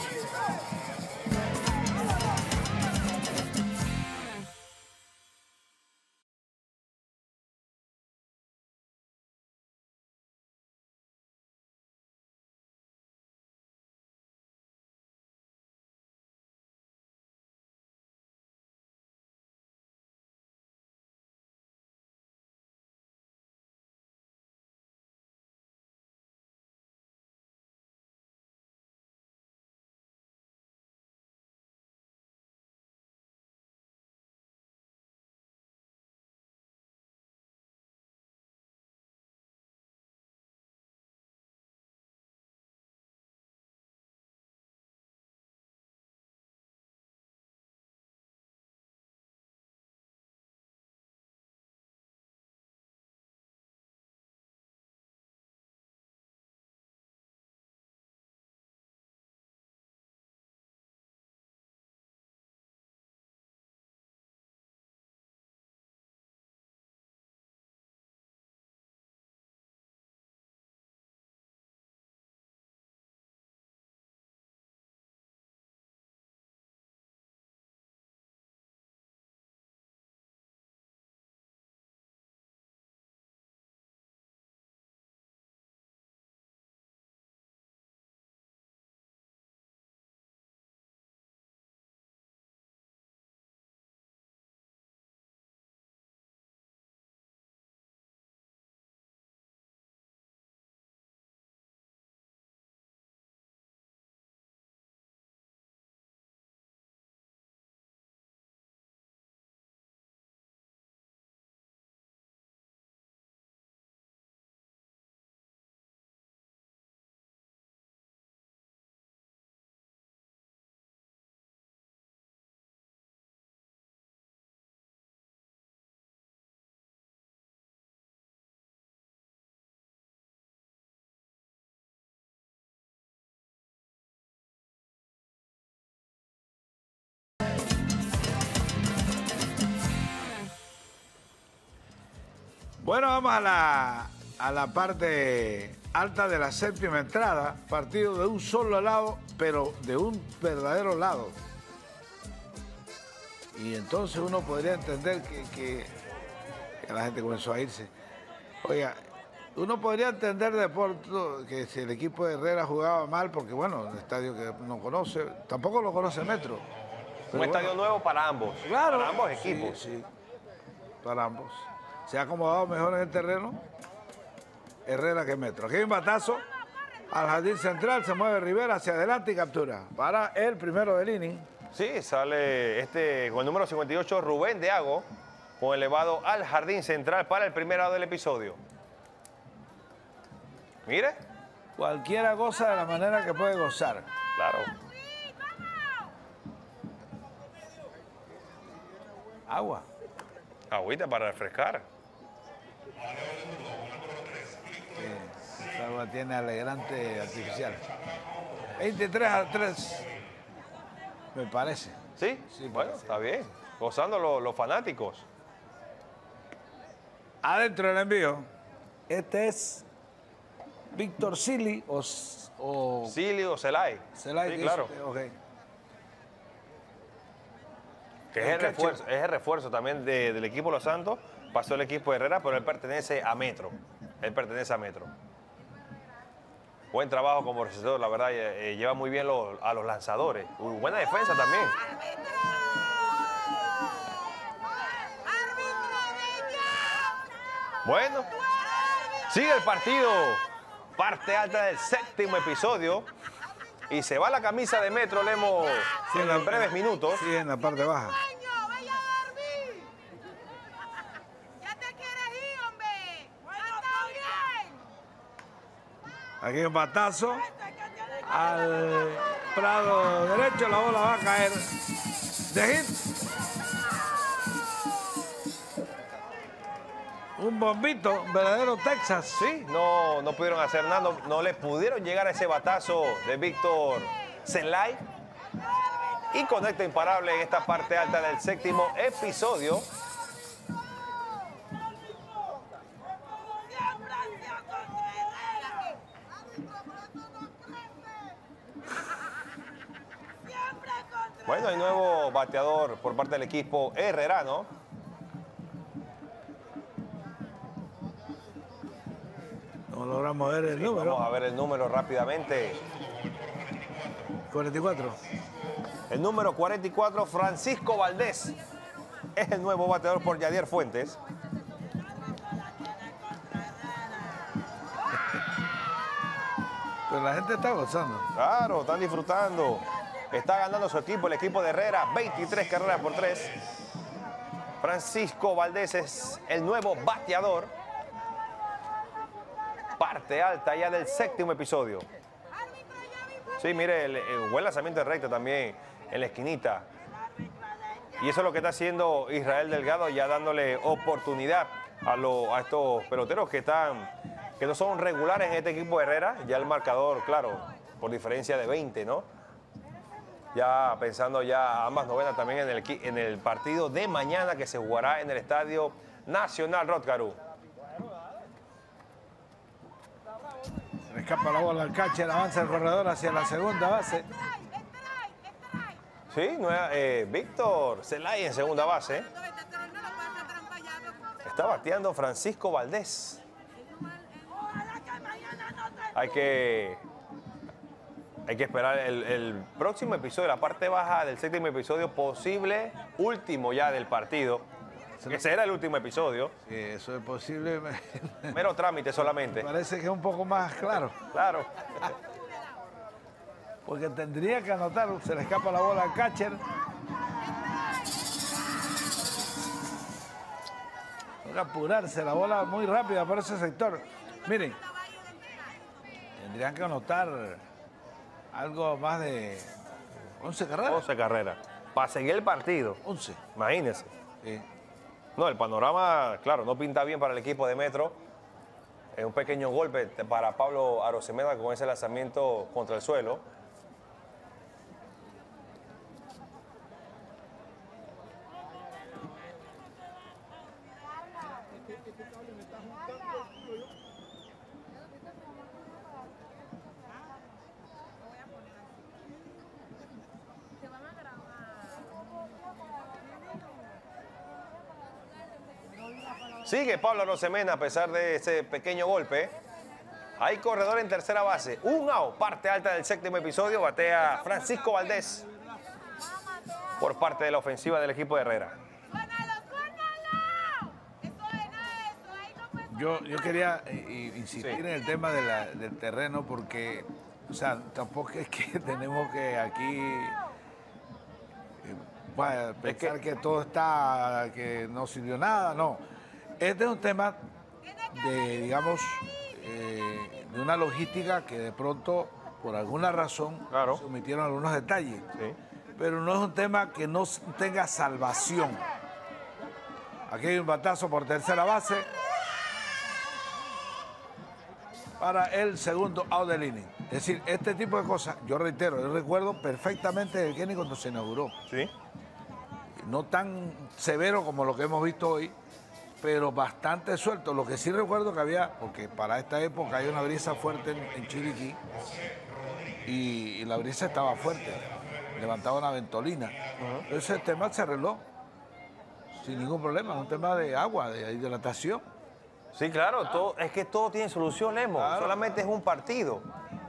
Bueno, vamos a la, a la parte alta de la séptima entrada. Partido de un solo lado, pero de un verdadero lado. Y entonces uno podría entender que, que, que la gente comenzó a irse. Oiga, uno podría entender de Porto que si el equipo de Herrera jugaba mal, porque bueno, un estadio que no conoce, tampoco lo conoce Metro. Un Pero estadio bueno, nuevo para ambos, claro, para ambos equipos. Sí, sí, para ambos. Se ha acomodado mejor en el terreno Herrera que Metro. Aquí hay un batazo al jardín central, se mueve Rivera hacia adelante y captura para el primero del inning. Sí, sale este con el número cincuenta y ocho, Rubén Deago, con elevado al jardín central para el primer lado del episodio. Mire. Cualquiera goza de la manera que puede gozar. Claro. Agua. Agüita para refrescar. Sí, esa agua tiene alegrante artificial. veintitrés a tres, me parece. Sí, Sí, bueno, parece. está bien. Gozando los, los fanáticos. Adentro del envío. Este es Víctor Sili o, o Sili o Celay. Celay. Sí, que claro. hizo- ok. Que es el refuerzo, es el refuerzo también de- del equipo Los Santos. Pasó el equipo de Herrera, pero él pertenece a Metro. Él pertenece a Metro. Buen trabajo como receptor, la verdad, eh, eh, lleva muy bien lo- a los lanzadores. Uy, buena defensa también. Bueno, sigue el partido. Parte alta del séptimo episodio. Y se va la camisa de Metro, Lemo, Sí, en la- breves minutos. Sí, en la parte baja. Aquí hay un batazo al prado derecho, la bola va a caer de hit. Un bombito, un verdadero Texas. Sí, no, no pudieron hacer nada, no, no le pudieron llegar a ese batazo de Víctor Zelay. Y conecta imparable en esta parte alta del séptimo episodio. Bueno, hay nuevo bateador por parte del equipo herrerano. No logramos ver el Sí, número. Vamos a ver el número rápidamente. cuarenta y cuatro. El número cuarenta y cuatro, Francisco Valdés. Es el nuevo bateador por Yadier Fuentes. Pero la gente está gozando. Claro, están disfrutando. Está ganando su equipo, el equipo de Herrera, veintitrés carreras por tres. Francisco Valdés es el nuevo bateador. Parte alta ya del séptimo episodio. Sí, mire, el, el buen lanzamiento de recta también en la esquinita. Y eso es lo que está haciendo Israel Delgado, ya dándole oportunidad a, lo, a estos peloteros que están, que no son regulares en este equipo de Herrera. Ya el marcador, claro, por diferencia de veinte, ¿no? Ya pensando ya ambas novenas también en el, en el partido de mañana que se jugará en el Estadio Nacional Rod Carew. Se le escapa la bola al catcher, avanza el corredor hacia la segunda base. Sí, nueva, eh, Víctor Zelay en segunda base. Está bateando Francisco Valdés. Hay que, hay que esperar el, el próximo episodio, la parte baja del séptimo episodio, posible último ya del partido. Ese era el último episodio. Sí, eso es posible. Mero trámite solamente. Parece que es un poco más claro. Claro. Porque tendría que anotar, se le escapa la bola al catcher. Hay que apurarse, la bola muy rápida por ese sector. Miren, tendrían que anotar algo más de once carreras. once carreras. Para seguir el partido. once. Imagínense. Sí. No, el panorama, claro, no pinta bien para el equipo de Metro. Es un pequeño golpe para Pablo Arosemena con ese lanzamiento contra el suelo. Sigue Pablo Arosemena a pesar de ese pequeño golpe. Hay corredor en tercera base. Un out, parte alta del séptimo episodio. Batea Francisco Valdés por parte de la ofensiva del equipo de Herrera. Yo, yo quería eh, insistir sí. en el tema de la, del terreno porque, o sea, tampoco es que tenemos que aquí eh, bueno, pensar es que... que todo está, que no sirvió nada, no. Este es un tema de, digamos, eh, de una logística que de pronto, por alguna razón, claro. se omitieron algunos detalles. Sí. Pero no es un tema que no tenga salvación. Aquí hay un batazo por tercera base para el segundo out del inning. Es decir, este tipo de cosas, yo reitero, yo recuerdo perfectamente el Kenny cuando se inauguró. Sí. No tan severo como lo que hemos visto hoy, pero bastante suelto. Lo que sí recuerdo que había, porque para esta época hay una brisa fuerte en, en Chiriquí, y, y la brisa estaba fuerte, levantaba una ventolina. Uh-huh. Ese tema se arregló sin ningún problema, es un tema de agua, de hidratación. Sí, claro, ah. todo, es que todo tiene solución, Lemo, claro. Solamente es un partido.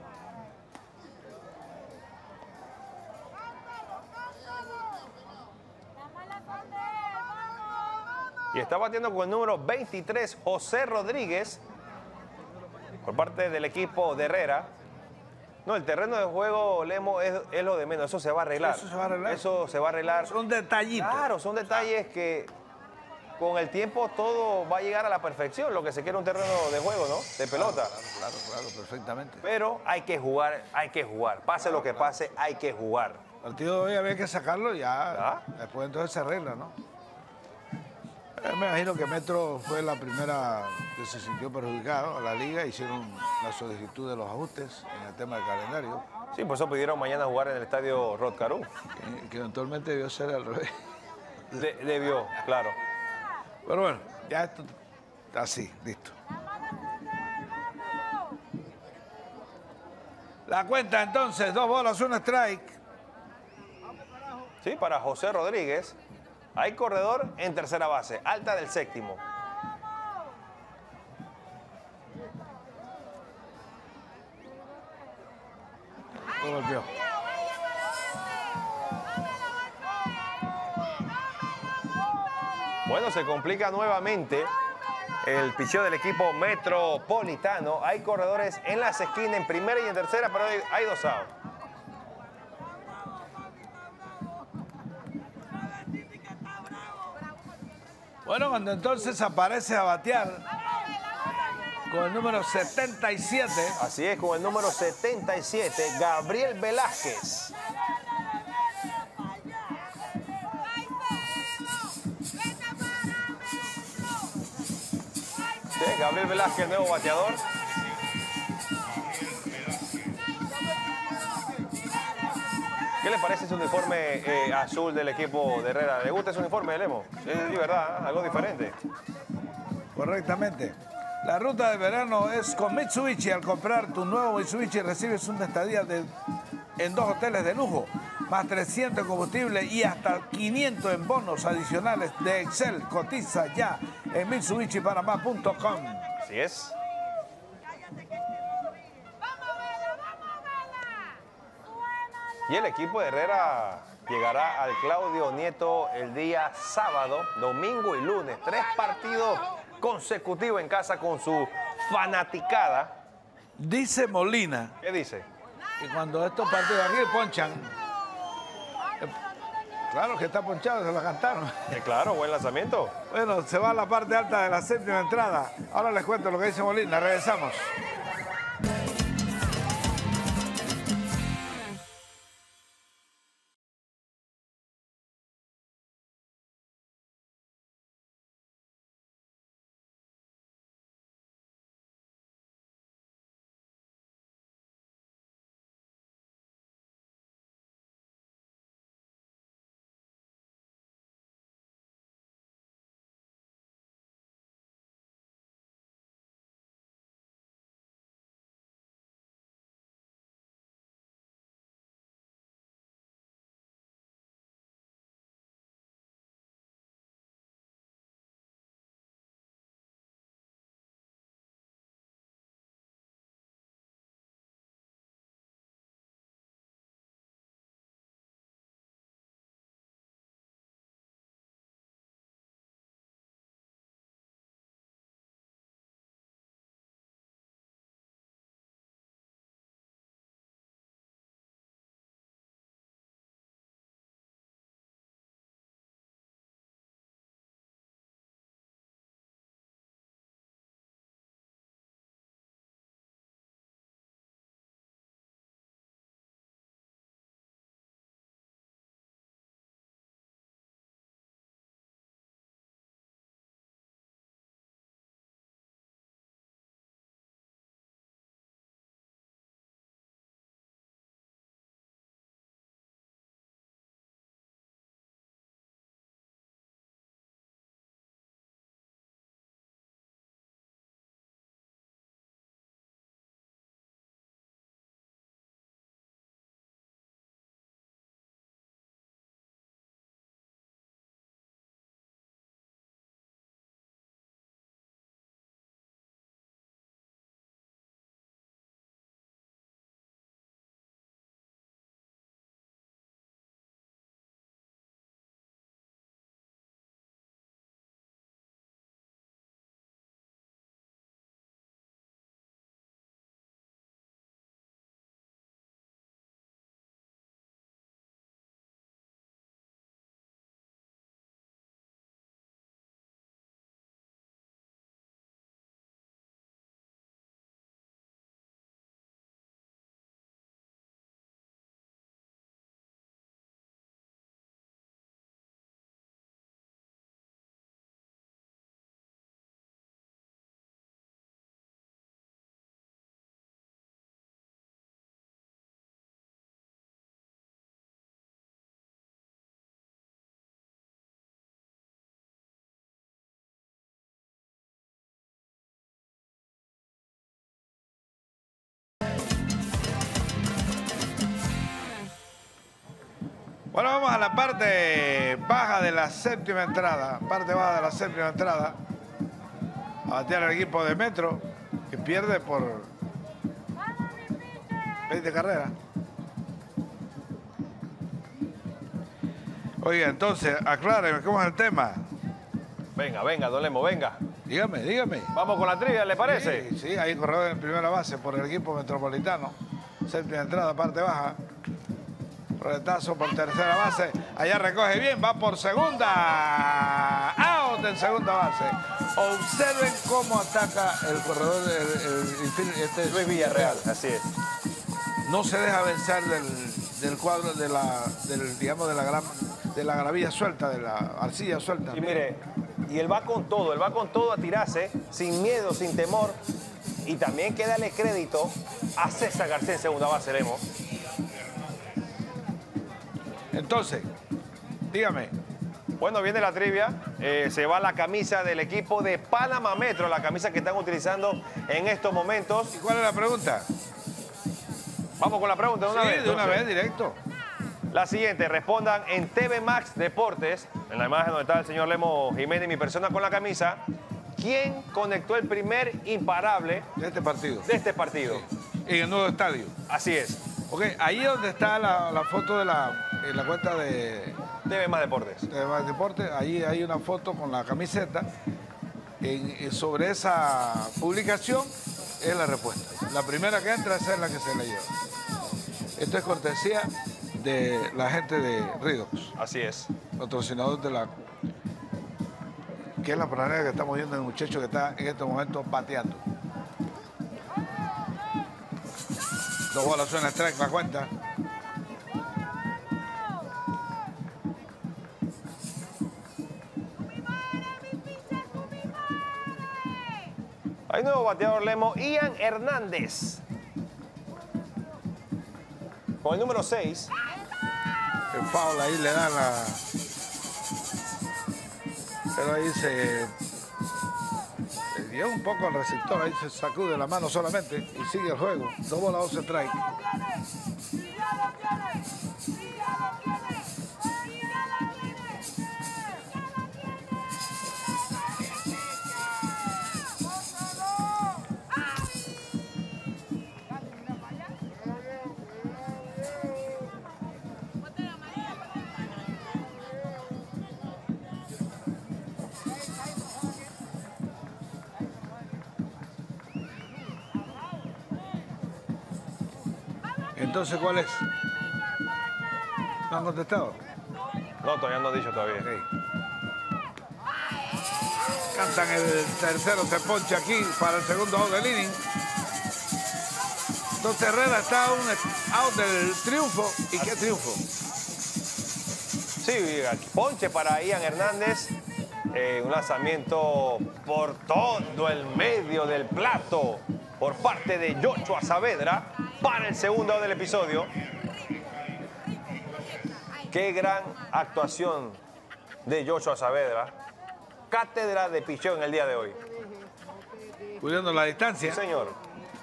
Y está batiendo con el número veintitrés, José Rodríguez, por parte del equipo de Herrera. No, el terreno de juego, Lemo, es, es lo de menos. Eso se va a arreglar. Eso se va a arreglar. Eso se va a arreglar. Son detallitos. Claro, son detalles que con el tiempo todo va a llegar a la perfección. Lo que se quiere un terreno de juego, ¿no? De pelota. Claro, claro, claro, claro, perfectamente. Pero hay que jugar, hay que jugar. Pase claro, lo que claro. pase, hay que jugar. El partido de hoy había que sacarlo y ya. ¿Ah? Después entonces se arregla, ¿no? Eh, me imagino que Metro fue la primera que se sintió perjudicado a la liga, hicieron la solicitud de los ajustes en el tema del calendario. Sí, por eso pidieron mañana jugar en el estadio Rod Carew. Que, que eventualmente debió ser al revés. De, debió, claro. Pero bueno, ya esto está así, listo. La cuenta entonces, dos bolas, un strike. Sí, para José Rodríguez. Hay corredor en tercera base, alta del séptimo. Lo golpeó. Bueno, se complica nuevamente el picheo del equipo metropolitano. Hay corredores en las esquinas, en primera y en tercera, pero hay, hay dos outs. Bueno, cuando entonces aparece a batear con el número setenta y siete. Así es, con el número setenta y siete, Gabriel Velázquez. Sí, Gabriel Velázquez, nuevo bateador. ¿Qué le parece ese uniforme eh, azul del equipo de Herrera? ¿Le gusta ese uniforme, Lemo? Sí, de verdad, algo diferente. Correctamente. La ruta de verano es con Mitsubishi. Al comprar tu nuevo Mitsubishi recibes una estadía de, en dos hoteles de lujo, más trescientos en combustible y hasta quinientos en bonos adicionales de Excel. Cotiza ya en Mitsubishi Panamá punto com. Así es. Y el equipo de Herrera llegará al Claudio Nieto el día sábado, domingo y lunes. Tres partidos consecutivos en casa con su fanaticada. Dice Molina. ¿Qué dice? Y cuando estos partidos aquí ponchan. eh, Claro que está ponchado, se lo cantaron. Eh, claro, buen lanzamiento. Bueno, se va a la parte alta de la séptima entrada. Ahora les cuento lo que dice Molina. Regresamos. Bueno, vamos a la parte baja de la séptima entrada. Parte baja de la séptima entrada. A batear el equipo de Metro, que pierde por veinte carreras. Oiga, entonces, acláreme, ¿cómo es el tema? Venga, venga, don Lemo, venga. Dígame, dígame. Vamos con la trivia, ¿le parece? Sí, sí, hay corredor en primera base por el equipo metropolitano. Séptima entrada, parte baja. Roletazo por tercera base. Allá recoge bien, va por segunda. Out en segunda base. Observen cómo ataca el corredor el, el, el, este, Luis Villarreal, así es. No se deja vencer del, del cuadro de la, del, digamos, de la gran, de la gravilla suelta, de la arcilla suelta. Y mire, y él va con todo, él va con todo a tirarse, sin miedo, sin temor. Y también que darle crédito a César García en segunda base, Lemo. Entonces, dígame. Bueno, viene la trivia. Eh, se va la camisa del equipo de Panamá Metro, la camisa que están utilizando en estos momentos. ¿Y cuál es la pregunta? Vamos con la pregunta de una sí, vez. de una entonces. vez, directo. La siguiente, respondan en T V Max Deportes, en la imagen donde está el señor Lemo Jiménez, mi persona con la camisa. ¿Quién conectó el primer imparable de este partido? De este partido. Sí. En el nuevo estadio. Así es. Ok, ahí donde está la, la foto de la, en la cuenta de T V Más Deportes. T V Más Deportes, ahí hay una foto con la camiseta. En, en, sobre esa publicación es la respuesta. La primera que entra esa es la que se le lleva. Esto es cortesía de la gente de Ridox. Así es. Patrocinador de la... que es la planeta que estamos viendo el muchacho que está en este momento bateando. Dos bolas suena strike, la cuenta. Hay nuevo bateador Lemo, Ian Hernández. Con el número seis. El foul ahí le dan la... Pero ahí se... se dio un poco al receptor, ahí se sacude la mano solamente y sigue el juego. Dos bolas, dos strike. Entonces, ¿cuál es? ¿No han contestado? No, todavía no han dicho todavía. Okay. Cantan el tercero, se poncha aquí para el segundo out del inning. Entonces Herrera está a un out del triunfo. ¿Y qué triunfo? Sí, ponche para Ian Hernández. Eh, un lanzamiento por todo el medio del plato por parte de Yochoa Saavedra para el segundo del episodio. Qué gran actuación de Yochoa Saavedra. Cátedra de picheo en el día de hoy. Cuidando la distancia. Sí, señor.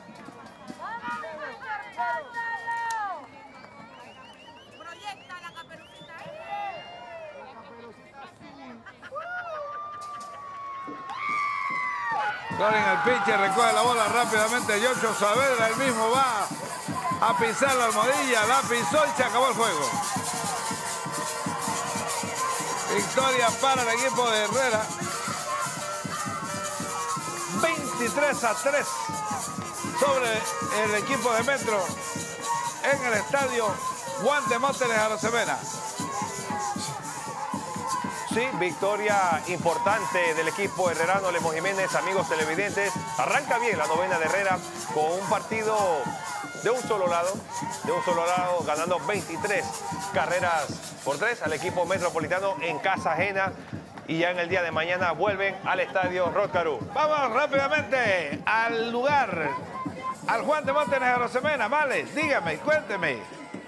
Loren al pitcher, recoge la bola rápidamente. Yochoa Saavedra, el mismo va a pisar la almohadilla, la pisó y se acabó el juego. Victoria para el equipo de Herrera. veintitrés a tres sobre el equipo de Metro en el estadio Juan Demóstenes Arosemena. Sí, victoria importante del equipo herrerano Lemo Jiménez, amigos televidentes. Arranca bien la novena de Herrera con un partido de un solo lado, de un solo lado, ganando veintitrés carreras por tres al equipo metropolitano en casa ajena. Y ya en el día de mañana vuelven al estadio Rod Carew. Vamos rápidamente al lugar, al Juan Demóstenes Arosemena. Vale, dígame, cuénteme.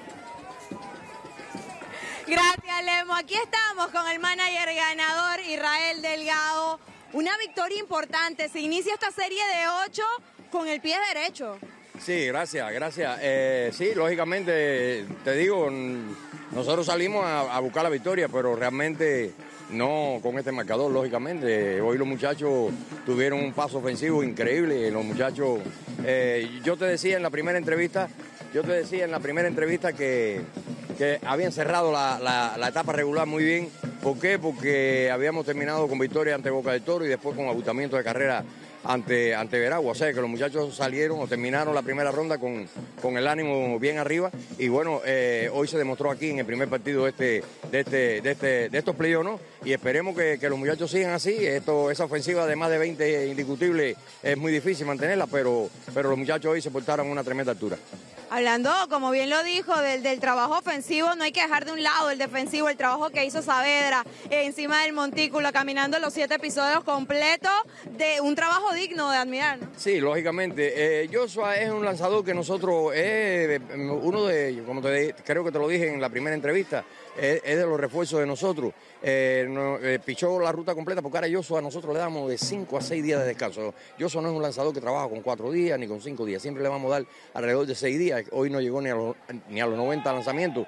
Gracias, Lemo. Aquí estamos con el manager ganador, Israel Delgado. Una victoria importante. Se inicia esta serie de ocho con el pie derecho. Sí, gracias, gracias. Eh, sí, lógicamente, te digo, nosotros salimos a, a buscar la victoria, pero realmente no con este marcador, lógicamente. Hoy los muchachos tuvieron un paso ofensivo increíble. Los muchachos, eh, yo te decía en la primera entrevista, yo te decía en la primera entrevista que, que habían cerrado la, la, la etapa regular muy bien. ¿Por qué? Porque habíamos terminado con victoria ante Boca del Toro y después con agotamiento de carrera ante, ante Veragua. O sea, que los muchachos salieron o terminaron la primera ronda con, con el ánimo bien arriba. Y bueno, eh, hoy se demostró aquí en el primer partido de, este, de, este, de, este, de estos playoffs, ¿no? Y esperemos que, que los muchachos sigan así. Esto, esa ofensiva de más de veinte indiscutible es muy difícil mantenerla, pero, pero los muchachos hoy se portaron a una tremenda altura. Hablando, como bien lo dijo, del, del trabajo ofensivo, no hay que dejar de un lado el defensivo, el trabajo que hizo Saavedra eh, encima del montículo, caminando los siete episodios completos, de un trabajo digno de admirar, ¿no? Sí, lógicamente. Eh, Joshua es un lanzador que nosotros, eh, uno de, como te, creo que te lo dije en la primera entrevista, eh, es de los refuerzos de nosotros. Eh, no, eh, pichó la ruta completa porque ahora Joshua nosotros le damos de cinco a seis días de descanso. Joshua no es un lanzador que trabaja con cuatro días ni con cinco días, siempre le vamos a dar alrededor de seis días. Hoy no llegó ni a los, ni a los noventa lanzamientos.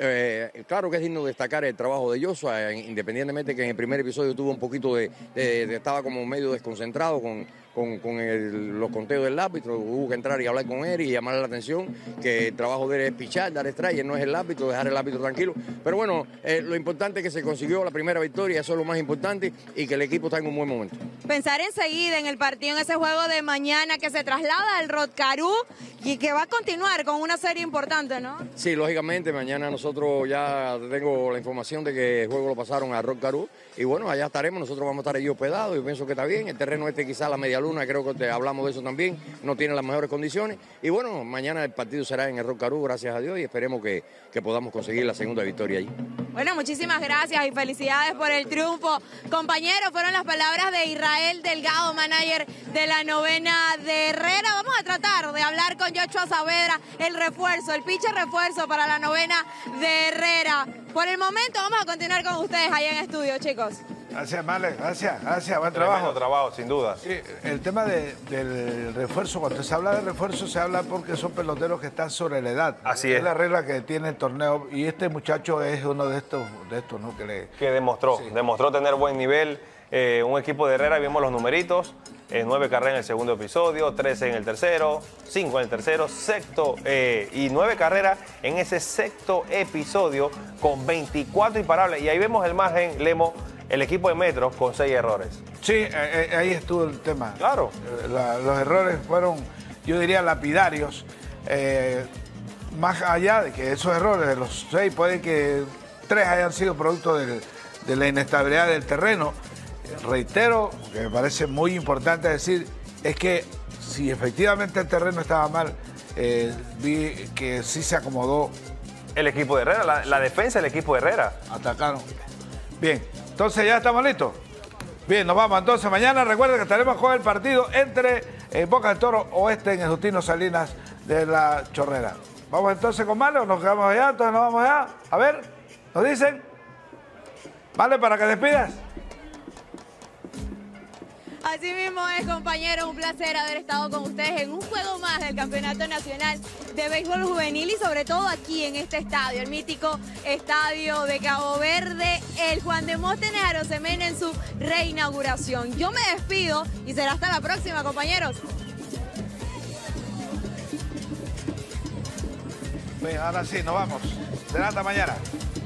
Eh, claro que es digno destacar el trabajo de Joshua, independientemente que en el primer episodio tuvo un poquito de, de, de estaba como medio desconcentrado con, con, con el, los conteos del árbitro. Hubo que entrar y hablar con él y llamarle la atención que el trabajo de él es pichar, dar strike, no es el árbitro, dejar el árbitro tranquilo. Pero bueno, eh, lo importante es que se consiguió la primera victoria, eso es lo más importante, y que el equipo está en un buen momento. Pensar enseguida en el partido, en ese juego de mañana que se traslada al Rod Carew y que va a continuar con una serie importante, ¿no? Sí, lógicamente, mañana nosotros ya tengo la información de que el juego lo pasaron a Rod Carew y bueno, allá estaremos, nosotros vamos a estar allí hospedados, yo pienso que está bien, el terreno este quizás la media luna, creo que te hablamos de eso también, no tiene las mejores condiciones y bueno, mañana el partido será en el Rod Carew, gracias a Dios, y esperemos que, que podamos conseguir la segunda victoria allí. Bueno, muchísimas gracias y felicidades por el triunfo. Compañeros, fueron las palabras de Israel Delgado, manager de la novena de Herrera. Vamos a tratar de hablar con Joshua Saavedra, el refuerzo, el pitcher refuerzo para la novena de Herrera. Por el momento vamos a continuar con ustedes allá en estudio, chicos. Gracias, Male, gracias, gracias, buen Tremendo trabajo. trabajo, sin duda. Sí, el tema de, del refuerzo, cuando se habla de refuerzo, se habla porque son peloteros que están sobre la edad. Así es. Es la regla que tiene el torneo. Y este muchacho es uno de estos, de estos ¿no? Que, le... que demostró, sí. demostró tener buen nivel. Eh, un equipo de Herrera, vimos los numeritos, eh, nueve carreras en el segundo episodio, trece en el tercero, cinco en el tercero, sexto eh, y nueve carreras en ese sexto episodio con veinticuatro imparables. Y ahí vemos el margen, Lemo, el equipo de Metro con seis errores. Sí, eh, ahí estuvo el tema. Claro. Eh, la, los errores fueron, yo diría, lapidarios. Eh, más allá de que esos errores de los seis, puede que tres hayan sido producto de, de la inestabilidad del terreno. Reitero, que me parece muy importante decir, es que si efectivamente el terreno estaba mal, eh, vi que sí se acomodó. El equipo de Herrera, la, la defensa del equipo de Herrera. Atacaron. Bien, entonces ya estamos listos. Bien, nos vamos entonces. Mañana recuerden que estaremos con el partido entre eh, Boca del Toro Oeste en el Justino Salinas de la Chorrera. ¿Vamos entonces con Male o nos quedamos allá? Entonces nos vamos allá. A ver, ¿nos dicen? Vale, para que despidas. Así mismo es, compañeros, un placer haber estado con ustedes en un juego más del Campeonato Nacional de Béisbol Juvenil y sobre todo aquí en este estadio, el mítico estadio de Cabo Verde, el Juan Demóstenes Arosemena en su reinauguración. Yo me despido y será hasta la próxima, compañeros. Bien, ahora sí, nos vamos. Será hasta mañana.